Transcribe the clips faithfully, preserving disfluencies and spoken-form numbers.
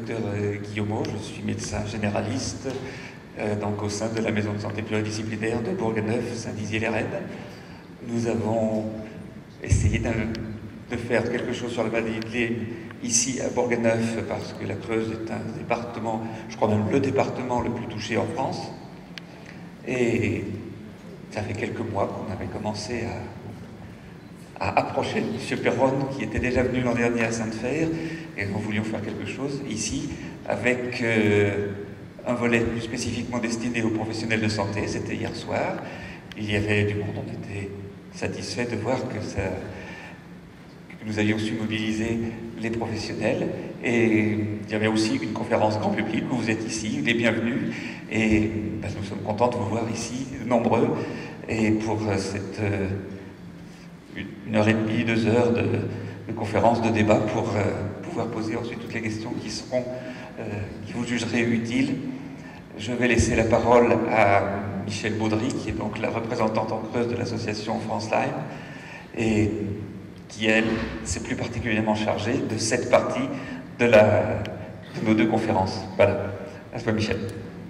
docteur Guillaumeau, je suis médecin généraliste euh, donc au sein de la maison de santé pluridisciplinaire de Bourganeuf, Saint-Dizier-les-Rennes. Nous avons essayé de, de faire quelque chose sur la maladie de Lyme ici à Bourganeuf, parce que la Creuse est un département, je crois même le département le plus touché en France. Et ça fait quelques mois qu'on avait commencé à, à approcher de M. Perron, qui était déjà venu l'an dernier à Sainte-Fère, et nous voulions faire quelque chose ici, avec euh, un volet plus spécifiquement destiné aux professionnels de santé. C'était hier soir. Il y avait du monde, on était satisfait de voir que, ça, que nous avions su mobiliser les professionnels. Et il y avait aussi une conférence grand public où vous êtes ici, les bienvenus. Et ben, nous sommes contents de vous voir ici, nombreux. Et pour cette euh, une heure et demie, deux heures de, de conférence, de débat, pour euh, pouvoir poser ensuite toutes les questions qui seront, euh, qui vous jugerez utiles. Je vais laisser la parole à Michèle Baudry, qui est donc la représentante en Creuse de l'association France Lyme, et qui, elle, s'est plus particulièrement chargée de cette partie de, la, de nos deux conférences. Voilà. À toi, Michèle.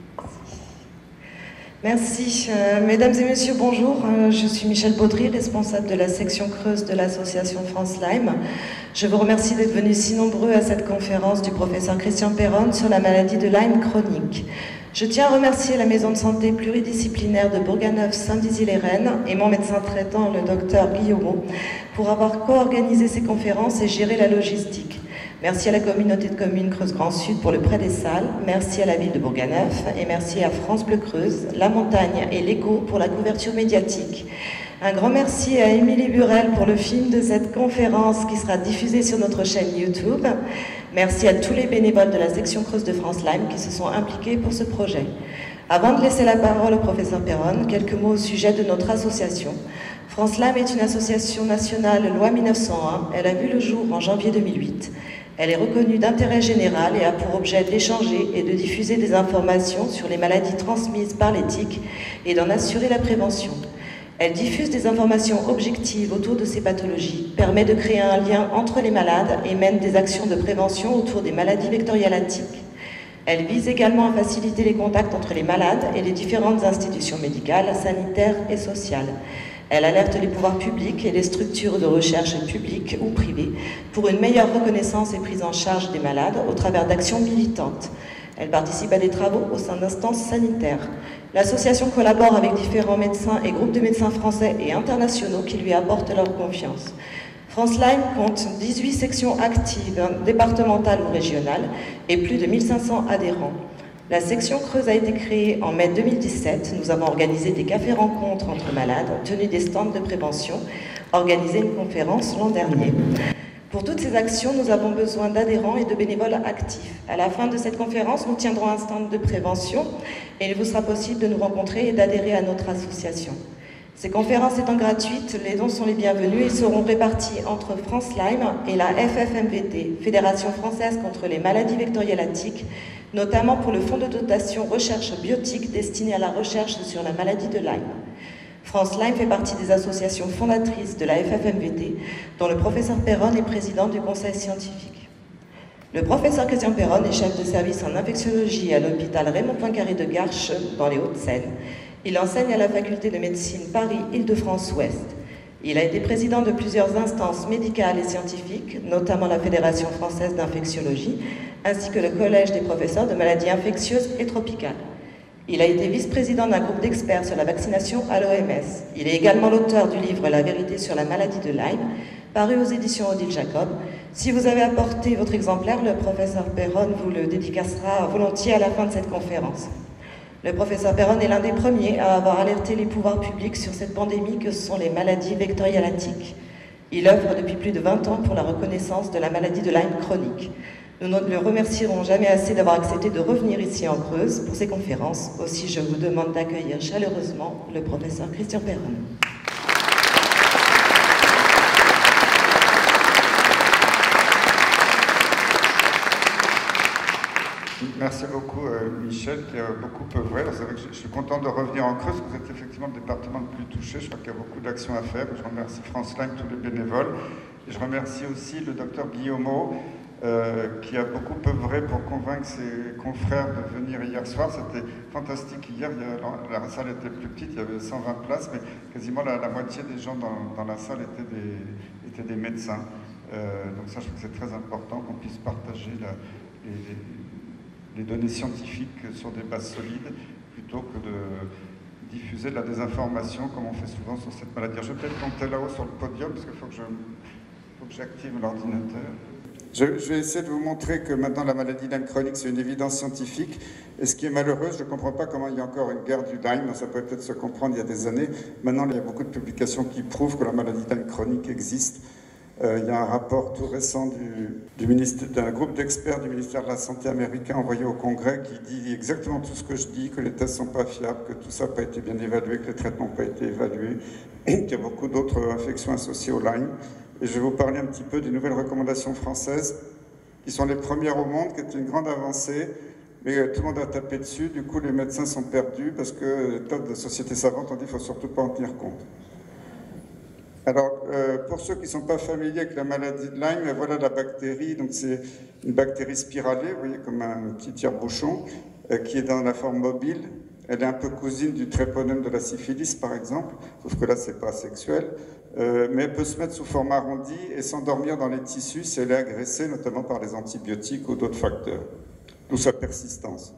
Merci. Euh, mesdames et messieurs, bonjour. Euh, je suis Michèle Baudry, responsable de la section Creuse de l'association France Lyme. Je vous remercie d'être venus si nombreux à cette conférence du professeur Christian Perron sur la maladie de Lyme chronique. Je tiens à remercier la maison de santé pluridisciplinaire de Bourganeuf-Saint-Dizier-les-Rennes et mon médecin traitant, le docteur Guillaumeau, pour avoir co-organisé ces conférences et géré la logistique. Merci à la communauté de communes Creuse Grand Sud pour le prêt des salles, merci à la ville de Bourganeuf et merci à France Bleu Creuse, La Montagne et l'Écho pour la couverture médiatique. Un grand merci à Émilie Burel pour le film de cette conférence qui sera diffusé sur notre chaîne YouTube. Merci à tous les bénévoles de la section Creuse de France Lyme qui se sont impliqués pour ce projet. Avant de laisser la parole au professeur Perron, quelques mots au sujet de notre association. France Lyme est une association nationale loi mille neuf cent un. Elle a vu le jour en janvier deux mille huit. Elle est reconnue d'intérêt général et a pour objet d'échanger et de diffuser des informations sur les maladies transmises par les tiques et d'en assurer la prévention. Elle diffuse des informations objectives autour de ces pathologies, permet de créer un lien entre les malades et mène des actions de prévention autour des maladies vectorielles à tiques. Elle vise également à faciliter les contacts entre les malades et les différentes institutions médicales, sanitaires et sociales. Elle alerte les pouvoirs publics et les structures de recherche publiques ou privées pour une meilleure reconnaissance et prise en charge des malades au travers d'actions militantes. Elle participe à des travaux au sein d'instances sanitaires. L'association collabore avec différents médecins et groupes de médecins français et internationaux qui lui apportent leur confiance. France Lyme compte dix-huit sections actives, départementales ou régionales, et plus de mille cinq cents adhérents. La section Creuse a été créée en mai deux mille dix-sept. Nous avons organisé des cafés-rencontres entre malades, tenu des stands de prévention, organisé une conférence l'an dernier. Pour toutes ces actions, nous avons besoin d'adhérents et de bénévoles actifs. À la fin de cette conférence, nous tiendrons un stand de prévention et il vous sera possible de nous rencontrer et d'adhérer à notre association. Ces conférences étant gratuites, les dons sont les bienvenus et seront répartis entre France Lyme et la F F M V T, Fédération française contre les maladies vectorielles à tiques, notamment pour le fonds de dotation recherche biotique destiné à la recherche sur la maladie de Lyme. France Lyme fait partie des associations fondatrices de la F F M V T, dont le professeur Perron est président du conseil scientifique. Le professeur Christian Perron est chef de service en infectiologie à l'hôpital Raymond Poincaré de Garches, dans les Hauts-de-Seine. Il enseigne à la faculté de médecine Paris-Île-de-France-Ouest. Il a été président de plusieurs instances médicales et scientifiques, notamment la Fédération française d'infectiologie, ainsi que le Collège des professeurs de maladies infectieuses et tropicales. Il a été vice-président d'un groupe d'experts sur la vaccination à l'O M S. Il est également l'auteur du livre « La vérité sur la maladie de Lyme », paru aux éditions Odile Jacob. Si vous avez apporté votre exemplaire, le professeur Perron vous le dédicacera volontiers à la fin de cette conférence. Le professeur Perron est l'un des premiers à avoir alerté les pouvoirs publics sur cette pandémie que sont les maladies vectorielles à tiques. Il œuvre depuis plus de vingt ans pour la reconnaissance de la maladie de Lyme chronique. Nous ne le remercierons jamais assez d'avoir accepté de revenir ici en Creuse pour ces conférences. Aussi, je vous demande d'accueillir chaleureusement le professeur Christian Perron. Merci beaucoup euh, Michel, qui a beaucoup œuvré. C'est vrai que je, je suis content de revenir en Creuse, vous êtes effectivement le département le plus touché, je crois qu'il y a beaucoup d'actions à faire. Je remercie France Lyme, tous les bénévoles. Et je remercie aussi le docteur Guillaumeau, euh, qui a beaucoup œuvré pour convaincre ses confrères de venir hier soir. C'était fantastique hier, il y a, la salle était plus petite, il y avait cent vingt places, mais quasiment la, la moitié des gens dans, dans la salle étaient des, étaient des médecins. Euh, donc ça, je trouve que c'est très important qu'on puisse partager la, les, les, les données scientifiques sur des bases solides, plutôt que de diffuser de la désinformation, comme on fait souvent sur cette maladie. Je vais peut-être compter là-haut sur le podium, parce qu'il faut que je, faut que j'active l'ordinateur. Je, je vais essayer de vous montrer que maintenant la maladie Lyme chronique, c'est une évidence scientifique. Et ce qui est malheureux, je ne comprends pas comment il y a encore une guerre du Lyme, ça peut peut-être se comprendre il y a des années. Maintenant, il y a beaucoup de publications qui prouvent que la maladie Lyme chronique existe. Euh, il y a un rapport tout récent du, du ministère, d'un groupe d'experts du ministère de la Santé américain envoyé au Congrès qui dit exactement tout ce que je dis, que les tests ne sont pas fiables, que tout ça n'a pas été bien évalué, que les traitements n'ont pas été évalués, qu'il y a beaucoup d'autres infections associées au Lyme. Et je vais vous parler un petit peu des nouvelles recommandations françaises, qui sont les premières au monde, qui est une grande avancée, mais tout le monde a tapé dessus. Du coup, les médecins sont perdus parce que les tas de sociétés savantes ont dit qu'il ne faut surtout pas en tenir compte. Alors, euh, pour ceux qui ne sont pas familiers avec la maladie de Lyme, voilà la bactérie. Donc, c'est une bactérie spiralée, vous voyez, comme un petit tire-bouchon, euh, qui est dans la forme mobile. Elle est un peu cousine du tréponème de la syphilis, par exemple, sauf que là, ce n'est pas sexuel. Euh, mais elle peut se mettre sous forme arrondie et s'endormir dans les tissus si elle est agressée, notamment par les antibiotiques ou d'autres facteurs, d'où sa persistance.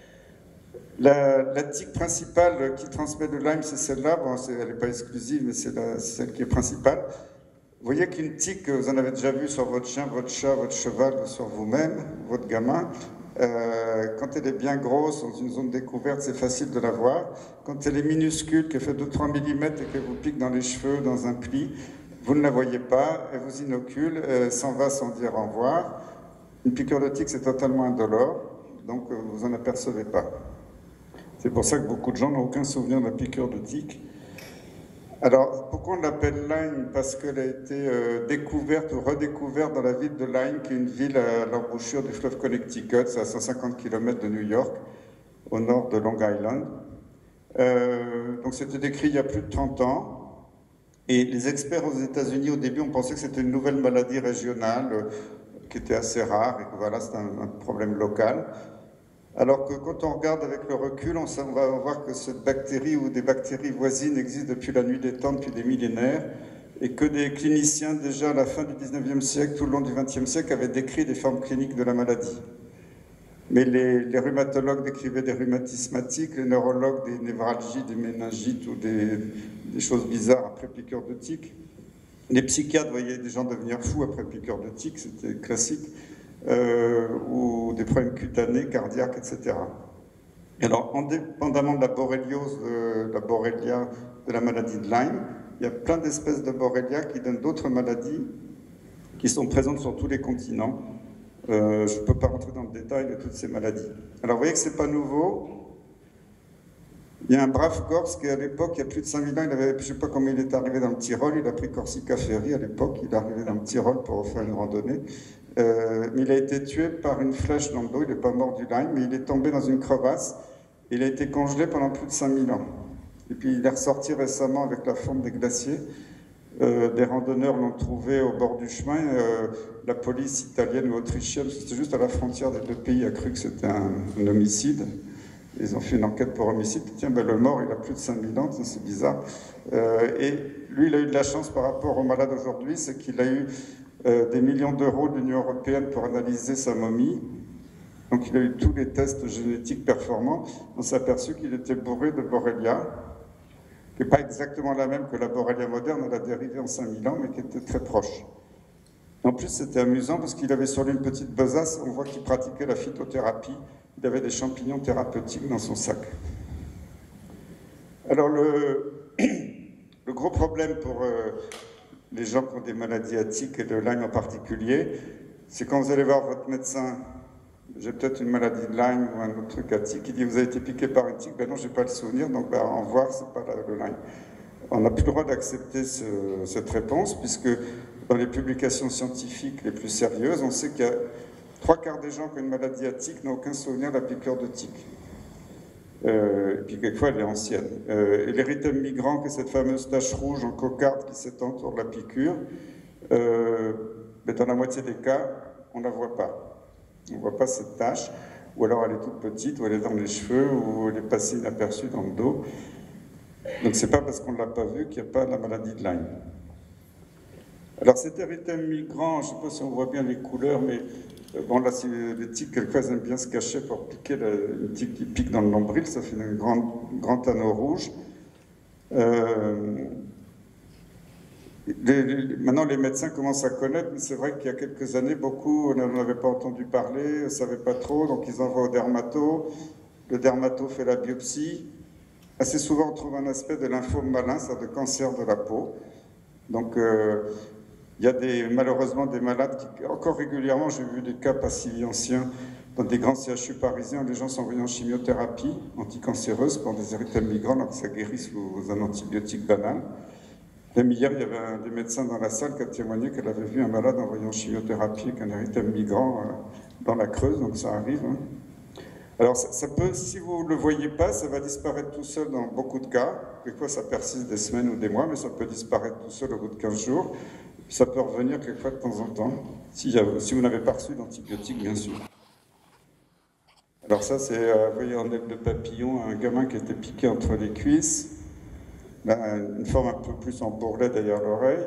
La, la tique principale qui transmet le Lyme, c'est celle-là. Bon, elle n'est pas exclusive, mais c'est celle qui est principale. Vous voyez qu'une tique, vous en avez déjà vu sur votre chien, votre chat, votre cheval, ou sur vous-même, votre gamin. Euh, quand elle est bien grosse, dans une zone découverte, c'est facile de la voir. Quand elle est minuscule, qu'elle fait deux à trois millimètres et qu'elle vous pique dans les cheveux, dans un pli, vous ne la voyez pas, elle vous inocule, elle s'en va sans dire au revoir. Une piqûre de tique, c'est totalement indolore, donc vous n'en apercevez pas. C'est pour ça que beaucoup de gens n'ont aucun souvenir de la piqûre de tique. Alors, pourquoi on l'appelle Lyme? Parce qu'elle a été euh, découverte ou redécouverte dans la ville de Lyme, qui est une ville à l'embouchure du fleuve Connecticut, c'est à cent cinquante kilomètres de New York, au nord de Long Island. Euh, donc c'était décrit il y a plus de trente ans. Et les experts aux États-Unis, au début, ont pensé que c'était une nouvelle maladie régionale, euh, qui était assez rare, et que voilà, c'était un, un problème local. Alors que quand on regarde avec le recul, on va voir que cette bactérie ou des bactéries voisines existent depuis la nuit des temps, depuis des millénaires, et que des cliniciens, déjà à la fin du dix-neuvième siècle, tout le long du vingtième siècle, avaient décrit des formes cliniques de la maladie. Mais les, les rhumatologues décrivaient des rhumatismatiques, les neurologues des névralgies, des méningites ou des, des choses bizarres après piqûre de tique. Les psychiatres voyaient des gens devenir fous après piqûre de tique, c'était classique. Euh, ou des problèmes cutanés, cardiaques, et cetera. Et alors, indépendamment de la borréliose, de la borrelia, de la maladie de Lyme, il y a plein d'espèces de borrelia qui donnent d'autres maladies qui sont présentes sur tous les continents. Euh, je ne peux pas rentrer dans le détail de toutes ces maladies. Alors, vous voyez que ce n'est pas nouveau. Il y a un brave Corse qui, à l'époque, il y a plus de cinq mille ans, il avait, je ne sais pas comment il est arrivé dans le Tyrol, il a pris Corsica Ferry à l'époque, il est arrivé dans le Tyrol pour faire une randonnée. Euh, il a été tué par une flèche dans le dos, il n'est pas mort du Lyme, mais il est tombé dans une crevasse, il a été congelé pendant plus de cinq mille ans. Et puis il est ressorti récemment avec la fonte des glaciers. Euh, des randonneurs l'ont trouvé au bord du chemin. Euh, la police italienne ou autrichienne, c'était juste à la frontière des deux pays, a cru que c'était un, un homicide. Ils ont fait une enquête pour homicide. Tiens, ben, le mort, il a plus de cinq mille ans, c'est bizarre. Euh, et lui, il a eu de la chance par rapport aux malades aujourd'hui, c'est qu'il a eu euh, des millions d'euros de l'Union européenne pour analyser sa momie. Donc il a eu tous les tests génétiques performants. On s'est aperçu qu'il était bourré de Borrelia, qui n'est pas exactement la même que la Borrelia moderne, elle a dérivé en cinq mille ans, mais qui était très proche. En plus, c'était amusant parce qu'il avait sur lui une petite besace, on voit qu'il pratiquait la phytothérapie. Il avait des champignons thérapeutiques dans son sac. Alors, le, le gros problème pour euh, les gens qui ont des maladies à tique et de Lyme en particulier, c'est quand vous allez voir votre médecin, j'ai peut-être une maladie de Lyme ou un autre truc à tique, il dit, vous avez été piqué par une tique, ben non, je n'ai pas le souvenir, donc ben, en voir, c'est pas le Lyme. On n'a plus le droit d'accepter ce, cette réponse, puisque dans les publications scientifiques les plus sérieuses, on sait qu'il y a trois quarts des gens qui ont une maladie à tique n'ont aucun souvenir de la piqûre de tique. Euh, et puis quelquefois, elle est ancienne. Euh, et l'érythème migrant, qui est cette fameuse tache rouge en cocarde qui s'étend autour de la piqûre, euh, mais dans la moitié des cas, on ne la voit pas. On ne voit pas cette tache, ou alors elle est toute petite, ou elle est dans les cheveux, ou elle est passée inaperçue dans le dos. Donc c'est pas parce qu'on ne l'a pas vu qu'il n'y a pas la maladie de Lyme. Alors cet érythème migrant, je ne sais pas si on voit bien les couleurs, mais euh, bon là, les tiques, quelquefois, elles aiment bien se cacher pour piquer, la, une tique qui pique dans le nombril, ça fait un grand, grand anneau rouge. Euh, les, les, maintenant, les médecins commencent à connaître, mais c'est vrai qu'il y a quelques années, beaucoup n'en avaient pas entendu parler, ne savaient pas trop, donc ils envoient au dermato. Le dermato fait la biopsie. Assez souvent, on trouve un aspect de lymphome malin, c'est-à-dire de cancer de la peau. Donc, euh, il y a des, malheureusement des malades qui, encore régulièrement, j'ai vu des cas pas si anciens, dans des grands C H U parisiens, les gens sont envoyés en chimiothérapie anticancéreuse pour des érythèmes migrants, donc ça guérit sous un antibiotique banal. Même hier, il y avait un des médecins dans la salle qui a témoigné qu'elle avait vu un malade envoyé en chimiothérapie avec un érythème migrant euh, dans la Creuse, donc ça arrive. Hein. Alors, ça, ça peut, si vous ne le voyez pas, ça va disparaître tout seul dans beaucoup de cas. Quelquefois, ça persiste des semaines ou des mois, mais ça peut disparaître tout seul au bout de quinze jours. Ça peut revenir quelquefois de temps en temps, si, si vous n'avez pas reçu d'antibiotiques, bien sûr. Alors ça, c'est, euh, vous voyez, en aile de papillon, un gamin qui a été piqué entre les cuisses. Là, une forme un peu plus en bourrelet derrière l'oreille.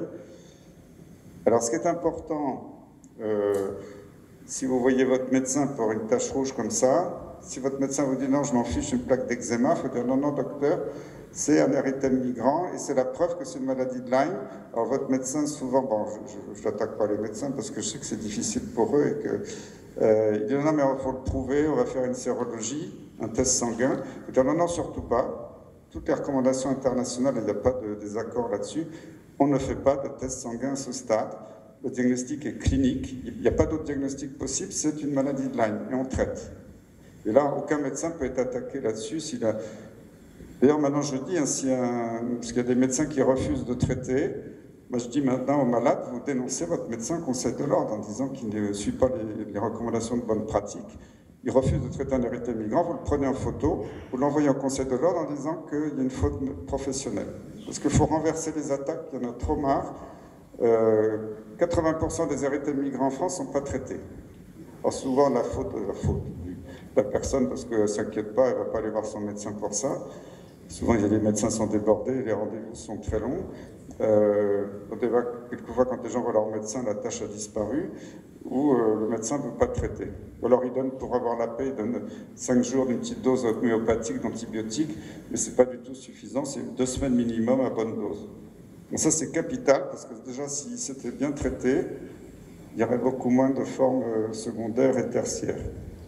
Alors, ce qui est important, euh, si vous voyez votre médecin pour une tache rouge comme ça, si votre médecin vous dit non, je m'en fiche, une plaque d'eczéma, il faut dire non, non, docteur, c'est un érythème migrant et c'est la preuve que c'est une maladie de Lyme. Alors votre médecin, souvent, bon, je n'attaque pas les médecins parce que je sais que c'est difficile pour eux et que euh, il dit non, mais il faut le prouver, on va faire une sérologie, un test sanguin. Il dit non, non, surtout pas. Toutes les recommandations internationales, il n'y a pas de désaccord là-dessus. On ne fait pas de test sanguin à ce stade. Le diagnostic est clinique. Il n'y a pas d'autre diagnostic possible. C'est une maladie de Lyme et on traite. Et là, aucun médecin peut être attaqué là-dessus. S'il a... D'ailleurs, maintenant, je dis, hein, si un... parce qu'il y a des médecins qui refusent de traiter, moi, je dis maintenant aux malades, vous dénoncez votre médecin Conseil de l'ordre en disant qu'il ne suit pas les, les recommandations de bonne pratique. Il refuse de traiter un érythème migrant, vous le prenez en photo, vous l'envoyez au Conseil de l'ordre en disant qu'il y a une faute professionnelle. Parce qu'il faut renverser les attaques, il y en a trop marre. Euh, quatre-vingts pour cent des érythèmes migrants en France ne sont pas traités. Alors souvent, la faute, la faute de la personne, parce qu'elle ne s'inquiète pas, elle ne va pas aller voir son médecin pour ça. Souvent, les médecins sont débordés, les rendez-vous sont très longs. Euh, quelquefois, quand les gens voient leur médecin, la tâche a disparu, ou euh, le médecin ne veut pas traiter. Ou alors, il donne, pour avoir la paix, il donne cinq jours d'une petite dose homéopathique d'antibiotiques, mais ce n'est pas du tout suffisant, c'est deux semaines minimum à bonne dose. Donc ça, c'est capital, parce que déjà, si c'était bien traité, il y aurait beaucoup moins de formes secondaires et tertiaires.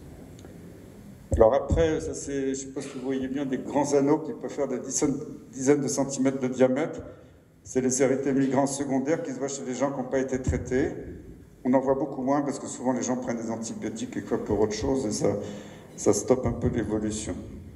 Alors après, ça c'est, je ne sais pas si vous voyez bien, des grands anneaux qui peuvent faire des dizaines, dizaines de centimètres de diamètre. C'est les érythèmes migrants secondaires qui se voient chez les gens qui n'ont pas été traités. On en voit beaucoup moins parce que souvent les gens prennent des antibiotiques quelquefois pour autre chose et ça, ça stoppe un peu l'évolution.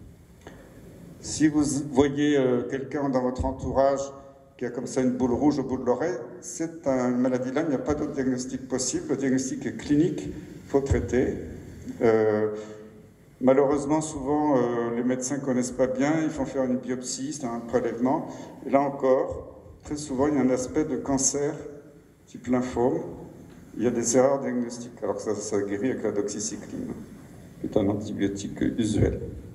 Si vous voyez euh, quelqu'un dans votre entourage qui a comme ça une boule rouge au bout de l'oreille, c'est une maladie Lyme, il n'y a pas d'autre diagnostic possible. Le diagnostic est clinique, il faut traiter. Euh, Malheureusement, souvent, euh, les médecins ne connaissent pas bien, ils font faire une biopsie, c'est un prélèvement. Et là encore, très souvent, il y a un aspect de cancer, type lymphome. Il y a des erreurs diagnostiques, alors que ça, ça guérit avec la doxycycline, qui est un antibiotique usuel.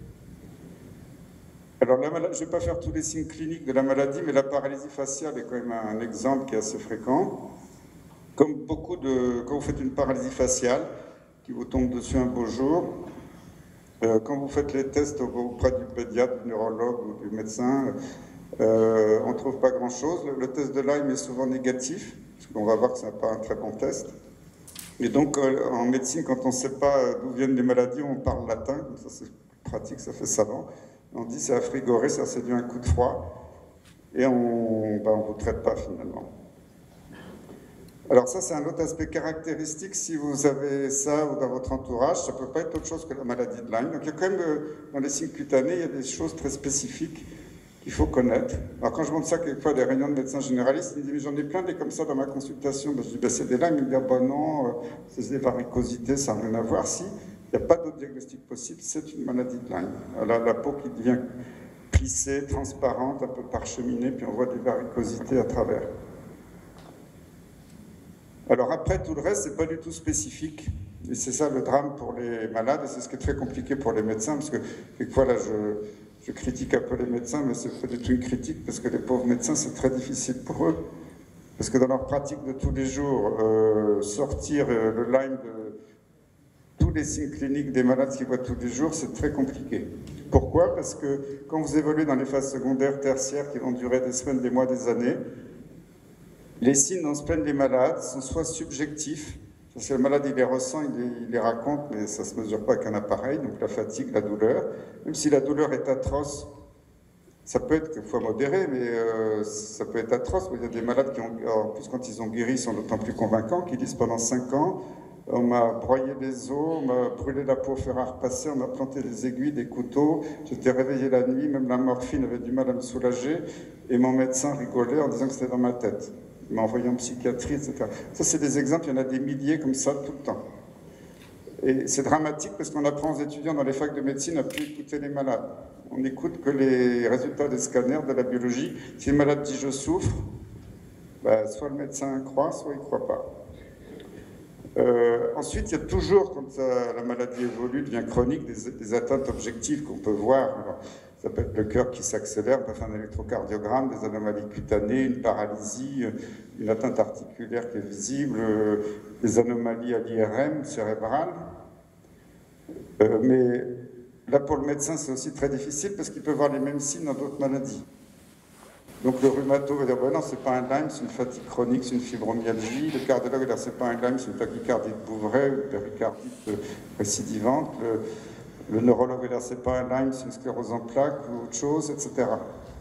Alors, la maladie, je ne vais pas faire tous les signes cliniques de la maladie, mais la paralysie faciale est quand même un exemple qui est assez fréquent. Comme beaucoup de... Quand vous faites une paralysie faciale, qui vous tombe dessus un beau jour, Euh, quand vous faites les tests auprès du pédiatre, du neurologue ou du médecin, euh, on ne trouve pas grand-chose. Le, le test de Lyme est souvent négatif, parce qu'on va voir que ce n'est pas un très bon test. Et donc, euh, en médecine, quand on ne sait pas d'où viennent les maladies, on parle latin, comme ça c'est pratique, ça fait savant. On dit c'est affrigoré, ça c'est dû à un coup de froid, et on ben, ne vous traite pas finalement. Alors ça, c'est un autre aspect caractéristique. Si vous avez ça ou dans votre entourage, ça ne peut pas être autre chose que la maladie de Lyme. Donc il y a quand même, dans les signes cutanés, il y a des choses très spécifiques qu'il faut connaître. Alors quand je montre ça quelquefois à des réunions de médecins généralistes, ils me disent, mais j'en ai plein des comme ça dans ma consultation. Ben, je dis, ben, c'est des Lyme. Ils me disent, ben non, c'est des varicosités, ça n'a rien à voir. Si, il n'y a pas d'autre diagnostic possible, c'est une maladie de Lyme. Alors la peau qui devient plissée, transparente, un peu parcheminée, puis on voit des varicosités à travers. Alors après, tout le reste, c'est pas du tout spécifique. Et c'est ça le drame pour les malades, et c'est ce qui est très compliqué pour les médecins, parce que quelquefois, là, je, je critique un peu les médecins, mais c'est pas du tout une critique, parce que les pauvres médecins, c'est très difficile pour eux. Parce que dans leur pratique de tous les jours, euh, sortir euh, le Lyme de tous les signes cliniques des malades qu'ils voient tous les jours, c'est très compliqué. Pourquoi? Parce que quand vous évoluez dans les phases secondaires, tertiaires, qui vont durer des semaines, des mois, des années, les signes dont se plaignent les malades sont soit subjectifs, parce que le malade, il les ressent, il les, il les raconte, mais ça ne se mesure pas avec un appareil, donc la fatigue, la douleur. Même si la douleur est atroce, ça peut être quelquefois modéré, mais euh, ça peut être atroce. Il y a des malades qui, ont, en plus, quand ils ont guéri, ils sont d'autant plus convaincants, qui disent pendant cinq ans, on m'a broyé les os, on m'a brûlé la peau au fer à repasser, on m'a planté des aiguilles, des couteaux, j'étais réveillé la nuit, même la morphine avait du mal à me soulager, et mon médecin rigolait en disant que c'était dans ma tête. Il m'a envoyé en psychiatrie, et cetera. Ça, c'est des exemples, il y en a des milliers comme ça tout le temps. Et c'est dramatique parce qu'on apprend aux étudiants dans les facs de médecine à plus écouter les malades. On n'écoute que les résultats des scanners, de la biologie. Si le malade dit « je souffre », ben, soit le médecin croit, soit il ne croit pas. Euh, ensuite, il y a toujours, quand ça, la maladie évolue, devient chronique, des, des atteintes objectives qu'on peut voir. Alors, ça peut être le cœur qui s'accélère, on peut faire un électrocardiogramme, des anomalies cutanées, une paralysie, une atteinte articulaire qui est visible, des anomalies à l'I R M cérébrale. Euh, mais là, pour le médecin, c'est aussi très difficile parce qu'il peut voir les mêmes signes dans d'autres maladies. Donc le rhumato va dire, ben non, c'est pas un Lyme, c'est une fatigue chronique, c'est une fibromyalgie. Le cardiologue va dire, c'est pas un Lyme, c'est une tachycardie de Bouvray, une péricardite récidivante. Le, le neurologue va dire, c'est pas un Lyme, c'est une sclérose en plaques ou autre chose, et cetera.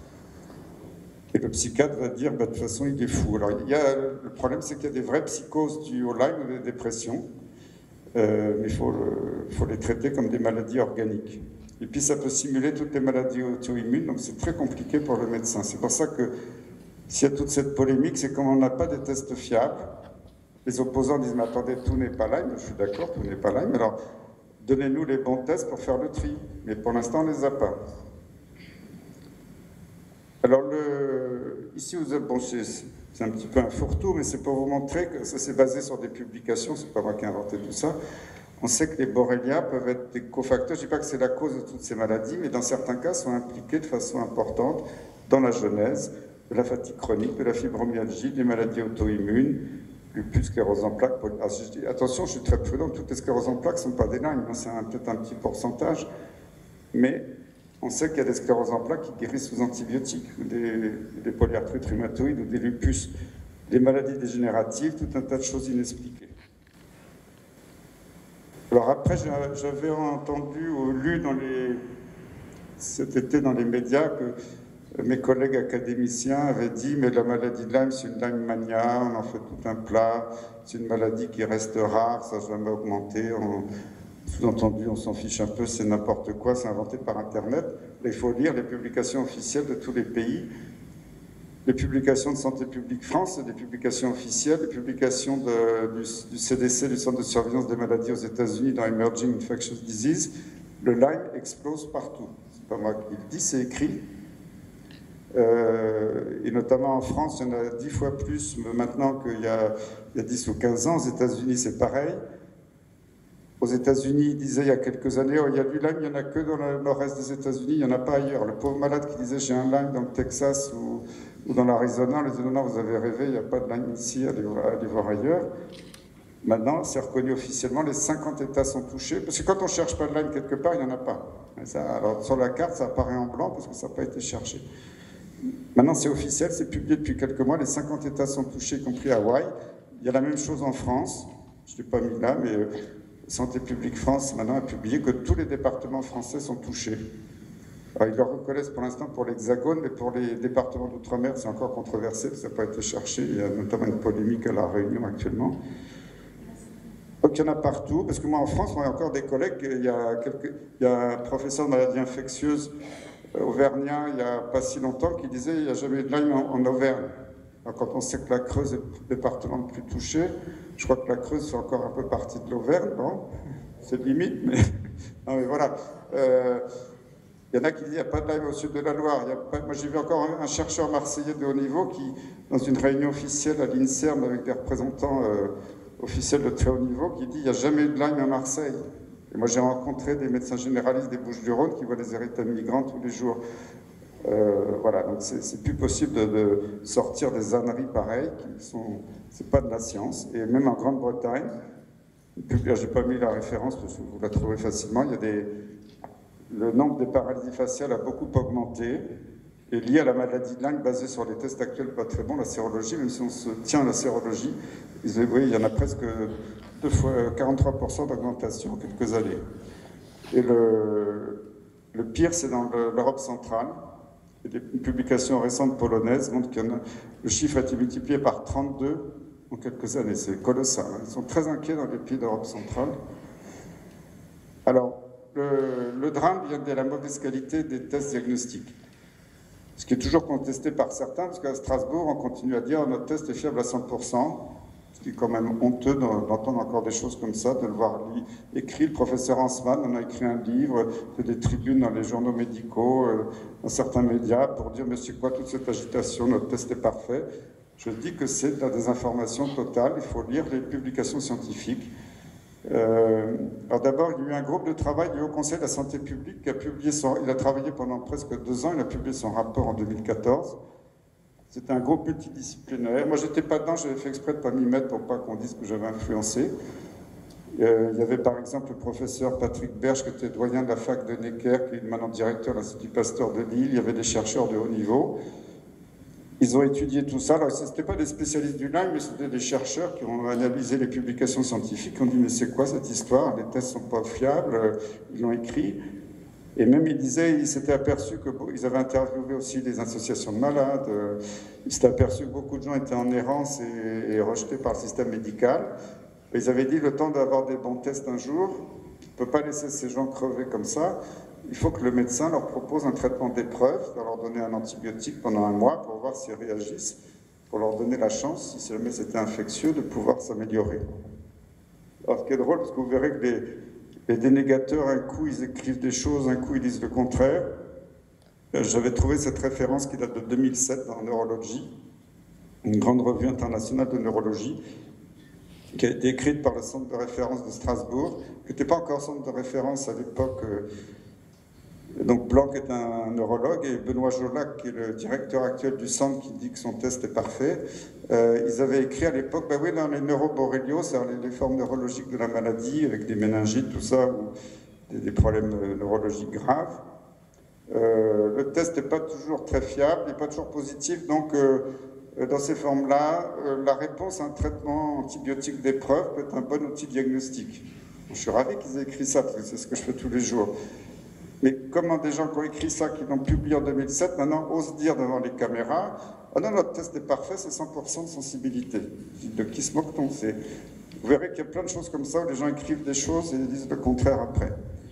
Et le psychiatre va dire, ben, de toute façon, il est fou. Alors il y a, le problème, c'est qu'il y a des vraies psychoses dues au Lyme ou des dépressions, euh, mais il faut, faut les traiter comme des maladies organiques. Et puis ça peut simuler toutes les maladies auto-immunes, donc c'est très compliqué pour le médecin. C'est pour ça que s'il y a toute cette polémique, c'est comme on n'a pas de tests fiables. Les opposants disent, mais attendez, tout n'est pas Lyme. Je suis d'accord, tout n'est pas Lyme. Alors, donnez-nous les bons tests pour faire le tri. Mais pour l'instant, on ne les a pas. Alors, le... ici, vous avez... bon, c'est un petit peu un fourre-tout, mais c'est pour vous montrer que ça s'est basé sur des publications. C'est pas moi qui ai inventé tout ça. On sait que les borrélias peuvent être des cofacteurs. Je ne dis pas que c'est la cause de toutes ces maladies, mais dans certains cas, sont impliqués de façon importante dans la genèse de la fatigue chronique, de la fibromyalgie, des maladies auto-immunes, lupus, sclérose en plaques. Ah, je dis, attention, je suis très prudent, toutes les scléroses en plaques ne sont pas des Lyme, c'est peut-être un petit pourcentage, mais on sait qu'il y a des scléroses en plaques qui guérissent sous antibiotiques, ou des, des polyarthrite rhumatoïdes, ou des lupus, des maladies dégénératives, tout un tas de choses inexpliquées. Alors après, j'avais entendu ou lu dans les, cet été dans les médias que mes collègues académiciens avaient dit « mais la maladie de Lyme, c'est une Lyme mania, on en fait tout un plat, c'est une maladie qui reste rare, ça n'a jamais augmenté, sous-entendu, on s'en fiche un peu, c'est n'importe quoi, c'est inventé par Internet ». Il faut lire les publications officielles de tous les pays. Les publications de Santé publique France, des publications officielles, les publications de, du, du C D C, du Centre de surveillance des maladies aux États-Unis dans Emerging Infectious Disease, le Lyme explose partout. C'est pas moi qui le dis, c'est écrit. Euh, et notamment en France, il y en a dix fois plus maintenant qu'il y a, il y a dix ou quinze ans. Aux États-Unis, c'est pareil. Aux États-Unis, ils disaient il y a quelques années, oh, il y a du Lyme, il n'y en a que dans le nord-est des États-Unis, il n'y en a pas ailleurs. Le pauvre malade qui disait j'ai un Lyme dans le Texas ou, ou dans l'Arizona, on lui disait non, non, vous avez rêvé, il n'y a pas de Lyme ici, allez, allez voir ailleurs. Maintenant, c'est reconnu officiellement, les cinquante États sont touchés, parce que quand on ne cherche pas de Lyme quelque part, il n'y en a pas. Ça, alors sur la carte, ça apparaît en blanc parce que ça n'a pas été cherché. Maintenant, c'est officiel, c'est publié depuis quelques mois, les cinquante États sont touchés, y compris Hawaï. Il y a la même chose en France, je ne l'ai pas mis là, mais Santé publique France maintenant a publié que tous les départements français sont touchés. Alors, ils le reconnaissent pour l'instant pour l'Hexagone, mais pour les départements d'outre-mer, c'est encore controversé, parce que ça n'a pas été cherché. Il y a notamment une polémique à La Réunion actuellement. Donc il y en a partout, parce que moi en France, on a encore des collègues, il y a, quelques, il y a un professeur de maladies infectieuses auvergnat, il n'y a pas si longtemps, qui disait qu'il n'y a jamais eu de Lyme en, en Auvergne. Alors, quand on sait que la Creuse est le département le plus touché, je crois que la Creuse fait encore un peu partie de l'Auvergne, bon, c'est limite, mais, non, mais voilà. Euh, Il y en a qui disent qu'il n'y a pas de Lyme au sud de la Loire. Il y a pas... Moi, j'ai vu encore un, un chercheur marseillais de haut niveau qui, dans une réunion officielle à l'INSERM avec des représentants euh, officiels de très haut niveau, qui dit qu'il n'y a jamais eu de Lyme à Marseille. Et moi, j'ai rencontré des médecins généralistes des Bouches-du-Rhône qui voient des héritables migrants tous les jours. Euh, voilà, donc c'est plus possible de, de sortir des âneries pareilles, qui sont, c'est pas de la science. Et même en Grande-Bretagne, j'ai pas mis la référence parce que vous la trouvez facilement, il y a des, le nombre de paralysies faciales a beaucoup augmenté, et lié à la maladie de Lyme, basée sur les tests actuels pas très bons, la sérologie, même si on se tient à la sérologie, vous voyez, il y en a presque deux fois, quarante-trois pour cent d'augmentation en quelques années. Et le, le pire, c'est dans l'Europe centrale. Et des publications récentes polonaises montrent que le chiffre a été multiplié par trente-deux en quelques années. C'est colossal. Ils sont très inquiets dans les pays d'Europe centrale. Alors, le, le drame vient de la mauvaise qualité des tests diagnostiques. Ce qui est toujours contesté par certains, parce qu'à Strasbourg, on continue à dire que notre test est fiable à cent pour cent. Ce qui est quand même honteux d'entendre encore des choses comme ça, de le voir écrit. Le professeur Hansmann en a écrit un livre, fait des tribunes dans les journaux médicaux, euh, dans certains médias, pour dire « mais c'est quoi toute cette agitation, notre test est parfait ». Je dis que c'est de la désinformation totale, il faut lire les publications scientifiques. Euh, alors d'abord, il y a eu un groupe de travail du Haut Conseil de la Santé publique qui a publié son... Il a travaillé pendant presque deux ans, il a publié son rapport en deux mille quatorze. C'était un groupe multidisciplinaire. Moi, j'étais pas dedans, j'avais fait exprès de ne pas m'y mettre pour pas qu'on dise que j'avais influencé. Euh, il y avait par exemple le professeur Patrick Berge, qui était doyen de la fac de Necker, qui est maintenant directeur de l'Institut Pasteur de Lille. Il y avait des chercheurs de haut niveau. Ils ont étudié tout ça. Alors, ce n'étaient pas des spécialistes du Lyme, mais c'était des chercheurs qui ont analysé les publications scientifiques, qui ont dit « mais c'est quoi cette histoire? Les tests ne sont pas fiables. » Ils l'ont écrit. Et même, ils disaient, ils s'étaient aperçus que, ils avaient interviewé aussi des associations de malades, euh, ils s'étaient aperçus que beaucoup de gens étaient en errance et, et rejetés par le système médical. Et ils avaient dit, le temps d'avoir des bons tests un jour, on ne peut pas laisser ces gens crever comme ça, il faut que le médecin leur propose un traitement d'épreuve, de leur donner un antibiotique pendant un mois pour voir s'ils réagissent, pour leur donner la chance, si jamais c'était infectieux, de pouvoir s'améliorer. Alors, ce qui est drôle, parce que vous verrez que les Les dénégateurs, un coup, ils écrivent des choses, un coup, ils disent le contraire. J'avais trouvé cette référence qui date de deux mille sept dans Neurology, une grande revue internationale de neurologie, qui a été écrite par le centre de référence de Strasbourg, qui n'était pas encore centre de référence à l'époque. Donc Blanc est un neurologue et Benoît Jolac, qui est le directeur actuel du centre, qui dit que son test est parfait. Euh, ils avaient écrit à l'époque, ben oui, dans les neuroborélios, c'est-à-dire les, les formes neurologiques de la maladie, avec des méningites, tout ça, ou des, des problèmes neurologiques graves. Euh, le test n'est pas toujours très fiable, il n'est pas toujours positif, donc euh, dans ces formes-là, euh, la réponse à un traitement antibiotique d'épreuve peut être un bon outil diagnostique. Je suis ravi qu'ils aient écrit ça, parce que c'est ce que je fais tous les jours. Mais comment des gens qui ont écrit ça, qui l'ont publié en deux mille sept, maintenant osent dire devant les caméras « Ah non, notre test est parfait, c'est cent pour cent de sensibilité ». De qui se moque-t-on? Vous verrez qu'il y a plein de choses comme ça où les gens écrivent des choses et disent le contraire après.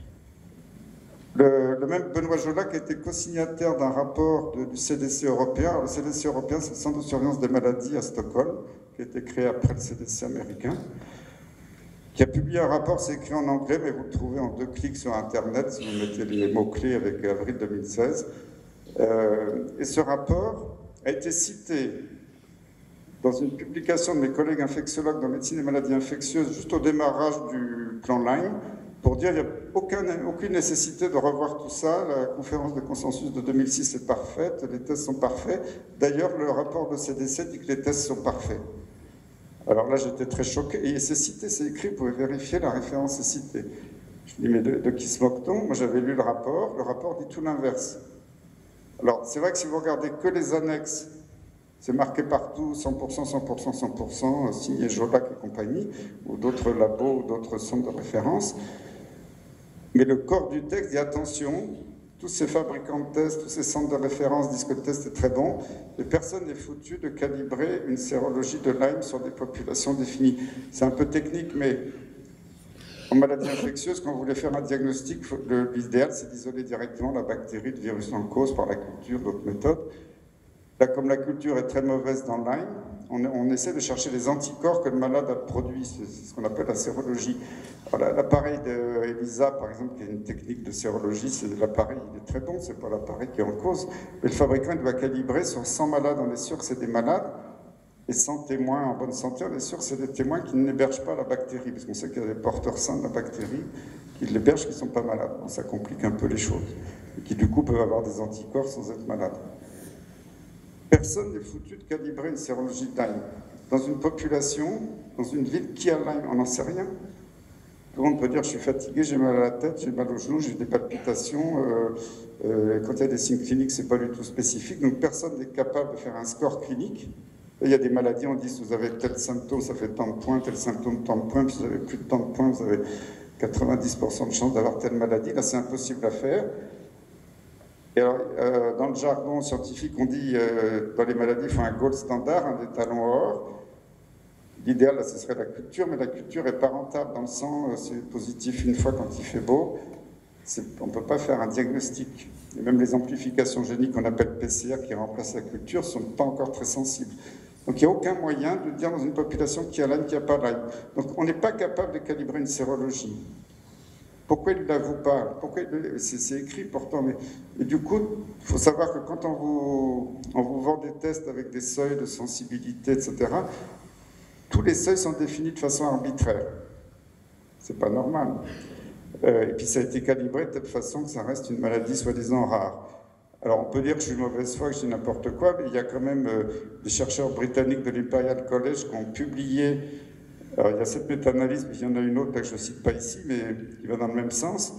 Le, le même Benoît Jolac a été co-signataire d'un rapport de, du C D C européen. Alors, le C D C européen, c'est le Centre de surveillance des maladies à Stockholm, qui a été créé après le C D C américain, qui a publié un rapport, c'est écrit en anglais, mais vous le trouvez en deux clics sur Internet, si vous mettez les mots-clés avec avril deux mille seize. Euh, et ce rapport a été cité dans une publication de mes collègues infectiologues dans médecine et maladies infectieuses, juste au démarrage du plan Lyme, pour dire qu'il n'y a aucun, aucune nécessité de revoir tout ça. La conférence de consensus de deux mille six est parfaite, les tests sont parfaits. D'ailleurs, le rapport de C D C dit que les tests sont parfaits. Alors là, j'étais très choqué. Et c'est cité, c'est écrit, vous pouvez vérifier, la référence est citée. Je dis, mais de, de qui se moque-t-on? Moi, j'avais lu le rapport. Le rapport dit tout l'inverse. Alors, c'est vrai que si vous regardez que les annexes, c'est marqué partout cent pour cent, cent pour cent, cent pour cent, signé Jolac et compagnie, ou d'autres labos, ou d'autres centres de référence. Mais le corps du texte dit, attention, tous ces fabricants de tests, tous ces centres de référence disent que le test est très bon, mais personne n'est foutu de calibrer une sérologie de Lyme sur des populations définies. C'est un peu technique, mais en maladie infectieuse, quand vous voulez faire un diagnostic, l'idéal, c'est d'isoler directement la bactérie, le virus en cause par la culture, d'autres méthodes. Là, comme la culture est très mauvaise dans Lyme, on, on essaie de chercher les anticorps que le malade a produits, c'est ce qu'on appelle la sérologie. L'appareil d'Elisa, par exemple, qui est une technique de sérologie, c'est l'appareil, il est très bon, c'est pas l'appareil qui est en cause, mais le fabricant il doit calibrer sur cent malades, on est sûr que c'est des malades, et cent témoins en bonne santé, on est sûr que c'est des témoins qui n'hébergent pas la bactérie, parce qu'on sait qu'il y a des porteurs sains de la bactérie qui l'hébergent, qui ne sont pas malades. Donc ça complique un peu les choses, et qui du coup peuvent avoir des anticorps sans être malades. Personne n'est foutu de calibrer une sérologie de Lyme. Dans une population, dans une ville, qui a Lyme, on n'en sait rien. Tout le monde peut dire, je suis fatigué, j'ai mal à la tête, j'ai mal aux genoux, j'ai des palpitations. Euh, euh, quand il y a des signes cliniques, ce n'est pas du tout spécifique. Donc personne n'est capable de faire un score clinique. Et il y a des maladies, on dit, si vous avez tel symptôme, ça fait tant de points, tel symptôme, tant de points, puis vous avez plus de tant de points, vous avez quatre-vingt-dix pour cent de chance d'avoir telle maladie. Là, c'est impossible à faire. Et alors, euh, dans le jargon scientifique, on dit, euh, dans les maladies, il faut un gold standard, un étalon or. L'idéal, là, ce serait la culture, mais la culture n'est pas rentable dans le sang, c'est positif une fois quand il fait beau. On ne peut pas faire un diagnostic. Et même les amplifications géniques qu'on appelle P C R, qui remplacent la culture, ne sont pas encore très sensibles. Donc il n'y a aucun moyen de dire dans une population qui a Lyme, qui n'a pas Lyme. Donc on n'est pas capable de calibrer une sérologie. Pourquoi il ne l'avoue pas? C'est écrit pourtant, mais et du coup, il faut savoir que quand on vous, on vous vend des tests avec des seuils de sensibilité, et cetera, tous les seuils sont définis de façon arbitraire. C'est pas normal. Euh, et puis ça a été calibré de telle façon que ça reste une maladie soi-disant rare. Alors on peut dire que je suis mauvaise foi, que je dis n'importe quoi, mais il y a quand même euh, des chercheurs britanniques de l'Imperial College qui ont publié, alors il y a cette méta-analyse, mais il y en a une autre là, que je ne cite pas ici, mais qui va dans le même sens.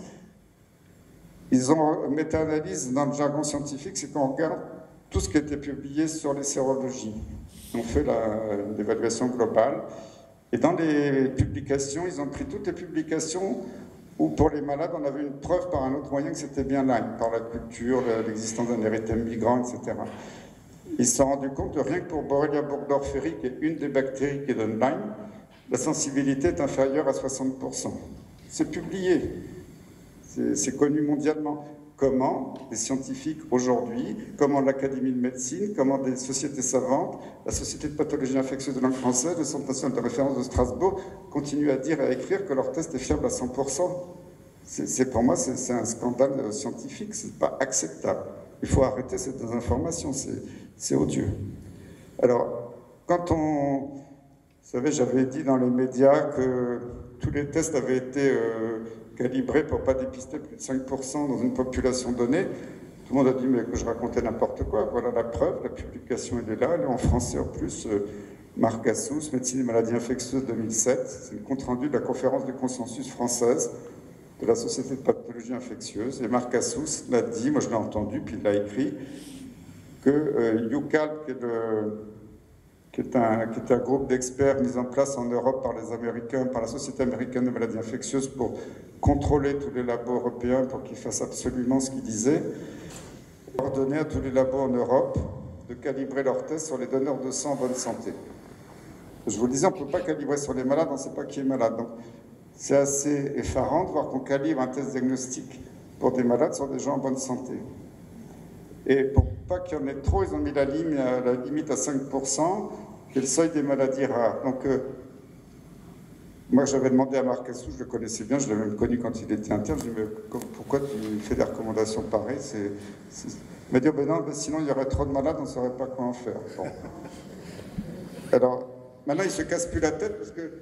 Ils ont une méta-analyse dans le jargon scientifique, c'est qu'on regarde tout ce qui a été publié sur les sérologies. On fait l'évaluation globale. Et dans les publications, ils ont pris toutes les publications où pour les malades, on avait une preuve par un autre moyen que c'était bien Lyme, par la culture, l'existence d'un érythème migrant, et cetera. Ils se sont rendus compte que rien que pour Borrelia burgdorferi, qui est une des bactéries qui donne Lyme, la sensibilité est inférieure à soixante pour cent. C'est publié, c'est connu mondialement. Comment des scientifiques aujourd'hui, comment l'Académie de médecine, comment des sociétés savantes, la Société de pathologie infectieuse de langue française, le Centre national de référence de Strasbourg, continuent à dire et à écrire que leur test est fiable à cent pour cent. C'est, pour moi, c'est un scandale scientifique, c'est pas acceptable. Il faut arrêter cette désinformation, c'est odieux. Alors, quand on... Vous savez, j'avais dit dans les médias que tous les tests avaient été... Euh, calibré pour ne pas dépister plus de cinq pour cent dans une population donnée. Tout le monde a dit mais que je racontais n'importe quoi. Voilà la preuve, la publication elle est là, elle est en français en plus. Euh, Marc Assous, Médecine et maladies infectieuses deux mille sept, c'est le compte-rendu de la conférence de consensus française de la Société de pathologie infectieuse. Et Marc Assous l'a dit, moi je l'ai entendu, puis il l'a écrit, que euh, UCAL, qui est le... Qui est, un, qui est un groupe d'experts mis en place en Europe par les Américains, par la Société américaine de maladies infectieuses pour contrôler tous les labos européens pour qu'ils fassent absolument ce qu'ils disaient, ordonner à tous les labos en Europe de calibrer leurs tests sur les donneurs de sang en bonne santé. Je vous le disais, on ne peut pas calibrer sur les malades, on ne sait pas qui est malade. Donc c'est assez effarant de voir qu'on calibre un test diagnostique pour des malades sur des gens en bonne santé. Et pour pas qu'il y en ait trop, ils ont mis la, ligne, la limite à cinq pour cent, qui est le seuil des maladies rares. Donc, euh, moi, j'avais demandé à Marc Assous, je le connaissais bien, je l'avais même connu quand il était interne, je lui ai dit, mais pourquoi tu fais des recommandations pareilles? C'est, c'est... Il m'a dit, oh, ben non, ben sinon il y aurait trop de malades, on ne saurait pas quoi en faire. Bon. Alors, maintenant, il ne se casse plus la tête, parce que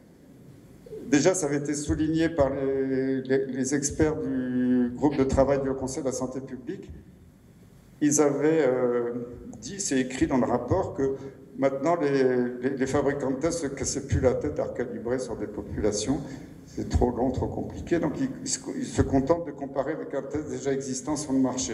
déjà, ça avait été souligné par les, les, les experts du groupe de travail du Haut Conseil de la santé publique. Ils avaient euh, dit, c'est écrit dans le rapport, que maintenant les, les, les fabricants de tests ne se cassaient plus la tête à recalibrer sur des populations. C'est trop long, trop compliqué. Donc ils, ils se contentent de comparer avec un test déjà existant sur le marché.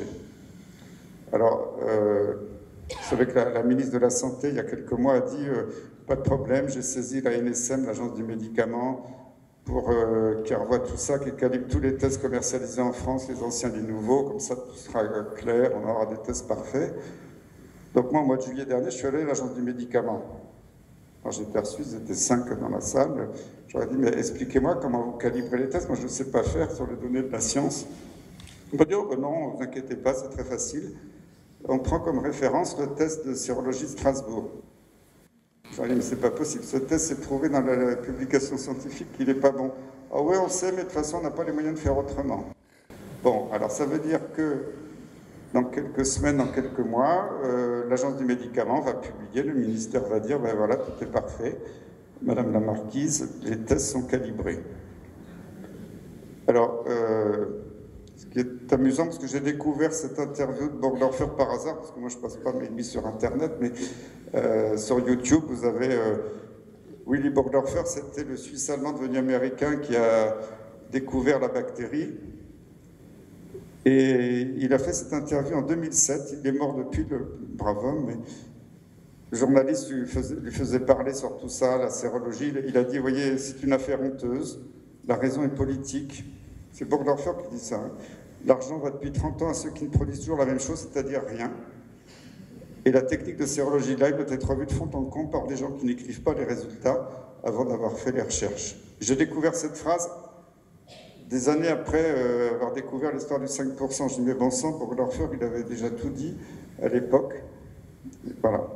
Alors, euh, vous savez que la, la ministre de la Santé, il y a quelques mois, a dit euh, pas de problème, j'ai saisi la N S M, l'Agence du médicament, pour euh, qui revoie tout ça, qui calibre tous les tests commercialisés en France, les anciens du nouveau, comme ça tout sera clair, on aura des tests parfaits. Donc moi, au mois de juillet dernier, je suis allé à l'Agence du médicament. Quand j'ai perçu, ils étaient cinq dans la salle, j'aurais dit, mais expliquez-moi comment vous calibrez les tests, moi je ne sais pas faire sur les données de la science. On peut dire, oh, ben non, ne vous inquiétez pas, c'est très facile. On prend comme référence le test de sérologie de Strasbourg. J'ai dit, mais c'est pas possible, ce test s'est prouvé dans la, la publication scientifique qu'il n'est pas bon. Ah oui, on sait, mais de toute façon, on n'a pas les moyens de faire autrement. Bon, alors ça veut dire que dans quelques semaines, dans quelques mois, euh, l'Agence du médicament va publier, le ministère va dire, ben voilà, tout est parfait. Madame la Marquise, les tests sont calibrés. Alors, euh, ce qui est amusant, parce que j'ai découvert cette interview de Burgdorfer par hasard, parce que moi je ne passe pas mes nuits sur Internet, mais euh, sur YouTube, vous avez euh, Willy Burgdorfer, c'était le Suisse-Allemand devenu américain qui a découvert la bactérie. Et il a fait cette interview en deux mille sept, il est mort depuis, le brave homme, mais le journaliste lui faisait, lui faisait parler sur tout ça, la sérologie. Il a dit, vous voyez, c'est une affaire honteuse, la raison est politique. C'est Burgdorfer qui dit ça. Hein. L'argent va depuis trente ans à ceux qui ne produisent toujours la même chose, c'est-à-dire rien. Et la technique de sérologie live doit être revue de fond en comble par des gens qui n'écrivent pas les résultats avant d'avoir fait les recherches. J'ai découvert cette phrase des années après euh, avoir découvert l'histoire du cinq pour cent. Je dis, mais bon sang, Burgdorfer, il avait déjà tout dit à l'époque. Voilà.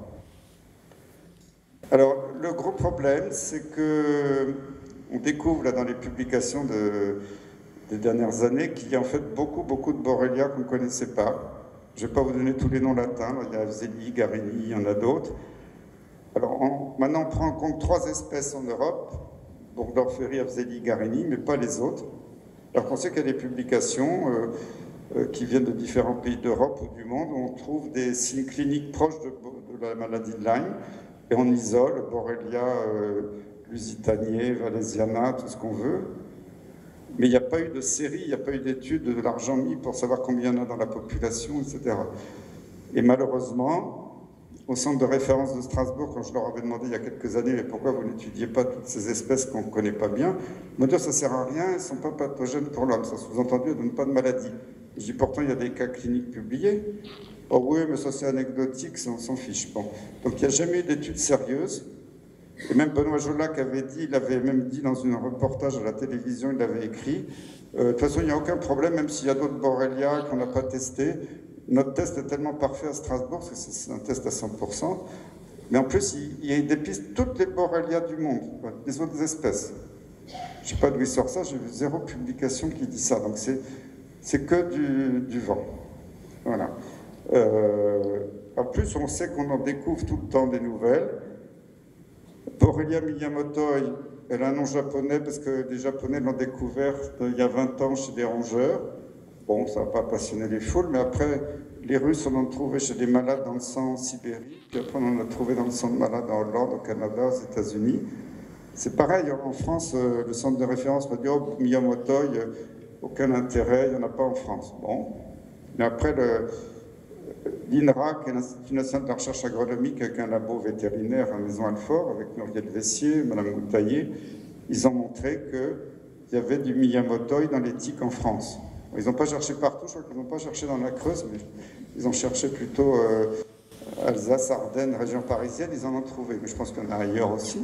Alors, le gros problème, c'est que on découvre là dans les publications de, des dernières années qu'il y a en fait beaucoup, beaucoup de Borrelia qu'on ne connaissait pas. Je ne vais pas vous donner tous les noms latins, il y a Afzeli, Garini, il y en a d'autres. Alors, on, maintenant, on prend en compte trois espèces en Europe, Burgdorferi, Afzeli, Garini, mais pas les autres. Alors qu'on sait qu'il y a des publications euh, euh, qui viennent de différents pays d'Europe ou du monde où on trouve des signes cliniques proches de, de la maladie de Lyme, et on isole Borrelia euh, lusitaniae, Valesiana, tout ce qu'on veut. Mais il n'y a pas eu de série, il n'y a pas eu d'études, de l'argent mis pour savoir combien il y en a dans la population, et cetera. Et malheureusement, au centre de référence de Strasbourg, quand je leur avais demandé il y a quelques années, mais pourquoi vous n'étudiez pas toutes ces espèces qu'on ne connaît pas bien, ils m'ont dit, ça ne sert à rien, elles ne sont pas pathogènes pour l'homme, ça sous-entendu, elles ne donnent pas de maladie. Je dis, pourtant, il y a des cas cliniques publiés. Oh oui, mais ça c'est anecdotique, on s'en fiche. Bon. Donc il n'y a jamais eu d'études sérieuses. Et même Benoît Jolac avait dit, il avait même dit dans un reportage à la télévision, il avait écrit, euh, de toute façon il n'y a aucun problème, même s'il y a d'autres Borrelia qu'on n'a pas testés. Notre test est tellement parfait à Strasbourg, parce que c'est un test à cent pour cent, mais en plus il, il dépiste toutes les Borrelia du monde, les autres espèces. Je ne sais pas d'où il sort ça, j'ai vu zéro publication qui dit ça, donc c'est que du, du vent. Voilà. Euh, en plus, on sait qu'on en découvre tout le temps des nouvelles. Borrelia miyamotoi, elle a un nom japonais parce que les Japonais l'ont découverte il y a vingt ans chez des rongeurs. Bon, ça n'a pas passionné les foules, mais après, les Russes en ont trouvé chez des malades dans le sang en Sibérie, puis après on en a trouvé dans le sang de malades en Hollande, au Canada, aux États-Unis. C'est pareil, en France, le centre de référence m'a dit, oh, miyamotoi, aucun intérêt, il n'y en a pas en France. Bon, mais après, l'INRA, qui est l'Institut national de la recherche agronomique, avec un labo vétérinaire à Maison-Alfort, avec Muriel Vessier, Madame Moutaillé, ils ont montré qu'il y avait du miyamotoi dans les tiques en France. Ils n'ont pas cherché partout, je crois qu'ils n'ont pas cherché dans la Creuse, mais ils ont cherché plutôt euh, Alsace, Ardennes, région parisienne, ils en ont trouvé, mais je pense qu'il y en a ailleurs aussi.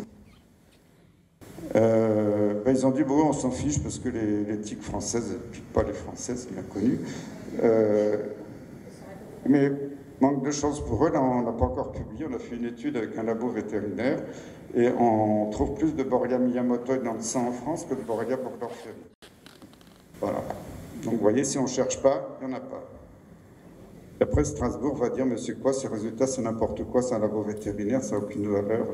Euh, ben ils ont dit, bon, on s'en fiche parce que les, les tiques françaises ne piquent pas les françaises, bien connu. Euh, mais manque de chance pour eux, là on n'a pas encore publié, on a fait une étude avec un labo vétérinaire et on trouve plus de Borrelia miyamotoi dans le sang en France que de Borrelia burgdorferi. Voilà. Donc vous voyez, si on ne cherche pas, il n'y en a pas. Et après, Strasbourg va dire, mais c'est quoi ces résultats, c'est n'importe quoi, c'est un labo vétérinaire, ça n'a aucune valeur.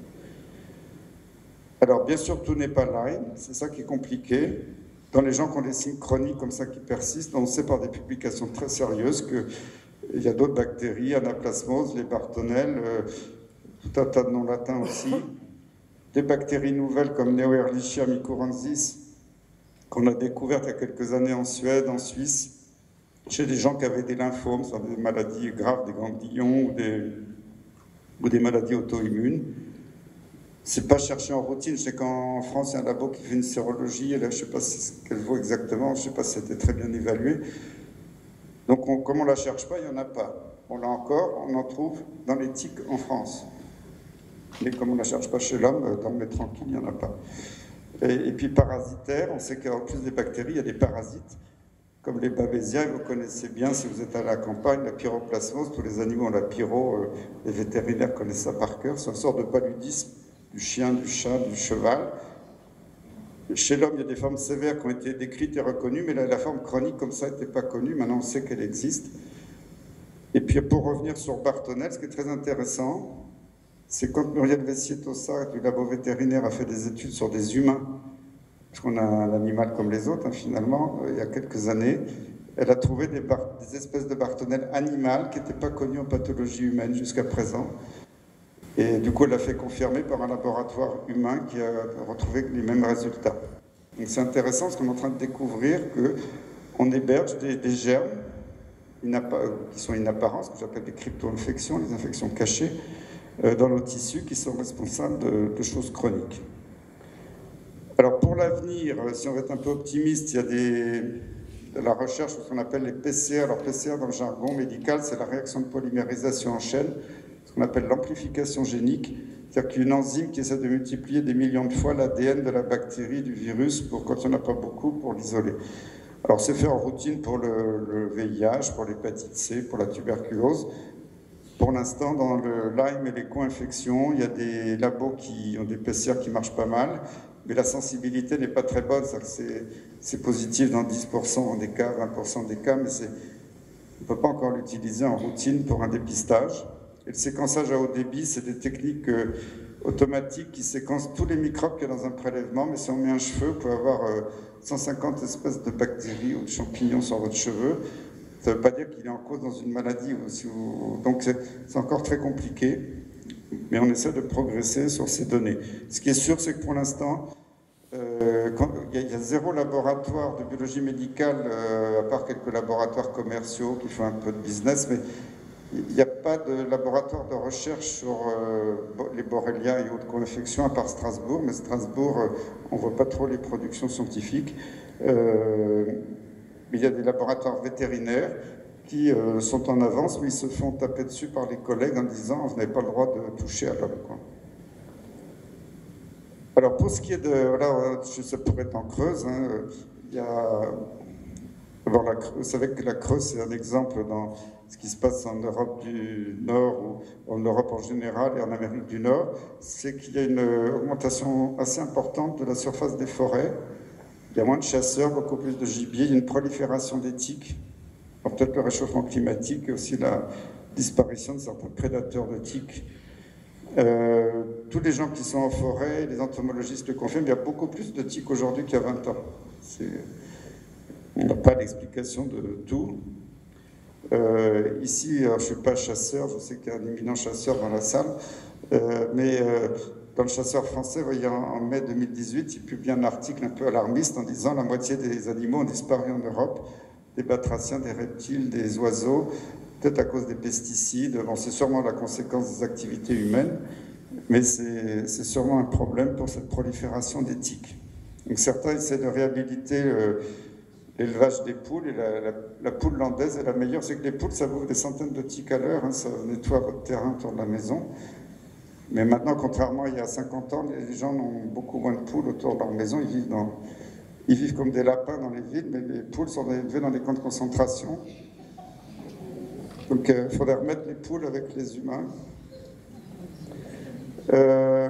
Alors, bien sûr, tout n'est pas Lyme, c'est ça qui est compliqué. Dans les gens qui ont des signes chroniques comme ça qui persistent, on sait par des publications très sérieuses qu'il y a d'autres bactéries, anaplasmose, les bartonelles, euh, tout un tas de noms latins aussi. Des bactéries nouvelles comme Neoerlichia mycorrhizis, qu'on a découvert il y a quelques années en Suède, en Suisse, chez des gens qui avaient des lymphomes, des maladies graves, des ganglions ou des, ou des maladies auto-immunes. C'est pas cherché en routine. Je sais qu'en France, il y a un labo qui fait une sérologie, et là, je ne sais pas ce qu'elle vaut exactement, je ne sais pas si c'était très bien évalué. Donc, on, comme on ne la cherche pas, il n'y en a pas. On l'a encore, on en trouve dans les tiques en France. Mais comme on ne la cherche pas chez l'homme, dans le mettre tranquille, il n'y en a pas. Et, et puis parasitaire, on sait qu'en plus des bactéries, il y a des parasites. comme les babésiens, vous connaissez bien, si vous êtes à la campagne, la pyroplasmose, tous les animaux ont la pyro, euh, les vétérinaires connaissent ça par cœur, c'est une sorte de paludisme du chien, du chat, du cheval. Chez l'homme, il y a des formes sévères qui ont été décrites et reconnues, mais la, la forme chronique comme ça n'était pas connue, maintenant on sait qu'elle existe. Et puis pour revenir sur Bartonel, ce qui est très intéressant, c'est quand Muriel Vessier-Tossa du labo vétérinaire a fait des études sur des humains, parce qu'on a un animal comme les autres, hein, finalement, euh, il y a quelques années, elle a trouvé des, des espèces de Bartonel animales qui n'étaient pas connues en pathologie humaine jusqu'à présent. Et du coup, elle l'a fait confirmer par un laboratoire humain qui a retrouvé les mêmes résultats. Donc c'est intéressant parce qu'on est en train de découvrir qu'on héberge des, des germes qui sont inapparents, ce que j'appelle des crypto-infections, les infections cachées, euh, dans nos tissus qui sont responsables de, de choses chroniques. Alors pour l'avenir, si on veut être un peu optimiste, il y a des, de la recherche sur ce qu'on appelle les P C R. Alors P C R dans le jargon médical, c'est la réaction de polymérisation en chaîne, ce qu'on appelle l'amplification génique, c'est-à-dire qu'il y a une enzyme qui essaie de multiplier des millions de fois l'A D N de la bactérie, du virus, pour, quand il n'y en a pas beaucoup, pour l'isoler. Alors c'est fait en routine pour le, le V I H, pour l'hépatite C, pour la tuberculose. Pour l'instant, dans le Lyme et les co-infections, il y a des labos qui ont des P C R qui marchent pas mal, mais la sensibilité n'est pas très bonne, c'est positif dans dix pour cent des cas, vingt pour cent des cas, mais on ne peut pas encore l'utiliser en routine pour un dépistage. Et le séquençage à haut débit, c'est des techniques euh, automatiques qui séquencent tous les microbes qu'il y a dans un prélèvement, mais si on met un cheveu, vous pouvez avoir euh, cent cinquante espèces de bactéries ou de champignons sur votre cheveu. Ça ne veut pas dire qu'il est en cause dans une maladie. Ou si vous... Donc c'est encore très compliqué, mais on essaie de progresser sur ces données. Ce qui est sûr, c'est que pour l'instant, euh, il y, y a zéro laboratoire de biologie médicale, euh, à part quelques laboratoires commerciaux qui font un peu de business, mais il n'y a pas de laboratoire de recherche sur euh, les borrélias et autres co-infections à part Strasbourg, mais Strasbourg, euh, on ne voit pas trop les productions scientifiques. Euh, mais il y a des laboratoires vétérinaires qui euh, sont en avance, mais ils se font taper dessus par les collègues en disant « vous n'avez pas le droit de toucher à l'homme ». Alors pour ce qui est de... Voilà, ça pourrait être en Creuse, hein, il y a... Bon, la, vous savez que la Creuse, c'est un exemple dans ce qui se passe en Europe du Nord, ou en Europe en général et en Amérique du Nord, c'est qu'il y a une augmentation assez importante de la surface des forêts. Il y a moins de chasseurs, beaucoup plus de gibier, il y a une prolifération des tiques, peut-être le réchauffement climatique et aussi la disparition de certains prédateurs de tiques. Euh, tous les gens qui sont en forêt, les entomologistes le confirment, il y a beaucoup plus de tiques aujourd'hui qu'il y a vingt ans. On n'a pas l'explication de tout. Euh, ici, alors je ne suis pas chasseur, je sais qu'il y a un éminent chasseur dans la salle, euh, mais euh, dans le chasseur français, vous voyez, en, en mai deux mille dix-huit, il publie un article un peu alarmiste en disant la moitié des animaux ont disparu en Europe, des batraciens, des reptiles, des oiseaux, peut-être à cause des pesticides. Bon, c'est sûrement la conséquence des activités humaines, mais c'est sûrement un problème pour cette prolifération des tiques. Donc certains essaient de réhabiliter euh, l'élevage des poules, et la, la, la poule landaise est la meilleure. C'est que les poules, ça bouffe des centaines de tiques à l'heure, hein, ça nettoie votre terrain autour de la maison. Mais maintenant, contrairement à il y a cinquante ans, les gens ont beaucoup moins de poules autour de leur maison. Ils vivent, dans, ils vivent comme des lapins dans les villes, mais les poules sont élevées dans des camps de concentration. Donc il euh, faudrait remettre les poules avec les humains. Euh,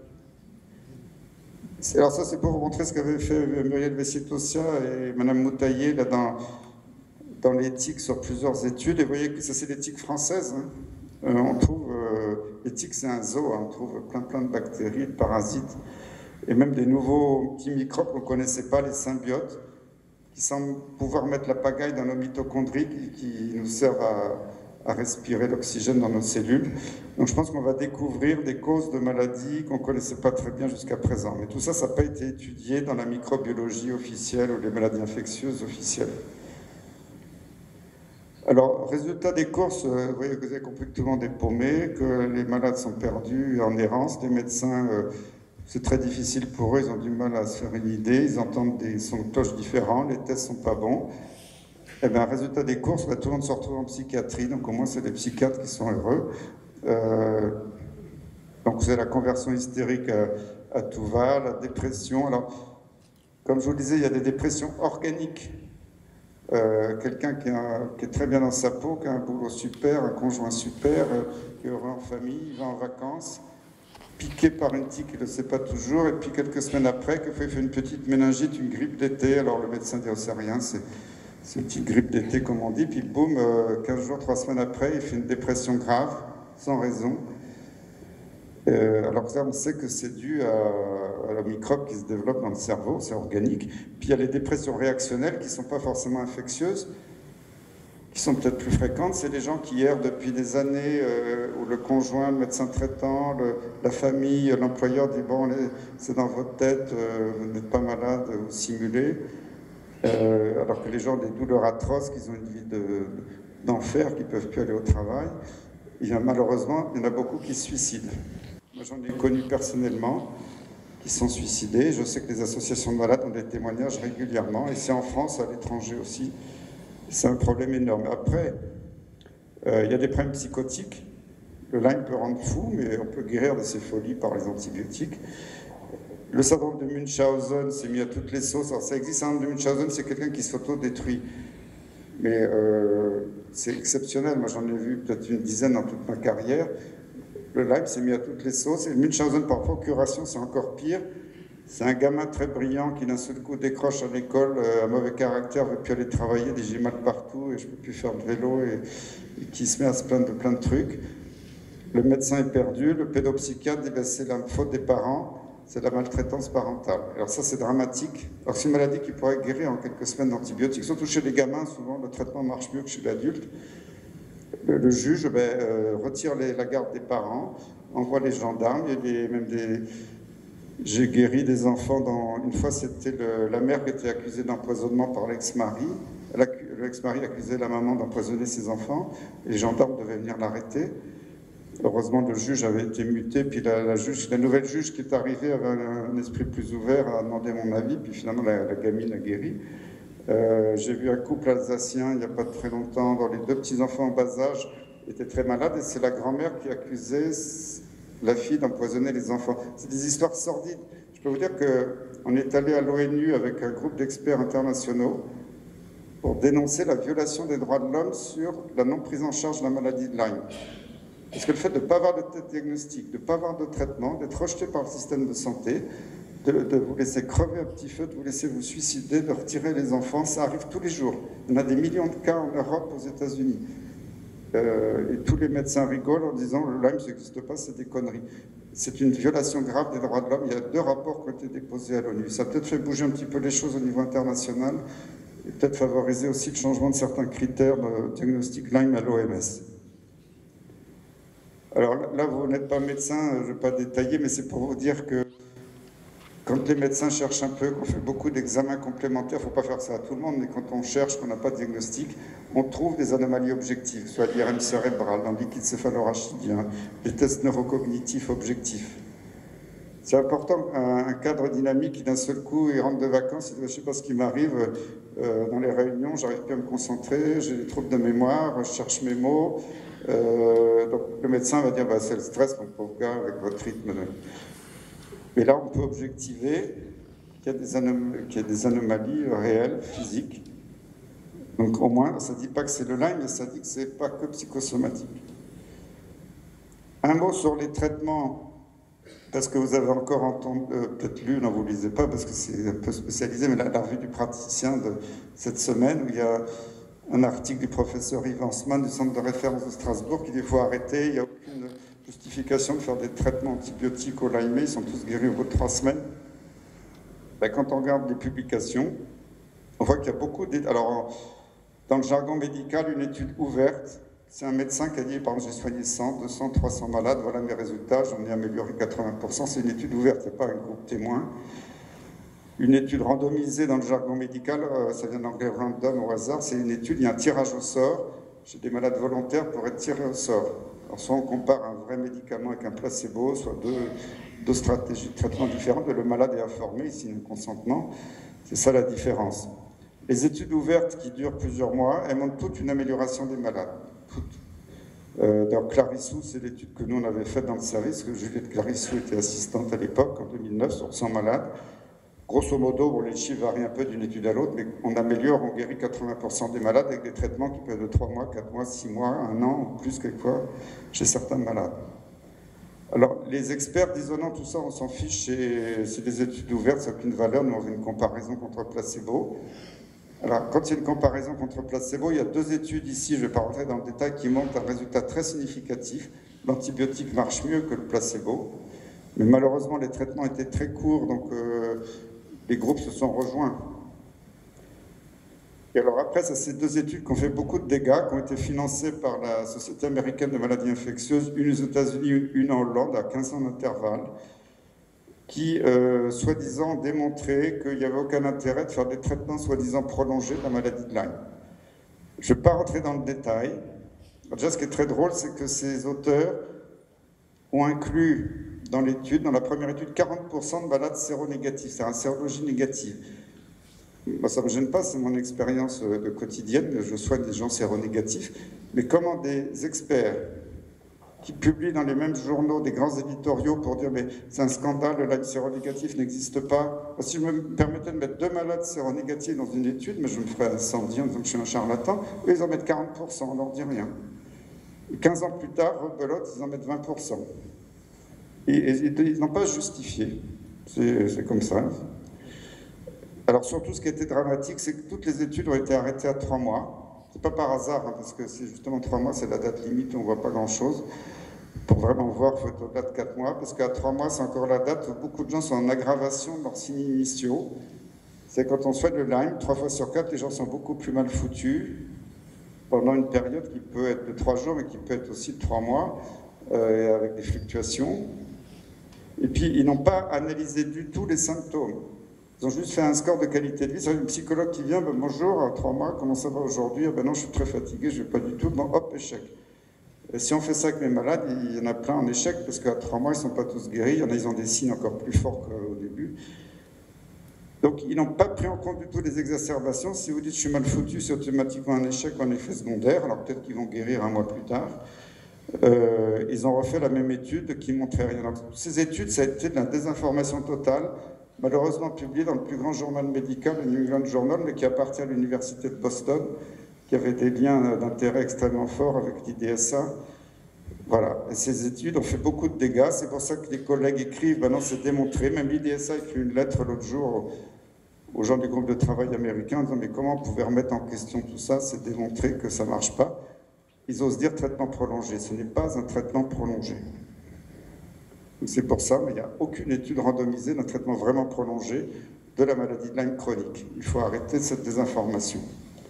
alors ça, c'est pour vous montrer ce qu'avaient fait Muriel Vessier-Tossa et Madame Moutaillé là, dans, dans les tiques sur plusieurs études. Et vous voyez que ça, c'est des tiques françaises. Hein. Euh, on trouve, euh, les tiques, c'est un zoo, hein, on trouve plein plein de bactéries, de parasites, et même des nouveaux petits microbes qu'on ne connaissait pas, les symbiotes, qui semblent pouvoir mettre la pagaille dans nos mitochondries, qui, qui nous servent à, à respirer l'oxygène dans nos cellules. Donc je pense qu'on va découvrir des causes de maladies qu'on ne connaissait pas très bien jusqu'à présent. Mais tout ça, ça n'a pas été étudié dans la microbiologie officielle ou les maladies infectieuses officielles. Alors, résultat des courses, vous voyez que vous avez compris que tout le monde est paumé, que les malades sont perdus en errance, les médecins, euh, c'est très difficile pour eux, ils ont du mal à se faire une idée, ils entendent des sons de cloche différents, les tests ne sont pas bons. Eh bien, résultat des courses, là, tout le monde se retrouve en psychiatrie, donc au moins c'est les psychiatres qui sont heureux. Euh, donc c'est la conversion hystérique à, à tout va, la dépression. Alors, comme je vous le disais, il y a des dépressions organiques. euh, quelqu'un qui, qui est très bien dans sa peau, qui a un boulot super, un conjoint super, euh, qui est heureux en famille, il va en vacances, piqué par une tique, il ne le sait pas toujours, et puis quelques semaines après, il fait une petite méningite, une grippe d'été, alors le médecin dit, oh, c'est rien, c'est une petite grippe d'été, comme on dit, puis boum, euh, quinze jours, trois semaines après, il fait une dépression grave, sans raison. Euh, alors ça, on sait que c'est dû à, à la microbe qui se développe dans le cerveau, c'est organique. Puis il y a les dépressions réactionnelles qui ne sont pas forcément infectieuses, qui sont peut-être plus fréquentes. C'est les gens qui errent depuis des années, euh, où le conjoint, le médecin traitant, le, la famille, l'employeur dit « bon, c'est dans votre tête, euh, vous n'êtes pas malade, vous simulez euh, ». Alors que les gens ont des douleurs atroces, qu'ils ont une vie d'enfer, qui ne peuvent plus aller au travail. Il y a, malheureusement, il y en a beaucoup qui se suicident. Moi, j'en ai connu personnellement qui sont suicidés. Je sais que les associations de malades ont des témoignages régulièrement, et c'est en France, à l'étranger aussi. C'est un problème énorme. Après, euh, il y a des problèmes psychotiques. Le Lyme peut rendre fou, mais on peut guérir de ces folies par les antibiotiques. Le syndrome de Munchausen s'est mis à toutes les sauces. Alors, ça existe, un syndrome de Munchausen, c'est quelqu'un qui s'auto-détruit. Mais euh, c'est exceptionnel. Moi, j'en ai vu peut-être une dizaine dans toute ma carrière. Le Lyme s'est mis à toutes les sauces. Et le Munchausen, par procuration, c'est encore pire. C'est un gamin très brillant qui, d'un seul coup, décroche à l'école, euh, un mauvais caractère, ne veut plus aller travailler, dit j'ai mal partout et je ne peux plus faire de vélo, et, et qui se met à se plaindre de plein de trucs. Le médecin est perdu. Le pédopsychiatre dit ben, c'est la faute des parents, c'est la maltraitance parentale. Alors ça, c'est dramatique. Alors c'est une maladie qui pourrait être guérie en quelques semaines d'antibiotiques. Surtout chez les gamins, souvent, le traitement marche mieux que chez l'adulte. Le, le juge ben, euh, retire les, la garde des parents, envoie les gendarmes, il y a des, même des... J'ai guéri des enfants dans... Une fois, c'était la mère qui était accusée d'empoisonnement par l'ex-mari. L'ex-mari accusait la maman d'empoisonner ses enfants. Les gendarmes devaient venir l'arrêter. Heureusement, le juge avait été muté. Puis la, la, juge, la nouvelle juge qui est arrivée avait un, un esprit plus ouvert, a demandé mon avis. Puis finalement, la, la gamine a guéri. Euh, J'ai vu un couple alsacien, il n'y a pas très longtemps, dont les deux petits-enfants en bas âge étaient très malades. Et c'est la grand-mère qui accusait la fille d'empoisonner les enfants. C'est des histoires sordides. Je peux vous dire qu'on est allé à l'ONU avec un groupe d'experts internationaux pour dénoncer la violation des droits de l'homme sur la non-prise en charge de la maladie de Lyme. Parce que le fait de ne pas avoir de diagnostic, de ne pas avoir de traitement, d'être rejeté par le système de santé, de, de vous laisser crever à petit feu, de vous laisser vous suicider, de retirer les enfants, ça arrive tous les jours. Il y en a des millions de cas en Europe, aux États-Unis. Euh, et tous les médecins rigolent en disant le Lyme, ça n'existe pas, c'est des conneries. C'est une violation grave des droits de l'homme. Il y a deux rapports qui ont été déposés à l'ONU. Ça a peut-être fait bouger un petit peu les choses au niveau international et peut-être favoriser aussi le changement de certains critères de diagnostic Lyme à l'O M S. Alors là, vous n'êtes pas médecin, je ne vais pas détailler, mais c'est pour vous dire que quand les médecins cherchent un peu, qu'on fait beaucoup d'examens complémentaires, il ne faut pas faire ça à tout le monde, mais quand on cherche, qu'on n'a pas de diagnostic, on trouve des anomalies objectives, soit l'I R M cérébral, dans le liquide céphalorachidien, les tests neurocognitifs objectifs. C'est important, un cadre dynamique qui d'un seul coup, il rentre de vacances, il dit, je ne sais pas ce qui m'arrive, euh, dans les réunions, j'arrive plus à me concentrer, j'ai des troubles de mémoire, je cherche mes mots. Euh, donc le médecin va dire, bah, c'est le stress, mon pauvre gars, avec votre rythme. De... Mais là, on peut objectiver qu'il y a des, anom... qu'il y a des anomalies réelles, physiques. Donc au moins, ça ne dit pas que c'est le Lyme, mais ça dit que ce n'est pas que psychosomatique. Un mot sur les traitements, parce que vous avez encore entendu, euh, peut-être lu, non vous ne lisez pas, parce que c'est un peu spécialisé, mais la, la revue du praticien de cette semaine, où il y a un article du professeur Yves Hansmann du centre de référence de Strasbourg qui dit qu'il faut arrêter, il n'y a aucune justification de faire des traitements antibiotiques au Lyme, ils sont tous guéris au bout de trois semaines. Ben, quand on regarde les publications, on voit qu'il y a beaucoup d'études. Alors, dans le jargon médical, une étude ouverte, c'est un médecin qui a dit, par exemple, j'ai soigné cent, deux cents, trois cents malades, voilà mes résultats, j'en ai amélioré quatre-vingts pour cent, c'est une étude ouverte, ce n'est pas un groupe témoin. Une étude randomisée dans le jargon médical, euh, ça vient d'anglais random, au hasard, c'est une étude, il y a un tirage au sort, chez des malades volontaires pour être tirés au sort. Alors soit on compare un vrai médicament avec un placebo, soit deux, deux stratégies de traitement différentes, mais le malade est informé, il signe un consentement, c'est ça la différence. Les études ouvertes qui durent plusieurs mois, elles montrent toute une amélioration des malades. Toutes. Euh, dans Clarissou, c'est l'étude que nous on avait faite dans le service, que Juliette Clarissou était assistante à l'époque, en deux mille neuf, sur cent malades. Grosso modo, bon, les chiffres varient un peu d'une étude à l'autre, mais on améliore, on guérit quatre-vingts pour cent des malades avec des traitements qui peuvent être de trois mois, quatre mois, six mois, un an, ou plus quelquefois, chez certains malades. Alors, les experts disent, oh non, tout ça, on s'en fiche, c'est des études ouvertes, ça n'a aucune valeur, nous on fait une comparaison contre placebo. Alors, quand il y a une comparaison contre placebo, il y a deux études ici, je ne vais pas rentrer dans le détail, qui montrent un résultat très significatif. L'antibiotique marche mieux que le placebo, mais malheureusement, les traitements étaient très courts, donc euh, les groupes se sont rejoints. Et alors après, c'est ces deux études qui ont fait beaucoup de dégâts, qui ont été financées par la Société américaine de maladies infectieuses, une aux États-Unis, une en Hollande, à quinze ans d'intervalle, qui, euh, soi-disant, démontraient qu'il n'y avait aucun intérêt de faire des traitements soi-disant prolongés de la maladie de Lyme. Je ne vais pas rentrer dans le détail. Déjà, ce qui est très drôle, c'est que ces auteurs ont inclus dans l'étude, dans la première étude, quarante pour cent de malades séronégatifs, c'est-à-dire une sérologie négative. Moi, ça ne me gêne pas, c'est mon expérience de quotidienne, je soigne des gens séronégatifs, mais comment des experts qui publient dans les mêmes journaux des grands éditoriaux pour dire mais c'est un scandale, le Lyme séronégatif n'existe pas. Si je me permettais de mettre deux malades séronégatifs dans une étude, mais je me ferais incendier en disant que je suis un charlatan, eux ils en mettent quarante pour cent, on leur dit rien. Et quinze ans plus tard, rebelote, ils en mettent vingt pour cent. Et, et, et ils n'ont pas justifié, c'est comme ça. Alors surtout, ce qui était dramatique, c'est que toutes les études ont été arrêtées à trois mois. C'est pas par hasard, hein, parce que c'est justement trois mois, c'est la date limite où on ne voit pas grand-chose. Pour vraiment voir, il faut être au-delà de quatre mois, parce qu'à trois mois, c'est encore la date où beaucoup de gens sont en aggravation de leurs signes initiaux. C'est quand on soigne le Lyme, trois fois sur quatre, les gens sont beaucoup plus mal foutus pendant une période qui peut être de trois jours, mais qui peut être aussi de trois mois, euh, avec des fluctuations. Et puis, ils n'ont pas analysé du tout les symptômes. Ils ont juste fait un score de qualité de vie. C'est un psychologue qui vient, ben, bonjour, à trois mois, comment ça va aujourd'hui? Ben non, je suis très fatigué, je ne vais pas du tout. Bon, hop, échec. Et si on fait ça avec mes malades, il y en a plein en échec, parce qu'à trois mois, ils ne sont pas tous guéris. Il y en a, ils ont des signes encore plus forts qu'au début. Donc, ils n'ont pas pris en compte du tout les exacerbations. Si vous dites, je suis mal foutu, c'est automatiquement un échec ou un effet secondaire. Alors, peut-être qu'ils vont guérir un mois plus tard. Euh, ils ont refait la même étude qui ne montrait rien. Donc, ces études, ça a été de la désinformation totale, malheureusement publiée dans le plus grand journal médical, le New England Journal, mais qui appartient à l'université de Boston, qui avait des liens d'intérêt extrêmement forts avec l'I D S A. Voilà, et ces études ont fait beaucoup de dégâts, c'est pour ça que les collègues écrivent, maintenant c'est démontré, même l'I D S A a écrit une lettre l'autre jour aux gens du groupe de travail américain en disant mais comment on pouvait remettre en question tout ça, c'est démontré que ça ne marche pas. Ils osent dire traitement prolongé, ce n'est pas un traitement prolongé. C'est pour ça, mais il n'y a aucune étude randomisée d'un traitement vraiment prolongé de la maladie de Lyme chronique. Il faut arrêter cette désinformation.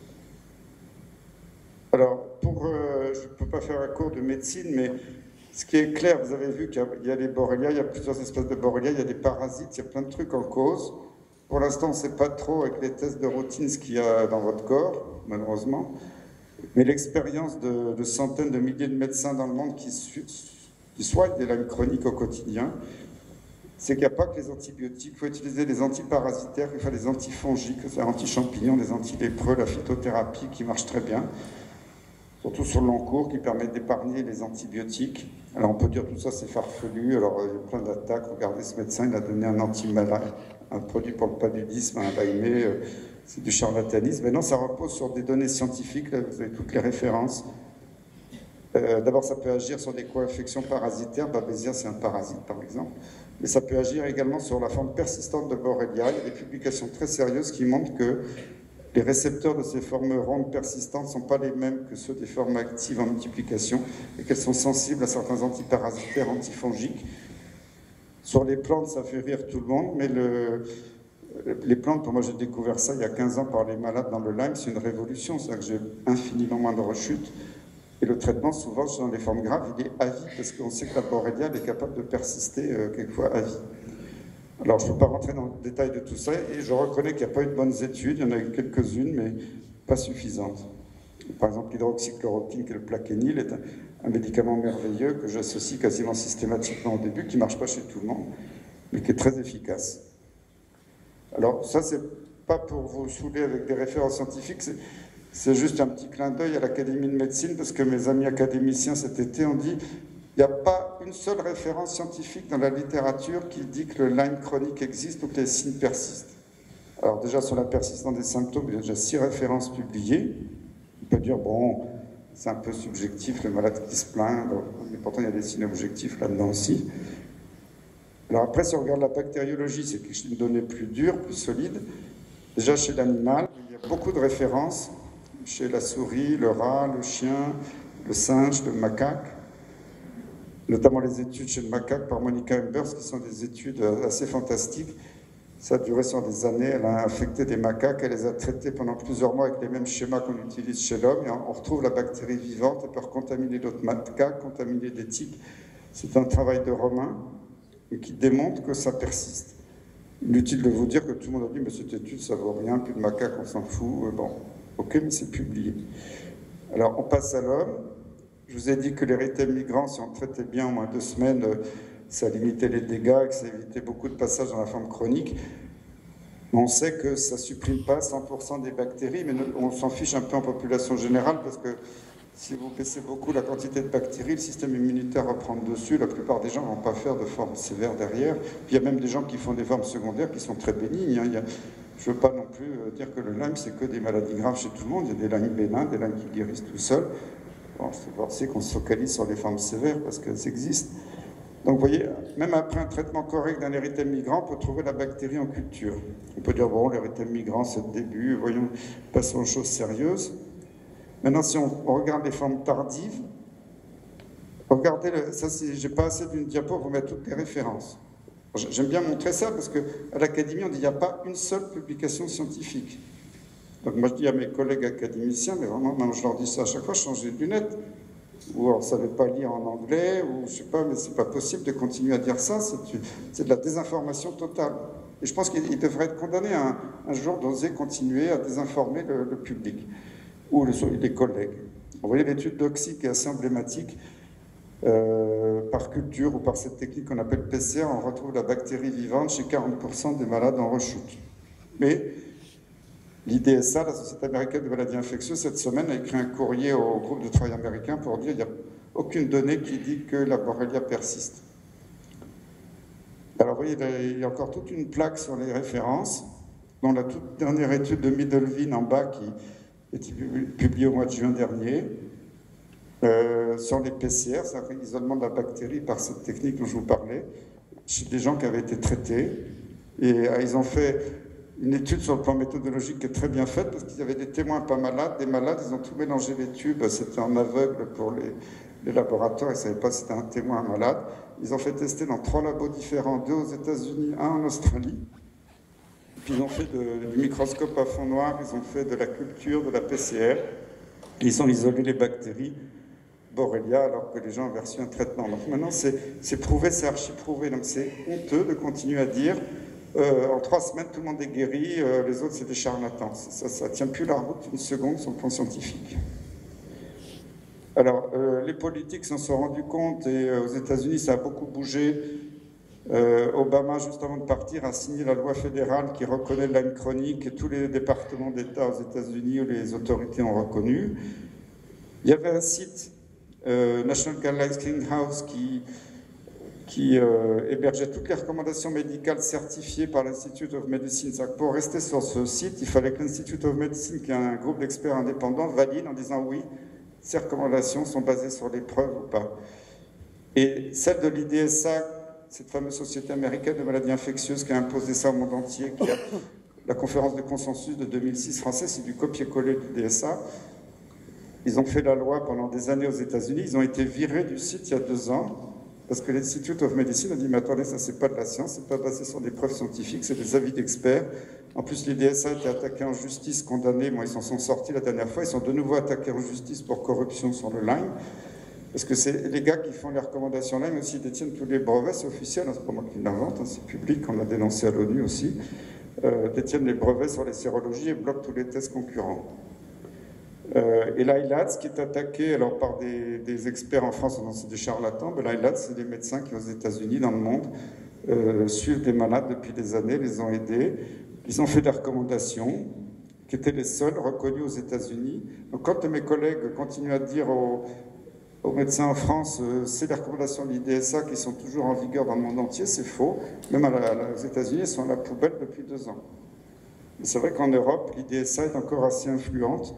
Alors, pour, euh, je ne peux pas faire un cours de médecine, mais ce qui est clair, vous avez vu qu'il y a les borrélias, il y a plusieurs espèces de borrélias, il y a des parasites, il y a plein de trucs en cause. Pour l'instant, on ne sait pas trop avec les tests de routine ce qu'il y a dans votre corps, malheureusement. Mais l'expérience de, de centaines de milliers de médecins dans le monde qui, qui soignent des Lyme chroniques au quotidien, c'est qu'il n'y a pas que les antibiotiques, il faut utiliser des antiparasitaires, il faut des antifongiques, c'est anti-champignons, des anti-lépreux, la phytothérapie qui marche très bien, surtout sur le long cours, qui permet d'épargner les antibiotiques. Alors on peut dire tout ça c'est farfelu, alors il y a plein d'attaques, regardez ce médecin, il a donné un anti-malade, un produit pour le paludisme, un Lyme, c'est du charlatanisme. Mais non, ça repose sur des données scientifiques, là, vous avez toutes les références. Euh, D'abord, ça peut agir sur des co-infections parasitaires, Babesia c'est un parasite par exemple, mais ça peut agir également sur la forme persistante de Borrelia. Il y a des publications très sérieuses qui montrent que les récepteurs de ces formes rondes persistantes ne sont pas les mêmes que ceux des formes actives en multiplication et qu'elles sont sensibles à certains antiparasitaires, antifongiques. Sur les plantes, ça fait rire tout le monde, mais le, les plantes, pour moi j'ai découvert ça il y a quinze ans par les malades dans le Lyme, c'est une révolution, c'est-à-dire que j'ai infiniment moins de rechutes. Et le traitement, souvent, dans les formes graves, il est à vie, parce qu'on sait que la Borrelia elle est capable de persister euh, quelquefois à vie. Alors, je ne peux pas rentrer dans le détail de tout ça, et je reconnais qu'il n'y a pas eu de bonnes études, il y en a eu quelques-unes, mais pas suffisantes. Par exemple, l'hydroxychloroquine, qui est le plaquenil, est un, un médicament merveilleux que j'associe quasiment systématiquement au début, qui ne marche pas chez tout le monde, mais qui est très efficace. Alors, ça, c'est pas pour vous saouler avec des références scientifiques, c'est juste un petit clin d'œil à l'Académie de médecine, parce que mes amis académiciens cet été ont dit il n'y a pas une seule référence scientifique dans la littérature qui dit que le Lyme chronique existe ou que les signes persistent. Alors déjà, sur la persistance des symptômes, il y a déjà six références publiées. On peut dire, bon, c'est un peu subjectif, le malade qui se plaint, mais pourtant il y a des signes objectifs là-dedans aussi. Alors après, si on regarde la bactériologie, c'est une donnée plus dure, plus solide. Déjà chez l'animal, il y a beaucoup de références, chez la souris, le rat, le chien, le singe, le macaque, notamment les études chez le macaque par Monica Embers, qui sont des études assez fantastiques. Ça a duré sur des années, elle a infecté des macaques, elle les a traités pendant plusieurs mois avec les mêmes schémas qu'on utilise chez l'homme, et on retrouve la bactérie vivante, elle peut contaminer d'autres macaques, contaminer des tiques. C'est un travail de Romain, et qui démontre que ça persiste. Inutile de vous dire que tout le monde a dit, mais cette étude, ça vaut rien, plus de macaques, on s'en fout. Bon, ok, mais c'est publié. Alors, on passe à l'homme. Je vous ai dit que l'érythème migrant, si on traitait bien au moins deux semaines, ça limitait les dégâts et que ça évitait beaucoup de passages dans la forme chronique. On sait que ça ne supprime pas cent pour cent des bactéries, mais on s'en fiche un peu en population générale parce que si vous baissez beaucoup la quantité de bactéries, le système immunitaire va prendre dessus. La plupart des gens ne vont pas faire de formes sévères derrière. Puis il y a même des gens qui font des formes secondaires qui sont très bénignes. Hein. Il y a, je ne veux pas non plus dire que le Lyme, c'est que des maladies graves chez tout le monde. Il y a des Lyme bénins, des Lyme qui guérissent tout seuls. Bon, c'est forcé qu'on se focalise sur les formes sévères parce qu'elles existent. Donc vous voyez, même après un traitement correct d'un érythème migrant, on peut trouver la bactérie en culture. On peut dire, bon, l'érythème migrant, c'est le début, voyons, passons aux choses sérieuses. Maintenant, si on regarde les formes tardives, regardez, le, ça, j'ai pas assez d'une diapo pour vous mettre toutes les références. J'aime bien montrer ça parce qu'à l'Académie, on dit qu'il n'y a pas une seule publication scientifique. Donc moi, je dis à mes collègues académiciens, mais vraiment, même je leur dis ça à chaque fois, changer de lunettes. Ou on ne savait pas lire en anglais, ou je sais pas, mais c'est pas possible de continuer à dire ça, c'est de la désinformation totale. Et je pense qu'il devrait être condamné un, un jour d'oser continuer à désinformer le, le public, ou le, les collègues. Vous voyez l'étude d'Oxy qui est assez emblématique, euh, par culture ou par cette technique qu'on appelle P C R, on retrouve la bactérie vivante chez quarante pour cent des malades en rechute. Mais l'I D S A, la Société américaine des maladies infectieuses, cette semaine a écrit un courrier au groupe de travail américain pour dire qu'il n'y a aucune donnée qui dit que la Borrelia persiste. Alors vous voyez, il y a encore toute une plaque sur les références, dont la toute dernière étude de Middlevin en bas qui est publiée au mois de juin dernier, euh, sur les P C R, c'est-à-dire l'isolement de la bactérie par cette technique dont je vous parlais, chez des gens qui avaient été traités. Et euh, ils ont fait une étude sur le plan méthodologique qui est très bien faite parce qu'il y avait des témoins pas malades, des malades, ils ont tout mélangé les tubes, c'était en aveugle pour les, les laboratoires, ils ne savaient pas si c'était un témoin malade. Ils ont fait tester dans trois labos différents, deux aux États-Unis, un en Australie. Puis ils ont fait de, du microscope à fond noir, ils ont fait de la culture, de la P C R, ils ont isolé les bactéries Borrelia alors que les gens avaient reçu un traitement. Donc maintenant c'est prouvé, c'est archi-prouvé, donc c'est honteux de continuer à dire Euh, en trois semaines, tout le monde est guéri, euh, les autres, c'est des charlatans. Ça ne tient plus la route une seconde sur le plan scientifique. Alors, euh, les politiques s'en sont rendus compte, et euh, aux États-Unis, ça a beaucoup bougé. Euh, Obama, juste avant de partir, a signé la loi fédérale qui reconnaît le Lyme chronique, et tous les départements d'État aux États-Unis où les autorités ont reconnu. Il y avait un site, euh, National Guidelines Clearinghouse, qui... qui euh, hébergeait toutes les recommandations médicales certifiées par l'Institute of Medicine. Pour rester sur ce site, il fallait que l'Institute of Medicine, qui est un groupe d'experts indépendants, valide en disant oui, ces recommandations sont basées sur des preuves ou pas. Et celle de l'I D S A, cette fameuse société américaine de maladies infectieuses qui a imposé ça au monde entier, qui a la conférence de consensus de deux mille six française, c'est du copier-coller de l'I D S A. Ils ont fait la loi pendant des années aux États-Unis, ils ont été virés du site il y a deux ans, parce que l'Institute of Medicine a dit, mais attendez, ça c'est pas de la science, c'est pas basé sur des preuves scientifiques, c'est des avis d'experts. En plus, l'I D S A a été attaqué en justice, condamné, bon, ils s'en sont sortis la dernière fois, ils sont de nouveau attaqués en justice pour corruption sur le Lyme, parce que c'est les gars qui font les recommandations Lyme aussi détiennent tous les brevets, c'est officiel, hein, c'est pas moi qui l'invente, hein, c'est public, on l'a dénoncé à l'ONU aussi, euh, détiennent les brevets sur les sérologies et bloquent tous les tests concurrents. Euh, et l'I L A T S qui est attaqué alors par des, des experts en France, c'est des charlatans, mais l'I L A T S c'est des médecins qui aux États-Unis, dans le monde, euh, suivent des malades depuis des années, les ont aidés. Ils ont fait des recommandations qui étaient les seules reconnues aux États-Unis. Donc quand mes collègues continuent à dire aux, aux médecins en France, euh, c'est les recommandations de l'I D S A qui sont toujours en vigueur dans le monde entier, c'est faux. Même à la, à la, aux États-Unis, elles sont à la poubelle depuis deux ans. C'est vrai qu'en Europe, l'I D S A est encore assez influente.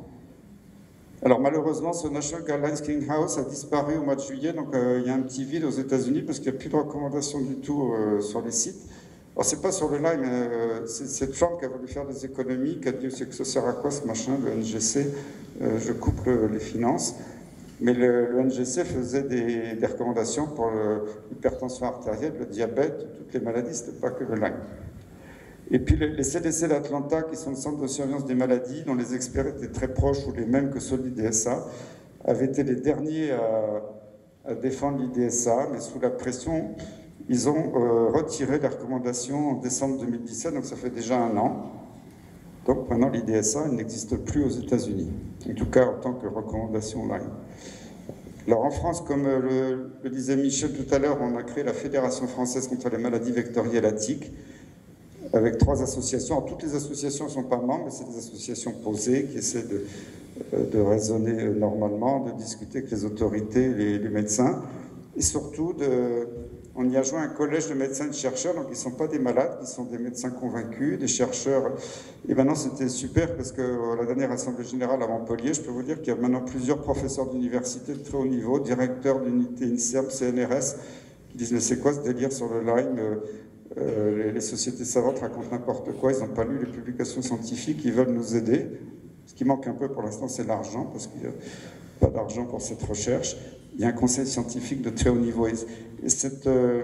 Alors malheureusement, ce National Guidelines Clearing House a disparu au mois de juillet, donc euh, il y a un petit vide aux États-Unis parce qu'il n'y a plus de recommandations du tout euh, sur les sites. Alors c'est pas sur le Lyme, euh, c'est Trump qui a voulu faire des économies, qui a dit que ça sert à quoi ce machin, le N G C, euh, je coupe le, les finances. Mais le, le N G C faisait des, des recommandations pour l'hypertension artérielle, le diabète, toutes les maladies, c'était pas que le Lyme. Et puis les, les C D C d'Atlanta, qui sont le centre de surveillance des maladies, dont les experts étaient très proches ou les mêmes que ceux de l'I D S A, avaient été les derniers à, à défendre l'I D S A, mais sous la pression, ils ont euh, retiré les recommandations en décembre deux mille dix-sept, donc ça fait déjà un an. Donc maintenant l'I D S A n'existe plus aux États-Unis, en tout cas en tant que recommandation Lyme. Alors en France, comme le, le disait Michel tout à l'heure, on a créé la Fédération française contre les maladies vectorielles à tiques, avec trois associations. Alors, toutes les associations ne sont pas membres, mais c'est des associations posées qui essaient de, de raisonner normalement, de discuter avec les autorités, les, les médecins, et surtout, de, on y a joint un collège de médecins et de chercheurs, donc ils ne sont pas des malades, ils sont des médecins convaincus, des chercheurs. Et maintenant, c'était super parce que la dernière Assemblée générale à Montpellier, je peux vous dire qu'il y a maintenant plusieurs professeurs d'université de très haut niveau, directeurs d'unité INSERM, C N R S, qui disent « mais c'est quoi ce délire sur le Lyme ?» Euh, les, les sociétés savantes racontent n'importe quoi, ils n'ont pas lu les publications scientifiques, ils veulent nous aider. Ce qui manque un peu pour l'instant, c'est l'argent, parce qu'il n'y a pas d'argent pour cette recherche. Il y a un conseil scientifique de très haut niveau. Et, et cette, euh,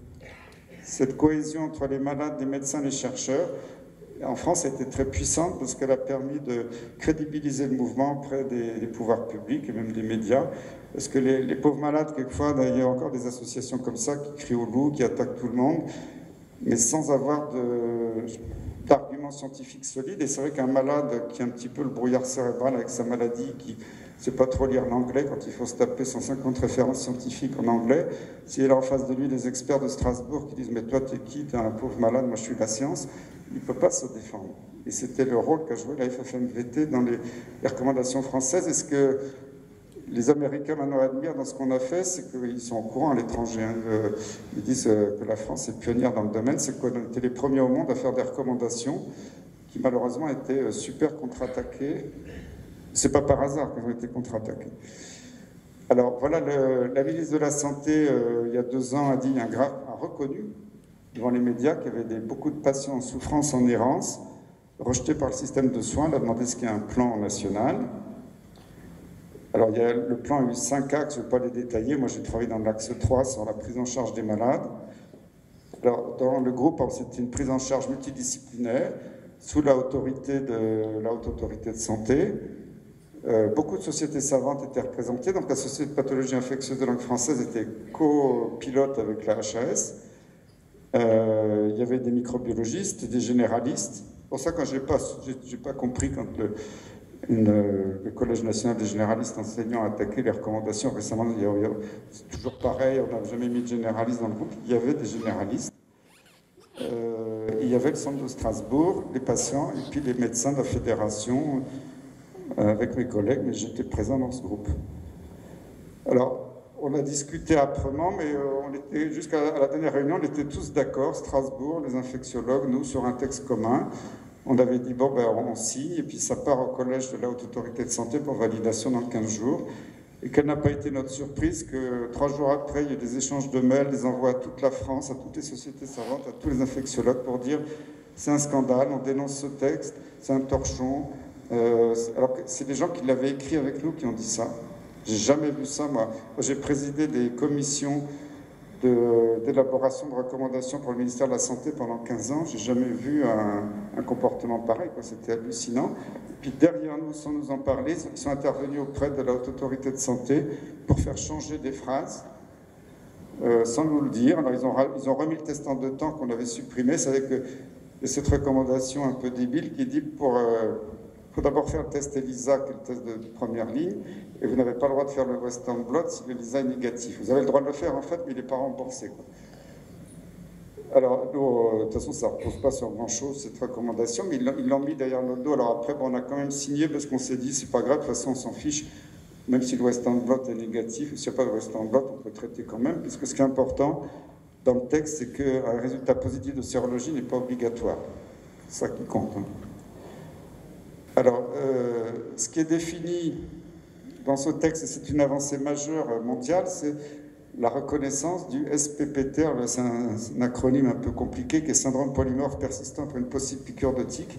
cette cohésion entre les malades, les médecins, les chercheurs, en France, a été très puissante parce qu'elle a permis de crédibiliser le mouvement auprès des, des pouvoirs publics et même des médias. Parce que les, les pauvres malades, quelquefois, il y a encore des associations comme ça qui crient au loup, qui attaquent tout le monde, mais sans avoir d'arguments scientifiques solides. Et c'est vrai qu'un malade qui a un petit peu le brouillard cérébral avec sa maladie, qui ne sait pas trop lire l'anglais, quand il faut se taper cent cinquante références scientifiques en anglais, s'il a en face de lui des experts de Strasbourg qui disent « mais toi, t'es qui? T'es un pauvre malade, moi je suis la science », il ne peut pas se défendre. Et c'était le rôle qu'a joué la F F M V T dans les, les recommandations françaises. Et ce que les Américains maintenant admirent dans ce qu'on a fait, c'est qu'ils sont au courant à l'étranger. Hein. Ils disent que la France est pionnière dans le domaine, c'est qu'on a été les premiers au monde à faire des recommandations qui malheureusement étaient super contre-attaquées. C'est pas par hasard qu'elles ont été contre-attaquées. Alors voilà, le, la ministre de la Santé, euh, il y a deux ans, a dit, un grave, a reconnu devant les médias qu'il y avait des, beaucoup de patients en souffrance, en errance, rejetés par le système de soins. Elle a demandé ce qu'il y a un plan national. Alors, il y a, le plan a eu cinq axes, je ne vais pas les détailler. Moi, j'ai travaillé dans l'axe trois sur la prise en charge des malades. Alors, dans le groupe, c'était une prise en charge multidisciplinaire sous la, autorité de, la haute autorité de santé. Euh, beaucoup de sociétés savantes étaient représentées. Donc, la Société de pathologie infectieuse de langue française était copilote avec la H A S. Euh, il y avait des microbiologistes, des généralistes. C'est pour ça que je n'ai pas, j'ai pas compris quand le, une, le Collège national des généralistes enseignants a attaqué les recommandations récemment. C'est toujours pareil, on n'a jamais mis de généralistes dans le groupe. Il y avait des généralistes. Euh, il y avait le centre de Strasbourg, les patients, et puis les médecins de la fédération, euh, avec mes collègues, mais j'étais présent dans ce groupe. Alors, on a discuté âprement, mais on était jusqu'à la dernière réunion, on était tous d'accord, Strasbourg, les infectiologues, nous, sur un texte commun. On avait dit, bon, ben, on signe, et puis ça part au collège de la Haute Autorité de Santé pour validation dans quinze jours. Et quelle n'a pas été notre surprise que trois jours après, il y a des échanges de mails, des envois à toute la France, à toutes les sociétés savantes, à tous les infectiologues pour dire, c'est un scandale, on dénonce ce texte, c'est un torchon. Euh, alors que c'est des gens qui l'avaient écrit avec nous qui ont dit ça. J'ai jamais vu ça, moi. J'ai présidé des commissions d'élaboration de, de recommandations pour le ministère de la Santé pendant quinze ans. J'ai jamais vu un, un comportement pareil, c'était hallucinant. Et puis derrière nous, sans nous en parler, ils sont intervenus auprès de la Haute Autorité de Santé pour faire changer des phrases, euh, sans nous le dire. Alors ils ont, ils ont remis le test en deux temps qu'on avait supprimé. C'est avec que cette recommandation un peu débile qui dit pour... Euh, Il faut d'abord faire le test ELISA, qui est le test de première ligne, et vous n'avez pas le droit de faire le Western blot si l'ELISA est négatif. Vous avez le droit de le faire, en fait, mais il n'est pas remboursé, quoi. Alors, nous, de toute façon, ça ne repose pas sur grand-chose, cette recommandation, mais ils l'ont mis derrière notre dos. Alors après, bon, on a quand même signé, parce qu'on s'est dit, c'est pas grave, de toute façon, on s'en fiche. même si le Western blot est négatif, s'il n'y a pas de Western blot, on peut traiter quand même, puisque ce qui est important dans le texte, c'est qu'un résultat positif de sérologie n'est pas obligatoire. C'est ça qui compte. Hein. Alors, euh, ce qui est défini dans ce texte, et c'est une avancée majeure mondiale, c'est la reconnaissance du S P P T, c'est un, un acronyme un peu compliqué, qui est syndrome polymorphe persistant après une possible piqûre de tique.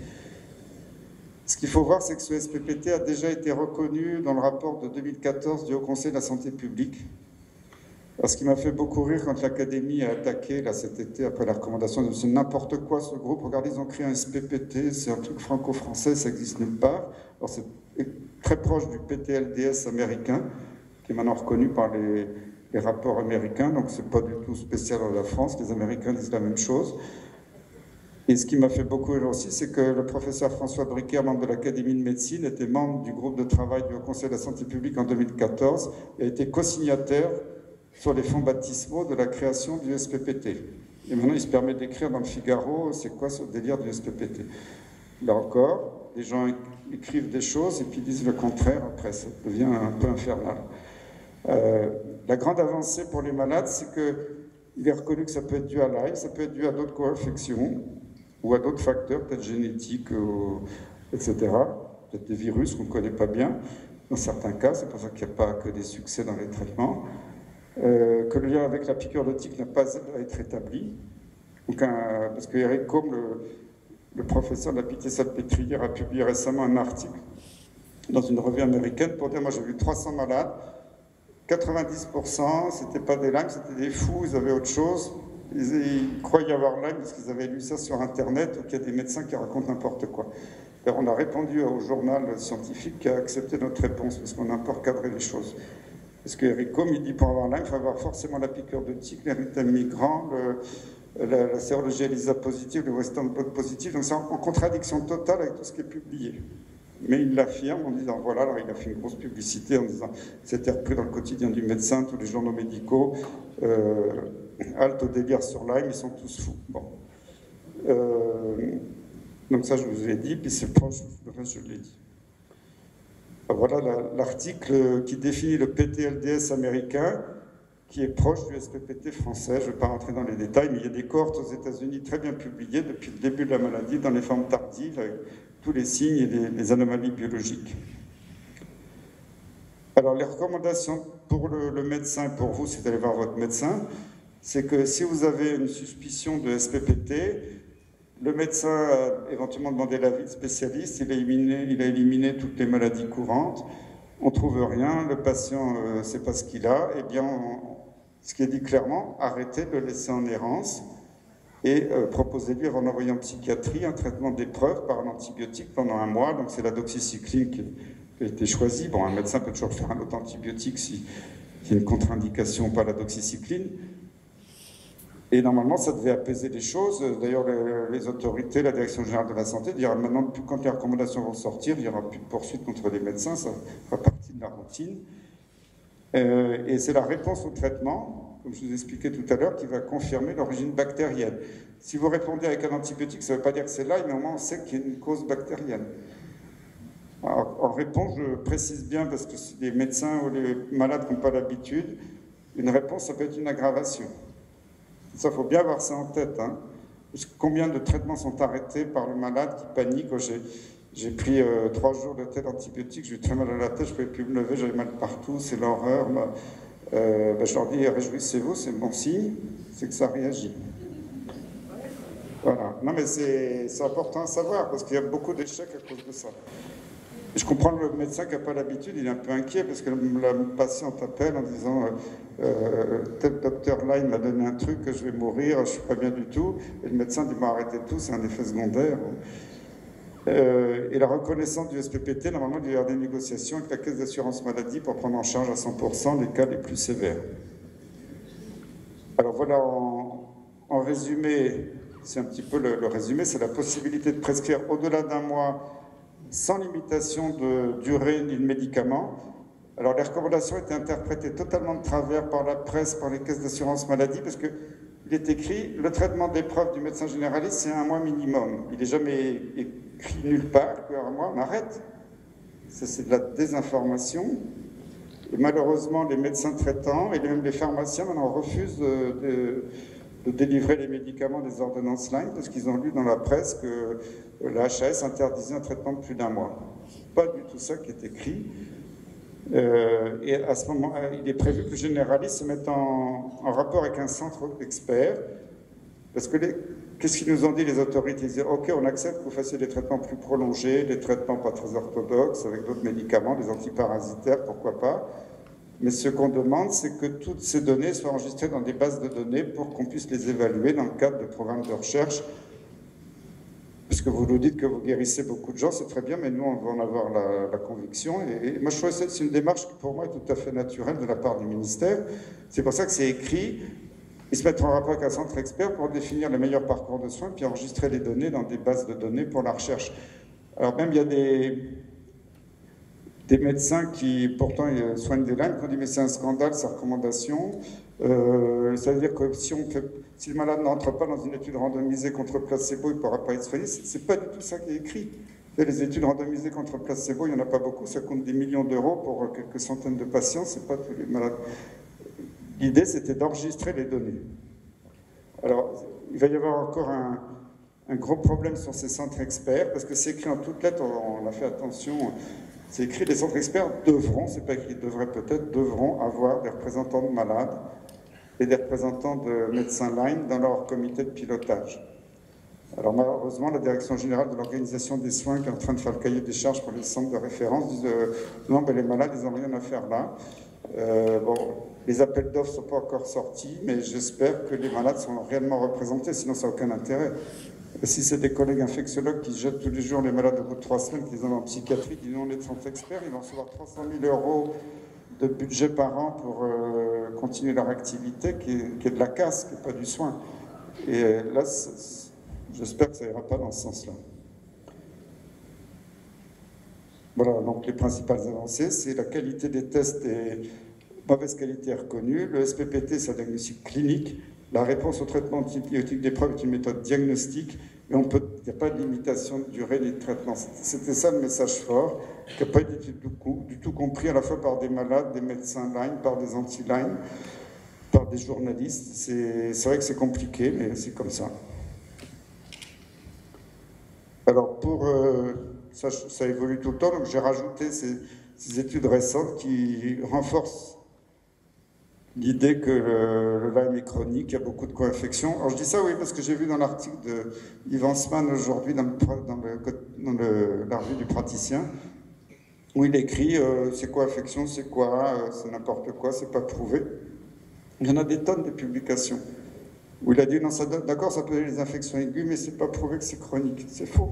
Ce qu'il faut voir, c'est que ce S P P T a déjà été reconnu dans le rapport de deux mille quatorze du Haut Conseil de la Santé publique. Alors, ce qui m'a fait beaucoup rire quand l'Académie a attaqué là, cet été, après la recommandation de c'est n'importe quoi ce groupe, regardez, ils ont créé un S P P T, c'est un truc franco-français, ça existe nulle part. Alors c'est très proche du P T L D S américain, qui est maintenant reconnu par les, les rapports américains, donc c'est pas du tout spécial à la France, les Américains disent la même chose. Et ce qui m'a fait beaucoup rire aussi, c'est que le professeur François Briquet, membre de l'Académie de médecine, était membre du groupe de travail du Haut Conseil de la Santé publique en deux mille quatorze et a été co-signataire sur les fonds baptismaux de la création du S P P T. Et maintenant, il se permet d'écrire dans le Figaro, c'est quoi ce délire du S P P T? Là encore, les gens écrivent des choses et puis disent le contraire après, ça devient un peu infernal. Euh, la grande avancée pour les malades, c'est qu'il est reconnu que ça peut être dû à Lyme, ça peut être dû à d'autres co-infections ou à d'autres facteurs, peut-être génétiques, ou, et cetera. Peut-être des virus qu'on ne connaît pas bien, dans certains cas, c'est pour ça qu'il n'y a pas que des succès dans les traitements. Euh, que le lien avec la piqûre de tique n'a pas à être établi. Donc un, parce que Eric Combe, le, le professeur de la Pitié-Salpêtrière, a publié récemment un article dans une revue américaine pour dire, moi j'ai vu trois cents malades, quatre-vingt-dix pour cent, c'était pas des Lyme, c'était des fous, ils avaient autre chose. Ils, ils croyaient avoir Lyme parce qu'ils avaient lu ça sur Internet ou qu'il y a des médecins qui racontent n'importe quoi. Alors on a répondu au journal scientifique qui a accepté notre réponse parce qu'on a un peu recadré les choses. Parce qu'Eric Combe, il dit pour avoir Lyme, il faut avoir forcément la piqûre de tique, l'érythème migrant, le, la, la sérologie ELISA positive, le Western blot positif. Donc c'est en, en contradiction totale avec tout ce qui est publié. Mais il l'affirme en disant, voilà, alors il a fait une grosse publicité en disant, c'était repris dans le quotidien du médecin, tous les journaux médicaux, euh, halte au délire sur Lyme, ils sont tous fous. Bon. Euh, donc ça, je vous ai dit, puis c'est proche, le reste, je l'ai dit. Voilà l'article qui définit le P T L D S américain, qui est proche du S P P T français. Je ne vais pas rentrer dans les détails, mais il y a des cohortes aux États-Unis très bien publiées depuis le début de la maladie, dans les formes tardives, avec tous les signes et les, les anomalies biologiques. Alors, les recommandations pour le, le médecin, pour vous, c'est d'aller voir votre médecin, c'est que si vous avez une suspicion de S P P T, le médecin a éventuellement demandé l'avis de spécialiste, il a, éliminé, il a éliminé toutes les maladies courantes, on ne trouve rien, le patient ne euh, sait pas ce qu'il a, et bien, on, ce qui est dit clairement, arrêtez de le laisser en errance et euh, proposez-lui, avant d'envoyer en psychiatrie, un traitement d'épreuve par un antibiotique pendant un mois, donc c'est la doxycycline qui, qui a été choisie. Bon, un médecin peut toujours faire un autre antibiotique s'il y a une contre-indication par la doxycycline. Et normalement, ça devait apaiser les choses. D'ailleurs, les, les autorités, la Direction générale de la santé, dira maintenant, quand les recommandations vont sortir, il n'y aura plus de poursuite contre les médecins, ça fera partie de la routine. Euh, et c'est la réponse au traitement, comme je vous expliquais tout à l'heure, qui va confirmer l'origine bactérienne. Si vous répondez avec un antibiotique, ça ne veut pas dire que c'est là, mais au moins on sait qu'il y a une cause bactérienne. Alors, en réponse, je précise bien, parce que les médecins ou les malades qui n'ont pas l'habitude, une réponse, ça peut être une aggravation. Ça, il faut bien avoir ça en tête. Hein. Combien de traitements sont arrêtés par le malade qui panique? J'ai pris euh, trois jours de tel antibiotique, j'ai eu très mal à la tête, je ne pouvais plus me lever, j'avais mal partout, c'est l'horreur. Bah, euh, bah, je leur dis, réjouissez-vous, c'est bon signe, c'est que ça réagit. Voilà. Non, mais c'est important à savoir, parce qu'il y a beaucoup d'échecs à cause de ça. Je comprends le médecin qui n'a pas l'habitude, il est un peu inquiet parce que la patiente appelle en disant euh, tel docteur Lyme m'a donné un truc que je vais mourir, je ne suis pas bien du tout. Et le médecin dit bon, arrêtez tout, c'est un effet secondaire. Euh, et la reconnaissance du S P P T, normalement, il y a des négociations avec la caisse d'assurance maladie pour prendre en charge à cent pour cent les cas les plus sévères. Alors voilà, en, en résumé, c'est un petit peu le, le résumé, c'est la possibilité de prescrire au-delà d'un mois sans limitation de durée ni de médicaments. Alors les recommandations étaient interprétées totalement de travers par la presse, par les caisses d'assurance maladie, parce qu'il est écrit, le traitement d'épreuve du médecin généraliste, c'est un mois minimum. Il n'est jamais écrit nulle part qu'un mois, on arrête. Ça, c'est de la désinformation. Et malheureusement, les médecins traitants et même les pharmaciens maintenant refusent de, de, de délivrer les médicaments des ordonnances Lyme parce qu'ils ont lu dans la presse que la H A S interdisait un traitement de plus d'un mois. Pas du tout ça qui est écrit. Euh, et à ce moment, il est prévu que le généraliste se mette en, en rapport avec un centre d'experts. Parce que qu'est-ce qu'ils nous ont dit les autorités? Ils disaient, ok, on accepte que vous fassiez des traitements plus prolongés, des traitements pas très orthodoxes, avec d'autres médicaments, des antiparasitaires, pourquoi pas. Mais ce qu'on demande, c'est que toutes ces données soient enregistrées dans des bases de données pour qu'on puisse les évaluer dans le cadre de programmes de recherche. Parce que vous nous dites que vous guérissez beaucoup de gens, c'est très bien, mais nous, on va en avoir la, la conviction. Et, et moi, je trouve que c'est une démarche qui, pour moi, est tout à fait naturelle de la part du ministère. C'est pour ça que c'est écrit. Ils se mettent en rapport avec un centre expert pour définir le meilleur parcours de soins, puis enregistrer les données dans des bases de données pour la recherche. Alors même, il y a des, des médecins qui, pourtant, soignent des Lyme, qui ont dit, mais c'est un scandale, ces recommandations. Euh, ça veut dire que si, on fait, si le malade n'entre pas dans une étude randomisée contre placebo, il ne pourra pas être soigné. C'est pas du tout ça qui est écrit. Et les études randomisées contre placebo, il n'y en a pas beaucoup, ça coûte des millions d'euros pour quelques centaines de patients, c'est pas tous les malades. L'idée, c'était d'enregistrer les données. Alors, il va y avoir encore un, un gros problème sur ces centres experts, parce que c'est écrit en toutes lettres, on, on a fait attention, c'est écrit, les centres experts devront, c'est pas écrit devraient peut-être, devront avoir des représentants de malades et des représentants de médecins Lyme dans leur comité de pilotage. Alors malheureusement, la Direction générale de l'organisation des soins, qui est en train de faire le cahier des charges pour les centres de référence, disent euh, non, mais les malades, ils n'ont rien à faire là. Euh, bon, les appels d'offres ne sont pas encore sortis, mais j'espère que les malades sont réellement représentés, sinon ça n'a aucun intérêt. Et si c'est des collègues infectiologues qui jettent tous les jours les malades au bout de trois semaines, qu'ils ont en psychiatrie, qui ont les centres experts, ils vont recevoir trois cent mille euros de budget par an pour euh, continuer leur activité, qui est, qui est de la casse, qui n'est pas du soin. Et euh, là, j'espère que ça ira pas dans ce sens-là. Voilà, donc les principales avancées, c'est la qualité des tests est mauvaise qualité reconnue, le S P P T, c'est un diagnostic clinique, la réponse au traitement antibiotique d'épreuve est une méthode diagnostique, mais il n'y a pas de limitation de durée des traitements. C'était ça le message fort, qui n'a pas été du tout, du tout compris à la fois par des malades, des médecins Lyme, par des anti-Lyme, par des journalistes. C'est vrai que c'est compliqué, mais c'est comme ça. Alors pour... Euh, Ça, ça évolue tout le temps, donc j'ai rajouté ces, ces études récentes qui renforcent l'idée que le, le Lyme est chronique, il y a beaucoup de co-infections. Alors je dis ça, oui, parce que j'ai vu dans l'article de Yves Hansmann aujourd'hui, dans, le, dans, le, dans le, la revue du praticien, où il écrit euh, c'est quoi infection, c'est quoi, euh, c'est n'importe quoi, c'est pas prouvé. Il y en a des tonnes de publications où il a dit non, d'accord, ça peut être des infections aiguës, mais c'est pas prouvé que c'est chronique. C'est faux.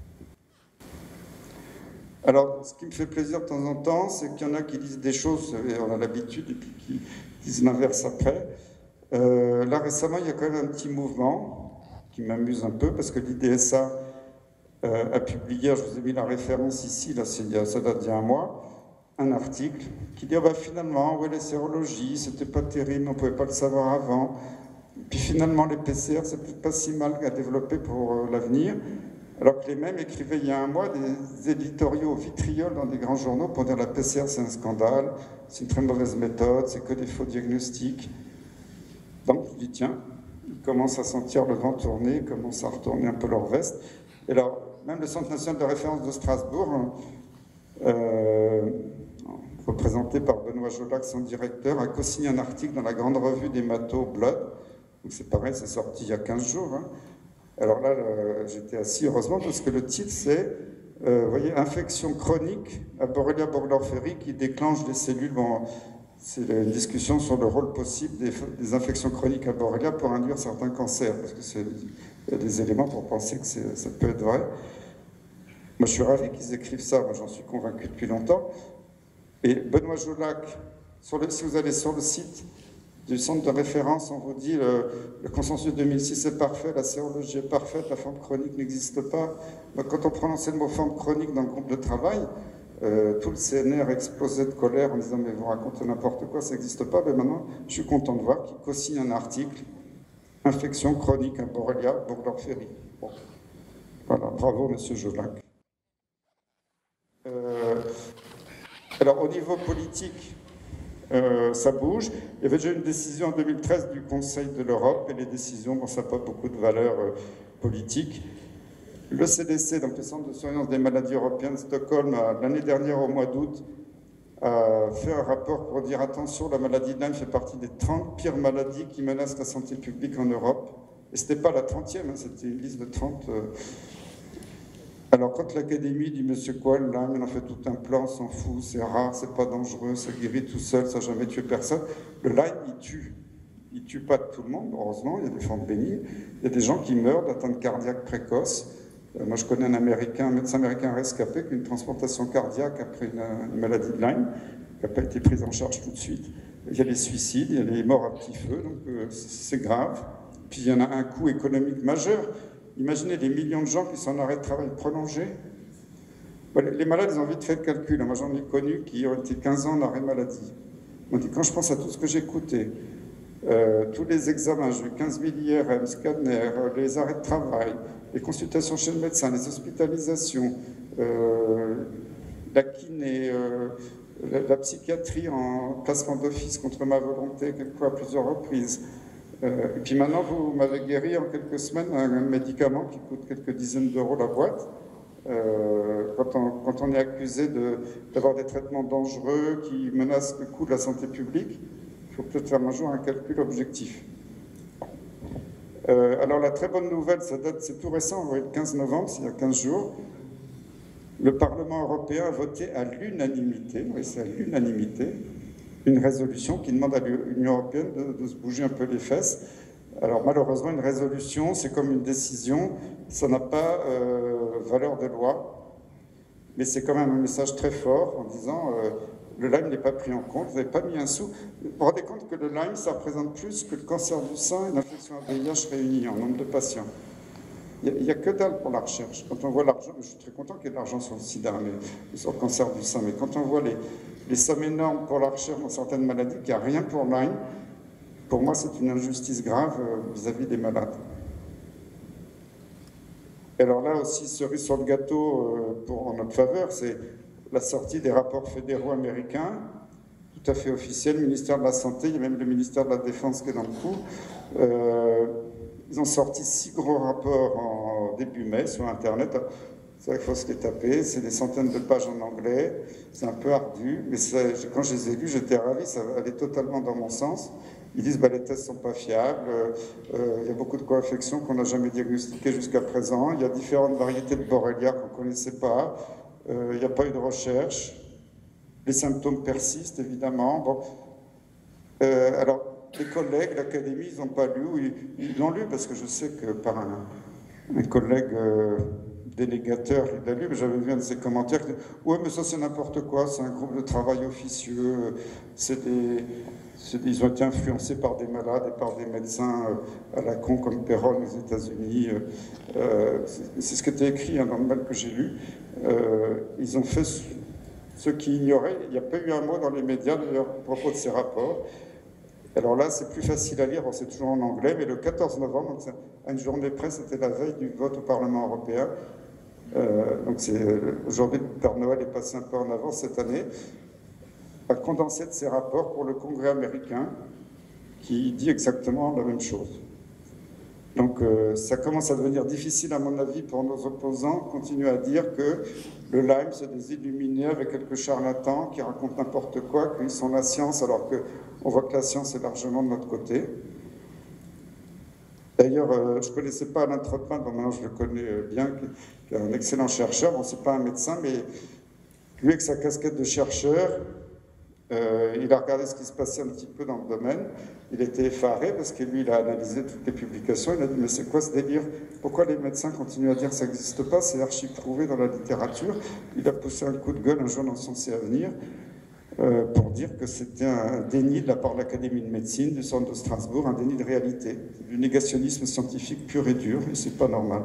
Alors, ce qui me fait plaisir de temps en temps, c'est qu'il y en a qui disent des choses, et on a l'habitude, et puis qui disent l'inverse après. Euh, là, récemment, il y a quand même un petit mouvement qui m'amuse un peu, parce que l'I D S A euh, a publié, je vous ai mis la référence ici, là, ça date d'il y a un mois, un article qui dit, ah bah, finalement, ouais, les sérologies, c'était pas terrible, on ne pouvait pas le savoir avant. Puis finalement, les P C R, c'est peut-être pas si mal à développer pour euh, l'avenir. Alors que les mêmes écrivaient il y a un mois des éditoriaux vitriol dans des grands journaux pour dire la P C R c'est un scandale, c'est une très mauvaise méthode, c'est que des faux diagnostics. Donc je dis tiens, ils commencent à sentir le vent tourner, ils commencent à retourner un peu leur veste. Et alors, même le Centre national de référence de Strasbourg, euh, représenté par Benoît Jolac, son directeur, a co-signé un article dans la grande revue d'hémato Blood. Donc c'est pareil, c'est sorti il y a quinze jours. Hein. Alors là, j'étais assis, heureusement, parce que le titre, c'est, euh, vous voyez, infection chronique à Borrelia burgdorferi qui déclenche des cellules. Bon, c'est une discussion sur le rôle possible des, des infections chroniques à Borrelia pour induire certains cancers, parce qu'il y a des éléments pour penser que ça peut être vrai. Moi, je suis ravi qu'ils écrivent ça, moi, j'en suis convaincu depuis longtemps. Et Benoît Jolac, sur le, si vous allez sur le site du centre de référence, on vous dit le, le consensus deux mille six est parfait, la sérologie est parfaite, la forme chronique n'existe pas. Donc, quand on prononçait le mot forme chronique dans le groupe de travail, euh, tout le C N R explosait de colère en disant mais vous racontez n'importe quoi, ça n'existe pas. Mais maintenant, je suis content de voir qu'il co-signe un article, infection chronique à Borrelia burgdorferi. Bon. Voilà, bravo Monsieur Jolac. Euh, alors au niveau politique, Euh, ça bouge. Il y avait déjà une décision en deux mille treize du Conseil de l'Europe, et les décisions, bon, ça n'a pas beaucoup de valeur euh, politique. Le C D C, donc le Centre de surveillance des maladies européennes de Stockholm, l'année dernière, au mois d'août, a fait un rapport pour dire attention, la maladie de Lyme fait partie des trente pires maladies qui menacent la santé publique en Europe. Et ce n'était pas la trentième, hein, c'était une liste de trente. Euh... Alors quand l'Académie dit monsieur quoi, le Lyme, il en fait tout un plan, on s'en fout, c'est rare, c'est pas dangereux, ça guérit tout seul, ça n'a jamais tué personne. Le Lyme, il tue. Il ne tue pas tout le monde, heureusement, il y a des formes bénignes. Il y a des gens qui meurent d'atteinte cardiaque précoce. Moi, je connais un Américain, un médecin américain rescapé qui a une transplantation cardiaque après une, une maladie de Lyme, qui n'a pas été prise en charge tout de suite. Il y a les suicides, il y a les morts à petit feu, donc euh, c'est grave. Puis il y en a un coût économique majeur. Imaginez les millions de gens qui sont en arrêt de travail prolongé. Bon, les malades, ils ont vite fait le calcul. Moi, j'en ai connu qui ont été quinze ans en arrêt maladie. On dit, quand je pense à tout ce que j'ai écouté, euh, tous les examens, j'ai eu quinze mille I R M, scanners, les arrêts de travail, les consultations chez le médecin, les hospitalisations, euh, la kiné, euh, la, la psychiatrie en placement d'office contre ma volonté, quelquefois à plusieurs reprises. Euh, et puis maintenant, vous m'avez guéri en quelques semaines un, un médicament qui coûte quelques dizaines d'euros la boîte. Euh, quand, on, quand on est accusé d'avoir de, des traitements dangereux qui menacent le coût de la santé publique, il faut peut-être faire un jour un calcul objectif. Euh, alors la très bonne nouvelle, ça date, c'est tout récent, le quinze novembre, c'est il y a quinze jours, le Parlement européen a voté à l'unanimité, oui c'est à l'unanimité, une résolution qui demande à l'Union européenne de, de se bouger un peu les fesses. Alors malheureusement, une résolution, c'est comme une décision, ça n'a pas euh, valeur de loi, mais c'est quand même un message très fort en disant euh, le Lyme n'est pas pris en compte, vous n'avez pas mis un sou. Vous vous rendez compte que le Lyme, ça représente plus que le cancer du sein et l'infection à V I H réunis en nombre de patients. Il n'y a, a que dalle pour la recherche. Quand on voit l'argent, je suis très content qu'il y ait de l'argent sur le sida, mais, sur le cancer du sein, mais quand on voit les, les sommes énormes pour la recherche dans certaines maladies, qu'il n'y a rien pour Lyme, pour moi, c'est une injustice grave vis-à-vis des malades. Alors là aussi, cerise sur le gâteau pour, en notre faveur, c'est la sortie des rapports fédéraux américains, tout à fait officiels, le ministère de la Santé, il y a même le ministère de la Défense qui est dans le coup. Euh, ils ont sorti six gros rapports en début mai sur Internet. C'est vrai qu'il faut se les taper, c'est des centaines de pages en anglais, c'est un peu ardu, mais quand je les ai lus, j'étais ravi, ça allait totalement dans mon sens. Ils disent que bah, les tests ne sont pas fiables, euh, il y a beaucoup de co-infections qu'on n'a jamais diagnostiquées jusqu'à présent, il y a différentes variétés de Borrelia qu'on ne connaissait pas, euh, il n'y a pas eu de recherche, les symptômes persistent évidemment. Bon. Euh, alors, les collègues, l'Académie, ils n'ont pas lu, ou ils l'ont lu parce que je sais que par un, un collègue euh, délégateur, il l'a lu, mais j'avais vu un de ses commentaires qui disait « Ouais, mais ça c'est n'importe quoi, c'est un groupe de travail officieux, c'est des... » Ils ont été influencés par des malades et par des médecins à la con comme Perron aux États-Unis. Euh, c'est ce qui était écrit hein, dans le mail que j'ai lu. Euh, ils ont fait ce, ce qu'ils ignoraient. Il n'y a pas eu un mot dans les médias d'ailleurs à propos de ces rapports. Alors là, c'est plus facile à lire, bon, c'est toujours en anglais, mais le quatorze novembre, donc à une journée près, c'était la veille du vote au Parlement européen. Euh, donc aujourd'hui, le Père Noël est passé un peu en avance cette année. A condensé de ces rapports pour le Congrès américain qui dit exactement la même chose. Donc euh, ça commence à devenir difficile à mon avis pour nos opposants, continuer à dire que le Lyme c'est des illuminés avec quelques charlatans qui racontent n'importe quoi, qu'ils sont la science alors qu'on voit que la science est largement de notre côté. D'ailleurs, euh, je ne connaissais pas Alain Trottmann, bon, maintenant je le connais bien, qui est un excellent chercheur, bon c'est pas un médecin, mais lui avec sa casquette de chercheur, Euh, il a regardé ce qui se passait un petit peu dans le domaine, il était effaré parce que lui il a analysé toutes les publications, il a dit mais c'est quoi ce délire, pourquoi les médecins continuent à dire que ça n'existe pas, c'est archi prouvé dans la littérature. Il a poussé un coup de gueule un jour dans son C Avenir euh, pour dire que c'était un déni de la part de l'Académie de médecine du centre de Strasbourg, un déni de réalité, du négationnisme scientifique pur et dur, et c'est pas normal.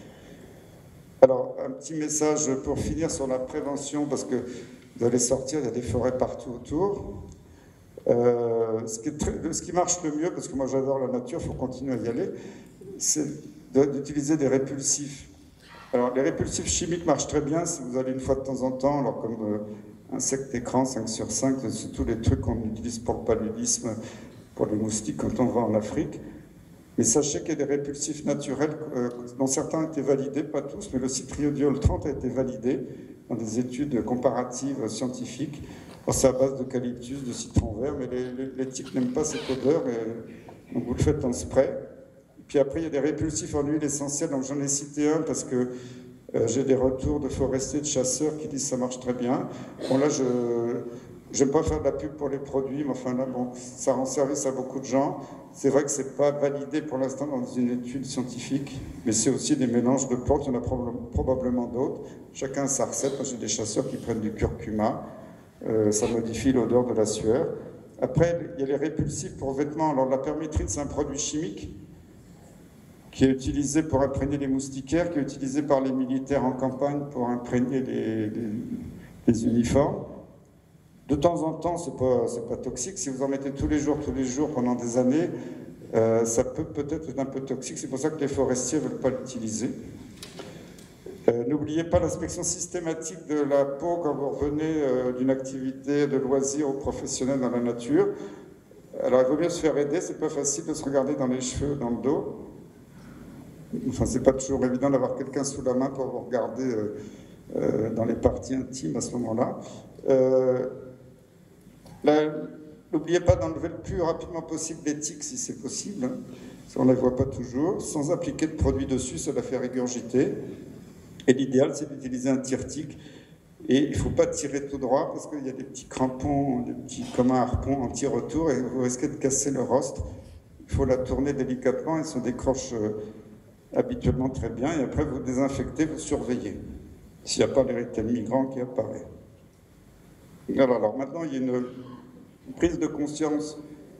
Alors un petit message pour finir sur la prévention, parce que vous allez sortir, il y a des forêts partout autour. Euh, ce, qui est très, ce qui marche le mieux, parce que moi j'adore la nature, il faut continuer à y aller, c'est d'utiliser des répulsifs. Alors les répulsifs chimiques marchent très bien si vous allez une fois de temps en temps, alors comme euh, insectes écrans cinq sur cinq, c'est tous les trucs qu'on utilise pour le paludisme, pour les moustiques quand on va en Afrique. Mais sachez qu'il y a des répulsifs naturels euh, dont certains ont été validés, pas tous, mais le cypriodiol trente a été validé dans des études comparatives scientifiques. C'est à base d'eucalyptus, de citron vert, mais les, les, les tiques n'aiment pas cette odeur, et donc vous le faites en spray. Puis après, il y a des répulsifs en huile essentielle, donc j'en ai cité un parce que euh, j'ai des retours de forestiers, de chasseurs qui disent que ça marche très bien. Bon là, je n'aime pas faire de la pub pour les produits, mais enfin là, bon, ça rend service à beaucoup de gens. C'est vrai que ce n'est pas validé pour l'instant dans une étude scientifique, mais c'est aussi des mélanges de plantes, il y en a prob probablement d'autres. Chacun a sa recette. Moi, j'ai des chasseurs qui prennent du curcuma. Euh, ça modifie l'odeur de la sueur. Après, il y a les répulsifs pour vêtements. Alors, la permétrine, c'est un produit chimique qui est utilisé pour imprégner les moustiquaires, qui est utilisé par les militaires en campagne pour imprégner les, les, les uniformes. De temps en temps, c'est pas, c'est pas toxique. Si vous en mettez tous les jours, tous les jours, pendant des années, euh, ça peut peut-être être un peu toxique. C'est pour ça que les forestiers ne veulent pas l'utiliser. Euh, N'oubliez pas l'inspection systématique de la peau quand vous revenez euh, d'une activité de loisir ou professionnelle dans la nature. Alors, il vaut mieux se faire aider, c'est pas facile de se regarder dans les cheveux, dans le dos. Enfin, c'est pas toujours évident d'avoir quelqu'un sous la main pour vous regarder euh, euh, dans les parties intimes à ce moment-là. Euh, N'oubliez pas d'enlever le plus rapidement possible les tiques, si c'est possible. Hein. Ça, on ne les voit pas toujours. Sans appliquer de produit dessus, ça la fait régurgiter. Et l'idéal, c'est d'utiliser un tire-tique. Et il ne faut pas tirer tout droit parce qu'il y a des petits crampons, des petits, comme un harpon anti-retour, et vous risquez de casser le rostre. Il faut la tourner délicatement, elle se décroche euh, habituellement très bien. Et après, vous désinfectez, vous surveillez. S'il n'y a pas l'héritage migrant qui apparaît. Alors, alors, maintenant, il y a une, une prise de conscience